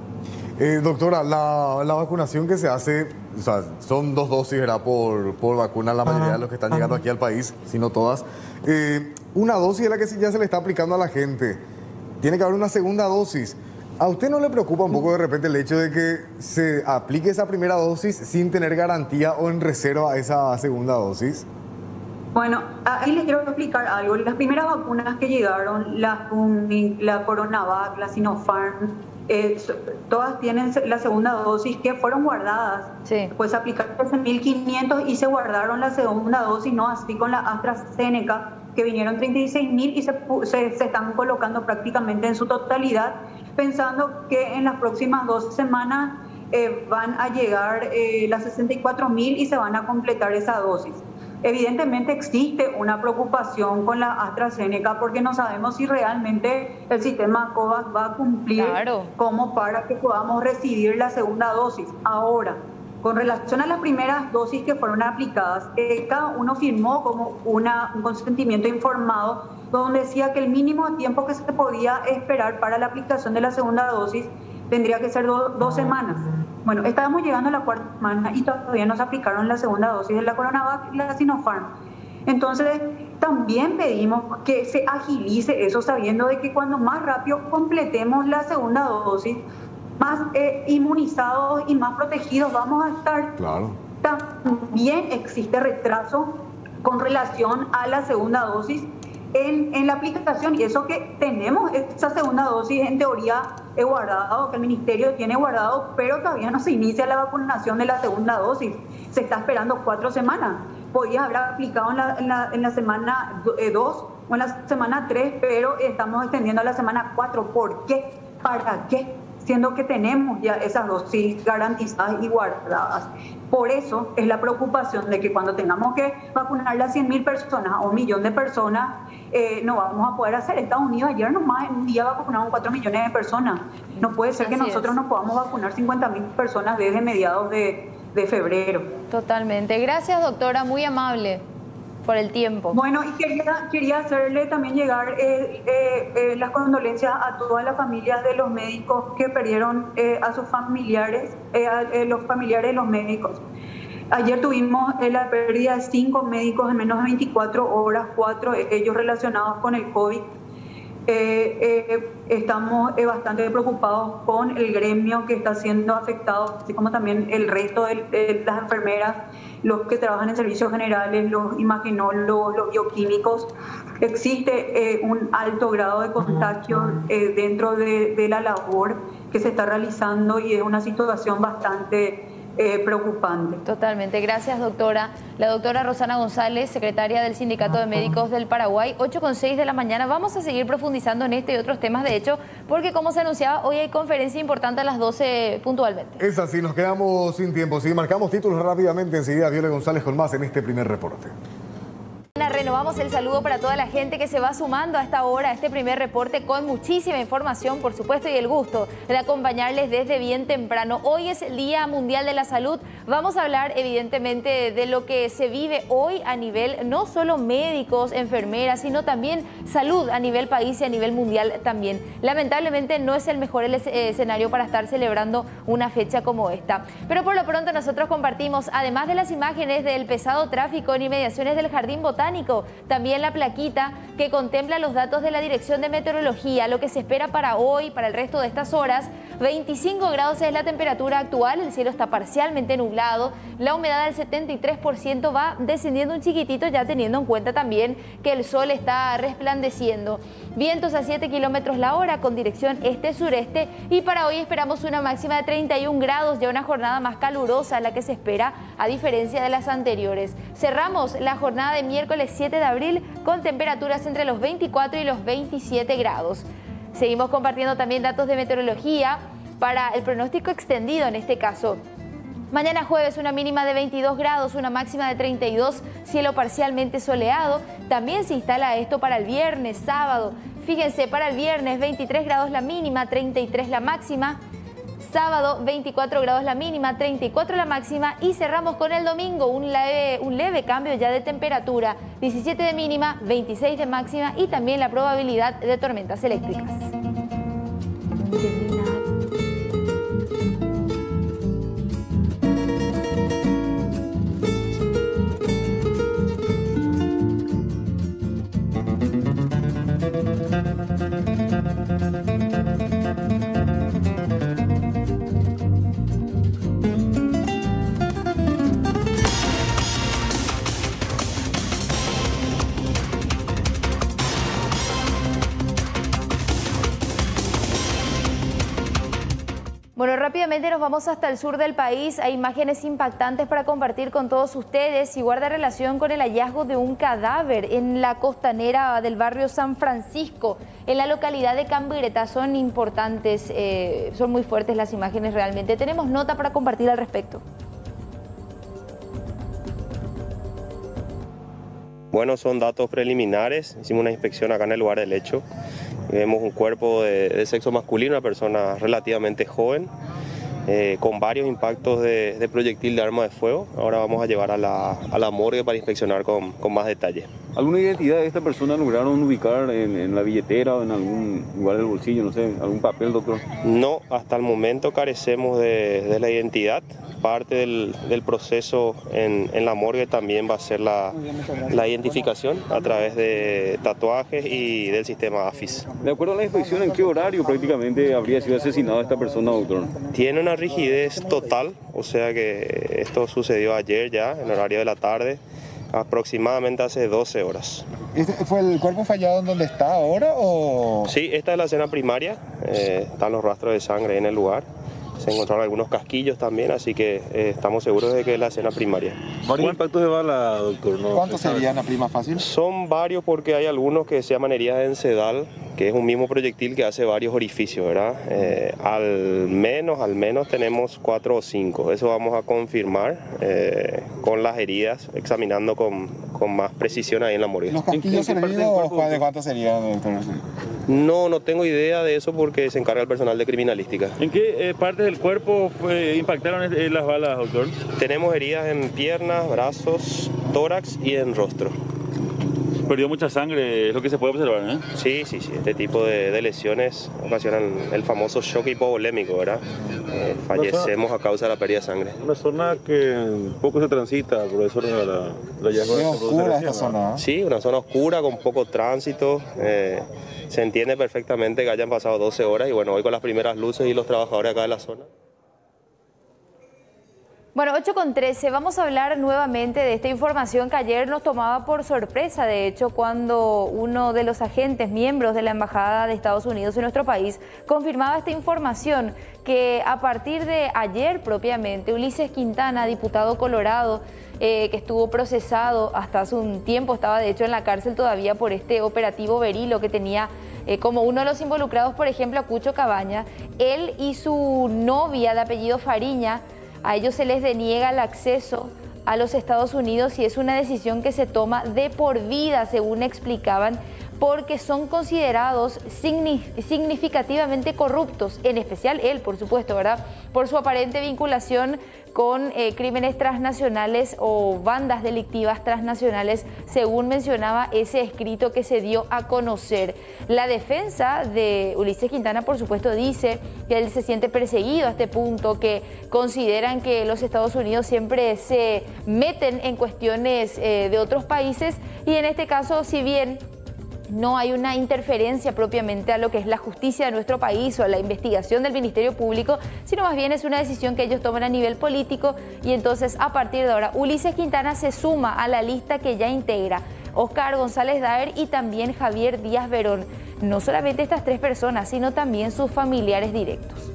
Eh, doctora, la, la vacunación que se hace, o sea, son dos dosis, ¿verdad? Por, por vacuna, la mayoría de los que están llegando aquí al país, si no todas. Eh, una dosis es la que ya se le está aplicando a la gente. Tiene que haber una segunda dosis. ¿A usted no le preocupa un poco de repente el hecho de que se aplique esa primera dosis sin tener garantía o en reserva a esa segunda dosis? Bueno, ahí les quiero explicar algo. Las primeras vacunas que llegaron, la Sputnik, la Coronavac, la Sinopharm, eh, todas tienen la segunda dosis que fueron guardadas. Sí. Pues se aplicaron en mil quinientos y se guardaron la segunda dosis, no así con la AstraZeneca, que vinieron treinta y seis mil y se, se, se están colocando prácticamente en su totalidad, pensando que en las próximas dos semanas eh, van a llegar eh, las sesenta y cuatro mil y se van a completar esa dosis. Evidentemente existe una preocupación con la AstraZeneca porque no sabemos si realmente el sistema COVAX va a cumplir claro. como para que podamos recibir la segunda dosis. Ahora, con relación a las primeras dosis que fueron aplicadas, eh, cada uno firmó como una, un consentimiento informado donde decía que el mínimo tiempo que se podía esperar para la aplicación de la segunda dosis tendría que ser do, dos semanas. Bueno, estábamos llegando a la cuarta semana y todavía no se aplicaron la segunda dosis de la Coronavac y la Sinopharm. Entonces, también pedimos que se agilice eso, sabiendo de que cuando más rápido completemos la segunda dosis, más eh, inmunizados y más protegidos vamos a estar. Claro. También existe retraso con relación a la segunda dosis en, en la aplicación, y eso que tenemos esa segunda dosis en teoría he guardado, que el ministerio tiene guardado, pero todavía no se inicia la vacunación de la segunda dosis. se está esperando cuatro semanas. Podía haber aplicado en la, en la, en la semana dos o en la semana tres, pero estamos extendiendo a la semana cuatro. ¿Por qué? ¿Para qué? Siendo que tenemos ya esas dosis garantizadas y guardadas. Por eso es la preocupación de que cuando tengamos que vacunar a cien mil personas o un millón de personas, eh, no vamos a poder hacer. Estados Unidos ayer nomás en un día vacunaron cuatro millones de personas. No puede ser que Así nosotros es. no podamos vacunar cincuenta mil personas desde mediados de, de febrero. Totalmente. Gracias, doctora, muy amable por el tiempo. Bueno, y quería, quería hacerle también llegar eh, eh, eh, las condolencias a todas las familias de los médicos que perdieron eh, a sus familiares, eh, a eh, los familiares de los médicos. Ayer tuvimos eh, la pérdida de cinco médicos en menos de veinticuatro horas, cuatro eh, ellos relacionados con el COVID. Eh, eh, estamos eh, bastante preocupados con el gremio que está siendo afectado, así como también el resto de, de las enfermeras, los que trabajan en servicios generales, los imaginólogos, los bioquímicos. Existe eh, un alto grado de contagio eh, dentro de, de la labor que se está realizando y es una situación bastante Eh, preocupante. Totalmente. Gracias, doctora. La doctora Rosana González, secretaria del Sindicato de Médicos del Paraguay, ocho con seis de la mañana. Vamos a seguir profundizando en este y otros temas, de hecho, porque como se anunciaba, hoy hay conferencia importante a las doce puntualmente. Es así, nos quedamos sin tiempo. Si marcamos títulos rápidamente, enseguida Viole González con más en este primer reporte. Renovamos el saludo para toda la gente que se va sumando a esta hora, a este primer reporte con muchísima información, por supuesto, y el gusto de acompañarles desde bien temprano. Hoy es el Día Mundial de la Salud. Vamos a hablar evidentemente de lo que se vive hoy a nivel no solo médicos, enfermeras, sino también salud a nivel país y a nivel mundial también. Lamentablemente no es el mejor el escenario para estar celebrando una fecha como esta. Pero por lo pronto nosotros compartimos, además de las imágenes del pesado tráfico en inmediaciones del Jardín Botánico, también la plaquita que contempla los datos de la Dirección de Meteorología, lo que se espera para hoy, para el resto de estas horas. veinticinco grados es la temperatura actual, el cielo está parcialmente nublado, la humedad del setenta y tres por ciento va descendiendo un chiquitito, ya teniendo en cuenta también que el sol está resplandeciendo. Vientos a siete kilómetros la hora con dirección este-sureste, y para hoy esperamos una máxima de treinta y un grados, ya una jornada más calurosa la que se espera a diferencia de las anteriores. Cerramos la jornada de miércoles siete de abril con temperaturas entre los veinticuatro y los veintisiete grados. Seguimos compartiendo también datos de meteorología para el pronóstico extendido en este caso. Mañana jueves una mínima de veintidós grados, una máxima de treinta y dos, cielo parcialmente soleado. También se instala esto para el viernes, sábado. Fíjense, para el viernes veintitrés grados la mínima, treinta y tres la máxima. Sábado veinticuatro grados la mínima, treinta y cuatro la máxima, y cerramos con el domingo un leve, un leve cambio ya de temperatura, diecisiete de mínima, veintiséis de máxima, y también la probabilidad de tormentas eléctricas. Bueno, rápidamente nos vamos hasta el sur del país. Hay imágenes impactantes para compartir con todos ustedes y guarda relación con el hallazgo de un cadáver en la costanera del barrio San Francisco, en la localidad de Cambireta. Son importantes, eh, son muy fuertes las imágenes realmente. Tenemos nota para compartir al respecto. Bueno, son datos preliminares. Hicimos una inspección acá en el lugar del hecho. Vemos un cuerpo de, de sexo masculino, una persona relativamente joven, eh, con varios impactos de, de proyectil de arma de fuego. Ahora vamos a llevar a la, a la morgue para inspeccionar con, con más detalle. ¿Alguna identidad de esta persona lograron ubicar en, en la billetera o en algún lugar del bolsillo, no sé, algún papel, doctor? No, hasta el momento carecemos de, de la identidad. Parte del, del proceso en, en la morgue también va a ser la, la identificación a través de tatuajes y del sistema AFIS. De acuerdo a la inspección, ¿en qué horario prácticamente habría sido asesinada esta persona, doctor? Tiene una rigidez total, o sea que esto sucedió ayer ya, en horario de la tarde, aproximadamente hace doce horas. ¿Este fue el cuerpo fallado en donde está ahora o...? Sí, esta es la escena primaria, eh, están los rastros de sangre en el lugar. se encontraron algunos casquillos también, así que eh, estamos seguros de que es la escena primaria. ¿Varios impactos de bala, doctor? ¿No? ¿Cuántos serían a prima fácil? Son varios porque hay algunos que se llaman heridas de encedal, que es un mismo proyectil que hace varios orificios, ¿verdad? Eh, al menos, al menos tenemos cuatro o cinco. Eso vamos a confirmar eh, con las heridas, examinando con, con más precisión ahí en la morgue. ¿Los casquillos servidos de cuántos serían, doctor? No, no tengo idea de eso porque se encarga el personal de criminalística. ¿En qué eh, partes del cuerpo fue, impactaron eh, las balas, doctor? Tenemos heridas en piernas, brazos, tórax y en rostro. Perdió mucha sangre, es lo que se puede observar, ¿eh? Sí, sí, sí. Este tipo de, de lesiones ocasionan el famoso shock hipovolémico, ¿verdad? Eh, fallecemos a causa de la pérdida de sangre. Una zona que poco se transita, por eso la, la, la ¿Es oscura esta zona? Sí, una zona oscura con poco tránsito. Eh, se entiende perfectamente que hayan pasado doce horas y bueno, hoy con las primeras luces y los trabajadores acá de la zona. Bueno, ocho con trece, vamos a hablar nuevamente de esta información que ayer nos tomaba por sorpresa, de hecho, cuando uno de los agentes, miembros de la Embajada de Estados Unidos en nuestro país, confirmaba esta información que a partir de ayer propiamente, Ulises Quintana, diputado colorado, eh, que estuvo procesado hasta hace un tiempo, estaba de hecho en la cárcel todavía por este operativo Berilo que tenía eh, como uno de los involucrados, por ejemplo, a Cucho Cabaña, él y su novia de apellido Fariña, a ellos se les deniega el acceso a los Estados Unidos y es una decisión que se toma de por vida, según explicaban, porque son considerados significativamente corruptos, en especial él, por supuesto, ¿verdad? Por su aparente vinculación con eh, crímenes transnacionales o bandas delictivas transnacionales, según mencionaba ese escrito que se dio a conocer. La defensa de Ulises Quintana, por supuesto, dice que él se siente perseguido a este punto, que consideran que los Estados Unidos siempre se meten en cuestiones eh, de otros países y en este caso, si bien no hay una interferencia propiamente a lo que es la justicia de nuestro país o a la investigación del Ministerio Público, sino más bien es una decisión que ellos toman a nivel político y entonces a partir de ahora Ulises Quintana se suma a la lista que ya integra Oscar González Daer y también Javier Díaz Verón. No solamente estas tres personas, sino también sus familiares directos.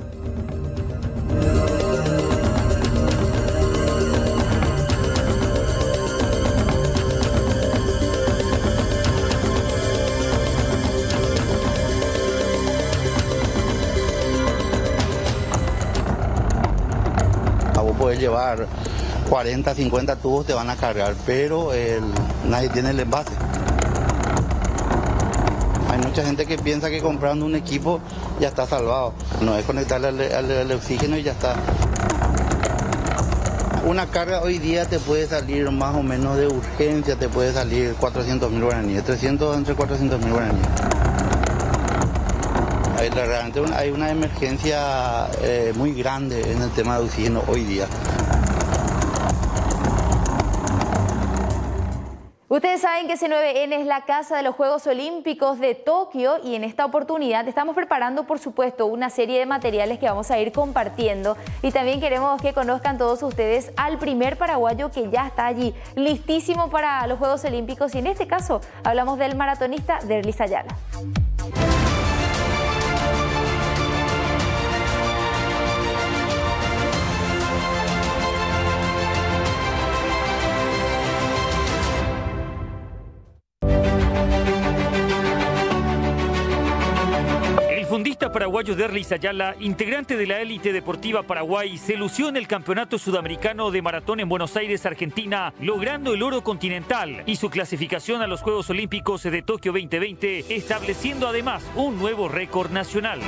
Puedes llevar cuarenta, cincuenta tubos, te van a cargar, pero el, nadie tiene el envase. Hay mucha gente que piensa que comprando un equipo ya está salvado. No es conectarle al, al, al oxígeno y ya está. Una carga hoy día te puede salir más o menos de urgencia, te puede salir cuatrocientos mil guaraníes, trescientos entre cuatrocientos mil guaraníes. Hay, realmente una, hay una emergencia eh, muy grande en el tema de oxígeno hoy día. Ustedes saben que C nueve N es la casa de los Juegos Olímpicos de Tokio y en esta oportunidad estamos preparando, por supuesto, una serie de materiales que vamos a ir compartiendo y también queremos que conozcan todos ustedes al primer paraguayo que ya está allí, listísimo para los Juegos Olímpicos y en este caso hablamos del maratonista Derlis Ayala. El fundista paraguayo Derlis Ayala, integrante de la élite deportiva Paraguay, se lució en el Campeonato Sudamericano de Maratón en Buenos Aires, Argentina, logrando el oro continental y su clasificación a los Juegos Olímpicos de Tokio veinte veinte, estableciendo además un nuevo récord nacional.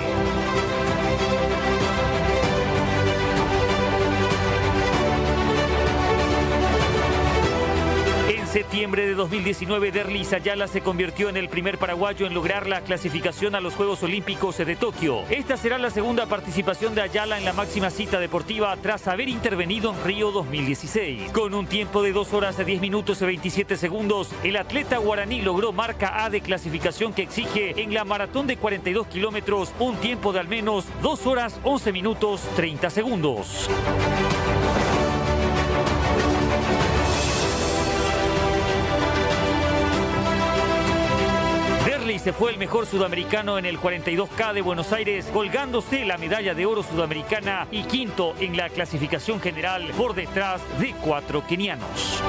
En septiembre de dos mil diecinueve, Derlis Ayala se convirtió en el primer paraguayo en lograr la clasificación a los Juegos Olímpicos de Tokio. Esta será la segunda participación de Ayala en la máxima cita deportiva tras haber intervenido en Río dos mil dieciséis. Con un tiempo de dos horas diez minutos y veintisiete segundos, el atleta guaraní logró marca A de clasificación que exige en la maratón de cuarenta y dos kilómetros un tiempo de al menos dos horas once minutos treinta segundos. se fue el mejor sudamericano en el cuarenta y dos K de Buenos Aires, colgándose la medalla de oro sudamericana y quinto en la clasificación general por detrás de cuatro kenianos.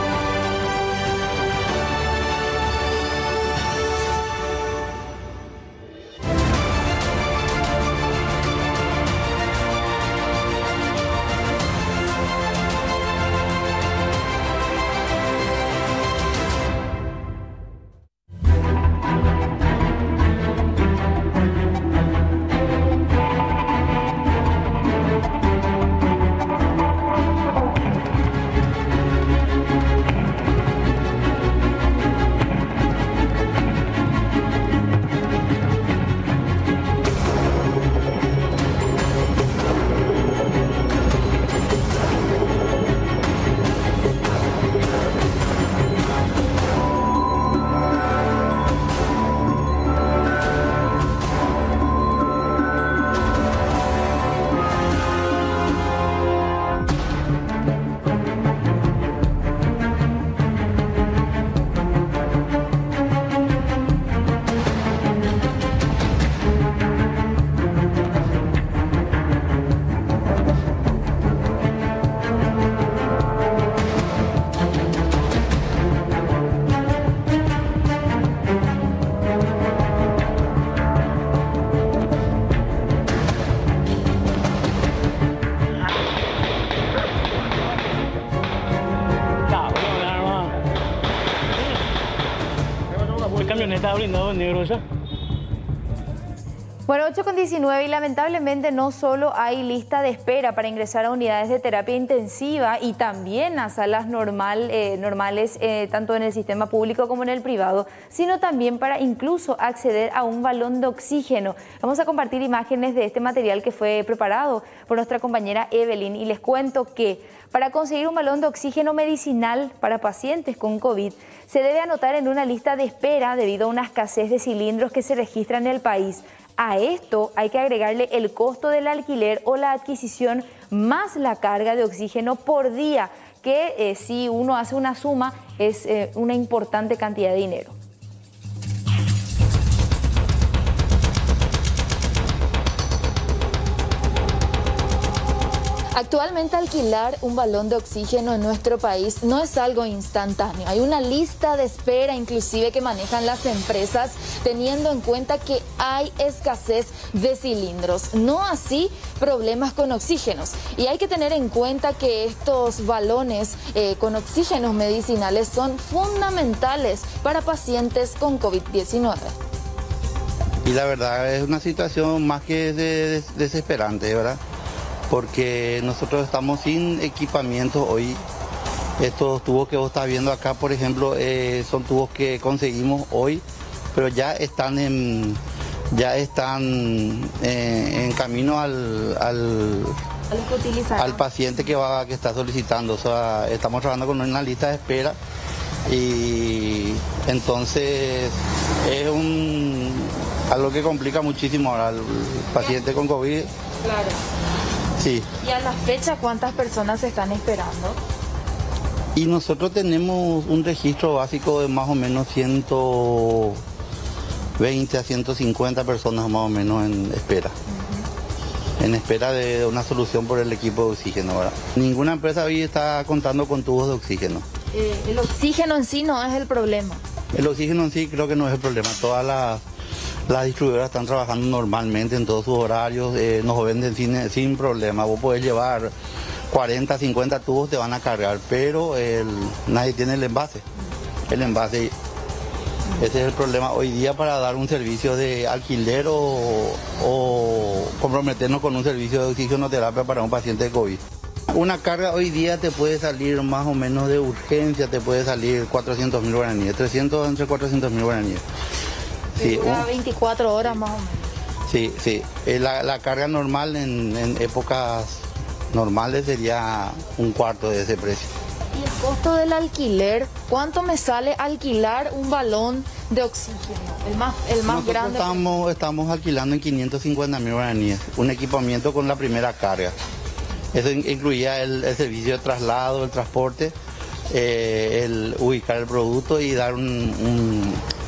Camioneta blindado negro ya. Bueno, ocho con diecinueve y lamentablemente no solo hay lista de espera para ingresar a unidades de terapia intensiva y también a salas normal, eh, normales, eh, tanto en el sistema público como en el privado, sino también para incluso acceder a un balón de oxígeno. Vamos a compartir imágenes de este material que fue preparado por nuestra compañera Evelyn y les cuento que para conseguir un balón de oxígeno medicinal para pacientes con COVID, se debe anotar en una lista de espera debido a una escasez de cilindros que se registra en el país. A esto hay que agregarle el costo del alquiler o la adquisición más la carga de oxígeno por día, que eh, si uno hace una suma es eh, una importante cantidad de dinero. Actualmente alquilar un balón de oxígeno en nuestro país no es algo instantáneo. Hay una lista de espera inclusive que manejan las empresas teniendo en cuenta que hay escasez de cilindros. No así problemas con oxígenos. Y hay que tener en cuenta que estos balones eh, con oxígenos medicinales son fundamentales para pacientes con COVID diecinueve. Y la verdad es una situación más que des desesperante, ¿verdad? Porque nosotros estamos sin equipamiento hoy. Estos tubos que vos estás viendo acá, por ejemplo, eh, son tubos que conseguimos hoy, pero ya están en, ya están eh, en camino al, al, al paciente que, va, que está solicitando. O sea, estamos trabajando con una lista de espera y entonces es un, algo que complica muchísimo ahora al paciente con COVID. Claro. Sí. ¿Y a la fecha cuántas personas están esperando? Y nosotros tenemos un registro básico de más o menos ciento veinte a ciento cincuenta personas más o menos en espera. Uh-huh. En espera de una solución por el equipo de oxígeno, ¿verdad? Ninguna empresa hoy está contando con tubos de oxígeno. Eh, el oxígeno en sí no es el problema. El oxígeno en sí creo que no es el problema. Todas las Las distribuidoras están trabajando normalmente en todos sus horarios, eh, nos venden sin, sin problema. Vos podés llevar cuarenta, cincuenta tubos, te van a cargar, pero el, nadie tiene el envase. El envase, ese es el problema hoy día para dar un servicio de alquiler o, o comprometernos con un servicio de oxigenoterapia para un paciente de COVID. Una carga hoy día te puede salir más o menos de urgencia, te puede salir cuatrocientos mil guaraníes, trescientos entre cuatrocientos mil guaraníes. Sí, uh, veinticuatro horas más o menos. Sí, sí. La, la carga normal en, en épocas normales sería un cuarto de ese precio. ¿Y el costo del alquiler? ¿Cuánto me sale alquilar un balón de oxígeno? El más, el más Nosotros grande. Estamos, estamos alquilando en quinientos cincuenta mil guaraníes, un equipamiento con la primera carga. Eso incluía el, el servicio de traslado, el transporte, eh, el ubicar el producto y dar un... un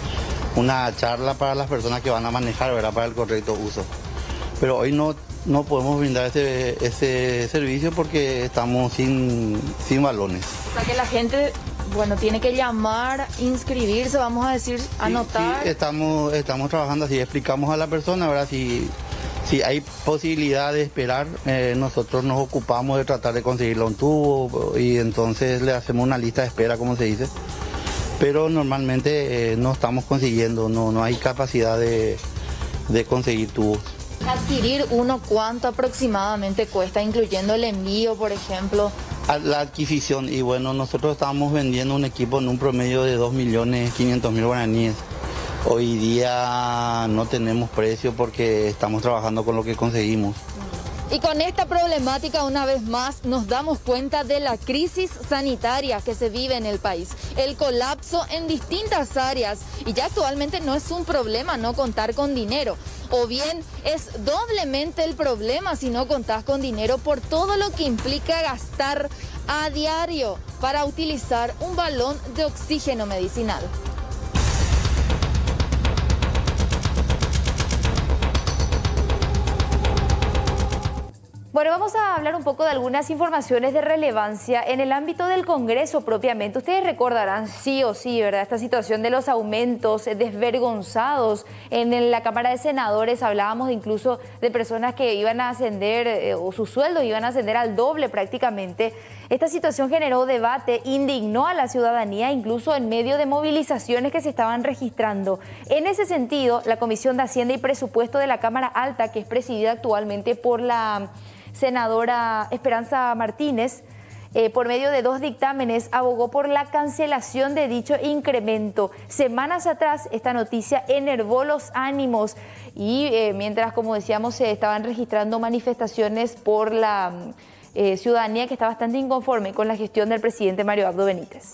una charla para las personas que van a manejar, ¿verdad? Para el correcto uso. Pero hoy no, no podemos brindar ese, ese servicio porque estamos sin, sin balones. O sea que la gente, bueno, tiene que llamar, inscribirse, vamos a decir, anotar. Sí, estamos, estamos trabajando así, explicamos a la persona, ¿verdad? Si, si hay posibilidad de esperar, eh, nosotros nos ocupamos de tratar de conseguirle un tubo y entonces le hacemos una lista de espera, como se dice. Pero normalmente eh, no estamos consiguiendo, no, no hay capacidad de, de conseguir tubos. Adquirir uno, ¿cuánto aproximadamente cuesta, incluyendo el envío, por ejemplo? La adquisición, y bueno, nosotros estábamos vendiendo un equipo en un promedio de dos millones quinientos mil guaraníes. Hoy día no tenemos precio porque estamos trabajando con lo que conseguimos. Y con esta problemática, una vez más, nos damos cuenta de la crisis sanitaria que se vive en el país. El colapso en distintas áreas. Y ya actualmente no es un problema no contar con dinero. O bien es doblemente el problema si no contás con dinero por todo lo que implica gastar a diario para utilizar un balón de oxígeno medicinal. Bueno, vamos a hablar un poco de algunas informaciones de relevancia en el ámbito del Congreso propiamente. Ustedes recordarán sí o sí, ¿verdad? Esta situación de los aumentos desvergonzados en la Cámara de Senadores. Hablábamos incluso de personas que iban a ascender, eh, o sus sueldos iban a ascender al doble prácticamente. Esta situación generó debate, indignó a la ciudadanía, incluso en medio de movilizaciones que se estaban registrando. En ese sentido, la Comisión de Hacienda y Presupuesto de la Cámara Alta, que es presidida actualmente por la senadora Esperanza Martínez, eh, por medio de dos dictámenes, abogó por la cancelación de dicho incremento. Semanas atrás, esta noticia enervó los ánimos y eh, mientras, como decíamos, se estaban registrando manifestaciones por la eh, ciudadanía que está bastante inconforme con la gestión del presidente Mario Abdo Benítez.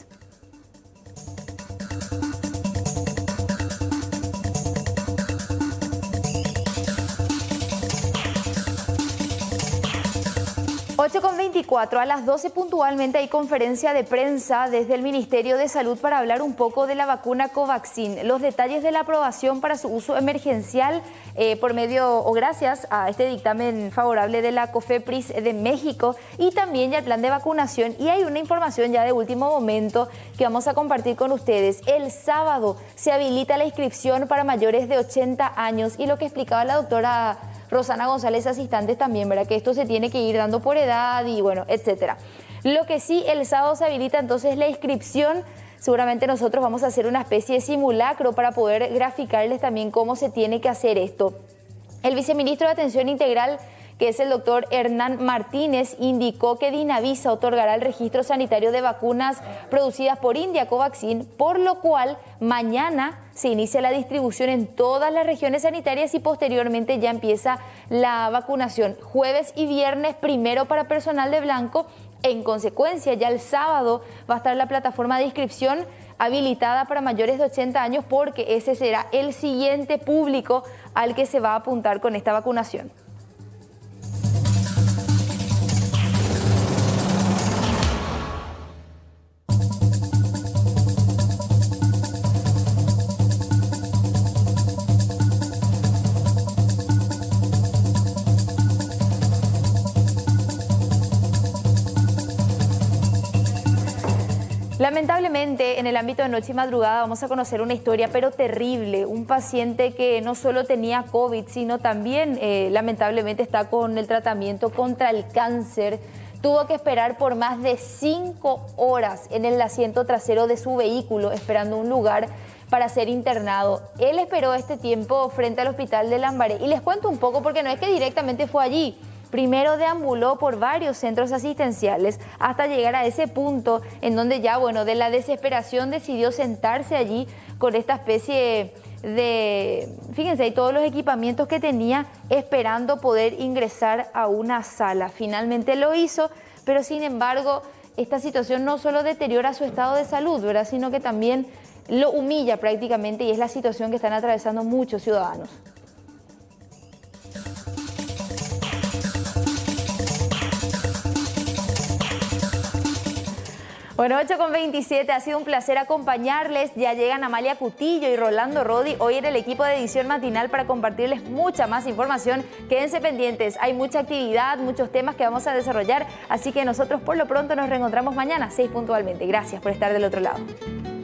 ocho con veinticuatro, a las doce puntualmente hay conferencia de prensa desde el Ministerio de Salud para hablar un poco de la vacuna Covaxin. Los detalles de la aprobación para su uso emergencial eh, por medio o gracias a este dictamen favorable de la COFEPRIS de México y también ya el plan de vacunación. Y hay una información ya de último momento que vamos a compartir con ustedes. El sábado se habilita la inscripción para mayores de ochenta años y lo que explicaba la doctora Rosana González Asistentes también, ¿verdad? Que esto se tiene que ir dando por edad y bueno, etcétera. Lo que sí, el sábado se habilita entonces la inscripción. Seguramente nosotros vamos a hacer una especie de simulacro para poder graficarles también cómo se tiene que hacer esto. El viceministro de Atención Integral, que es el doctor Hernán Martínez, indicó que Dinavisa otorgará el registro sanitario de vacunas producidas por India Covaxin, por lo cual mañana se inicia la distribución en todas las regiones sanitarias y posteriormente ya empieza la vacunación. Jueves y viernes primero para personal de blanco. En consecuencia, ya el sábado va a estar la plataforma de inscripción habilitada para mayores de ochenta años porque ese será el siguiente público al que se va a apuntar con esta vacunación. Lamentablemente, en el ámbito de noche y madrugada vamos a conocer una historia, pero terrible. Un paciente que no solo tenía COVID, sino también, eh, lamentablemente, está con el tratamiento contra el cáncer. Tuvo que esperar por más de cinco horas en el asiento trasero de su vehículo, esperando un lugar para ser internado. Él esperó este tiempo frente al hospital de Lambaré. Y les cuento un poco, porque no es que directamente fue allí. Primero deambuló por varios centros asistenciales hasta llegar a ese punto en donde ya, bueno, de la desesperación decidió sentarse allí con esta especie de, fíjense, hay todos los equipamientos que tenía esperando poder ingresar a una sala. Finalmente lo hizo, pero sin embargo, esta situación no solo deteriora su estado de salud, ¿verdad?, sino que también lo humilla prácticamente y es la situación que están atravesando muchos ciudadanos. Bueno, ocho con veintisiete, ha sido un placer acompañarles. Ya llegan Amalia Cutillo y Rolando Rodi hoy en el equipo de edición matinal para compartirles mucha más información. Quédense pendientes, hay mucha actividad, muchos temas que vamos a desarrollar, así que nosotros por lo pronto nos reencontramos mañana, seis puntualmente. Gracias por estar del otro lado.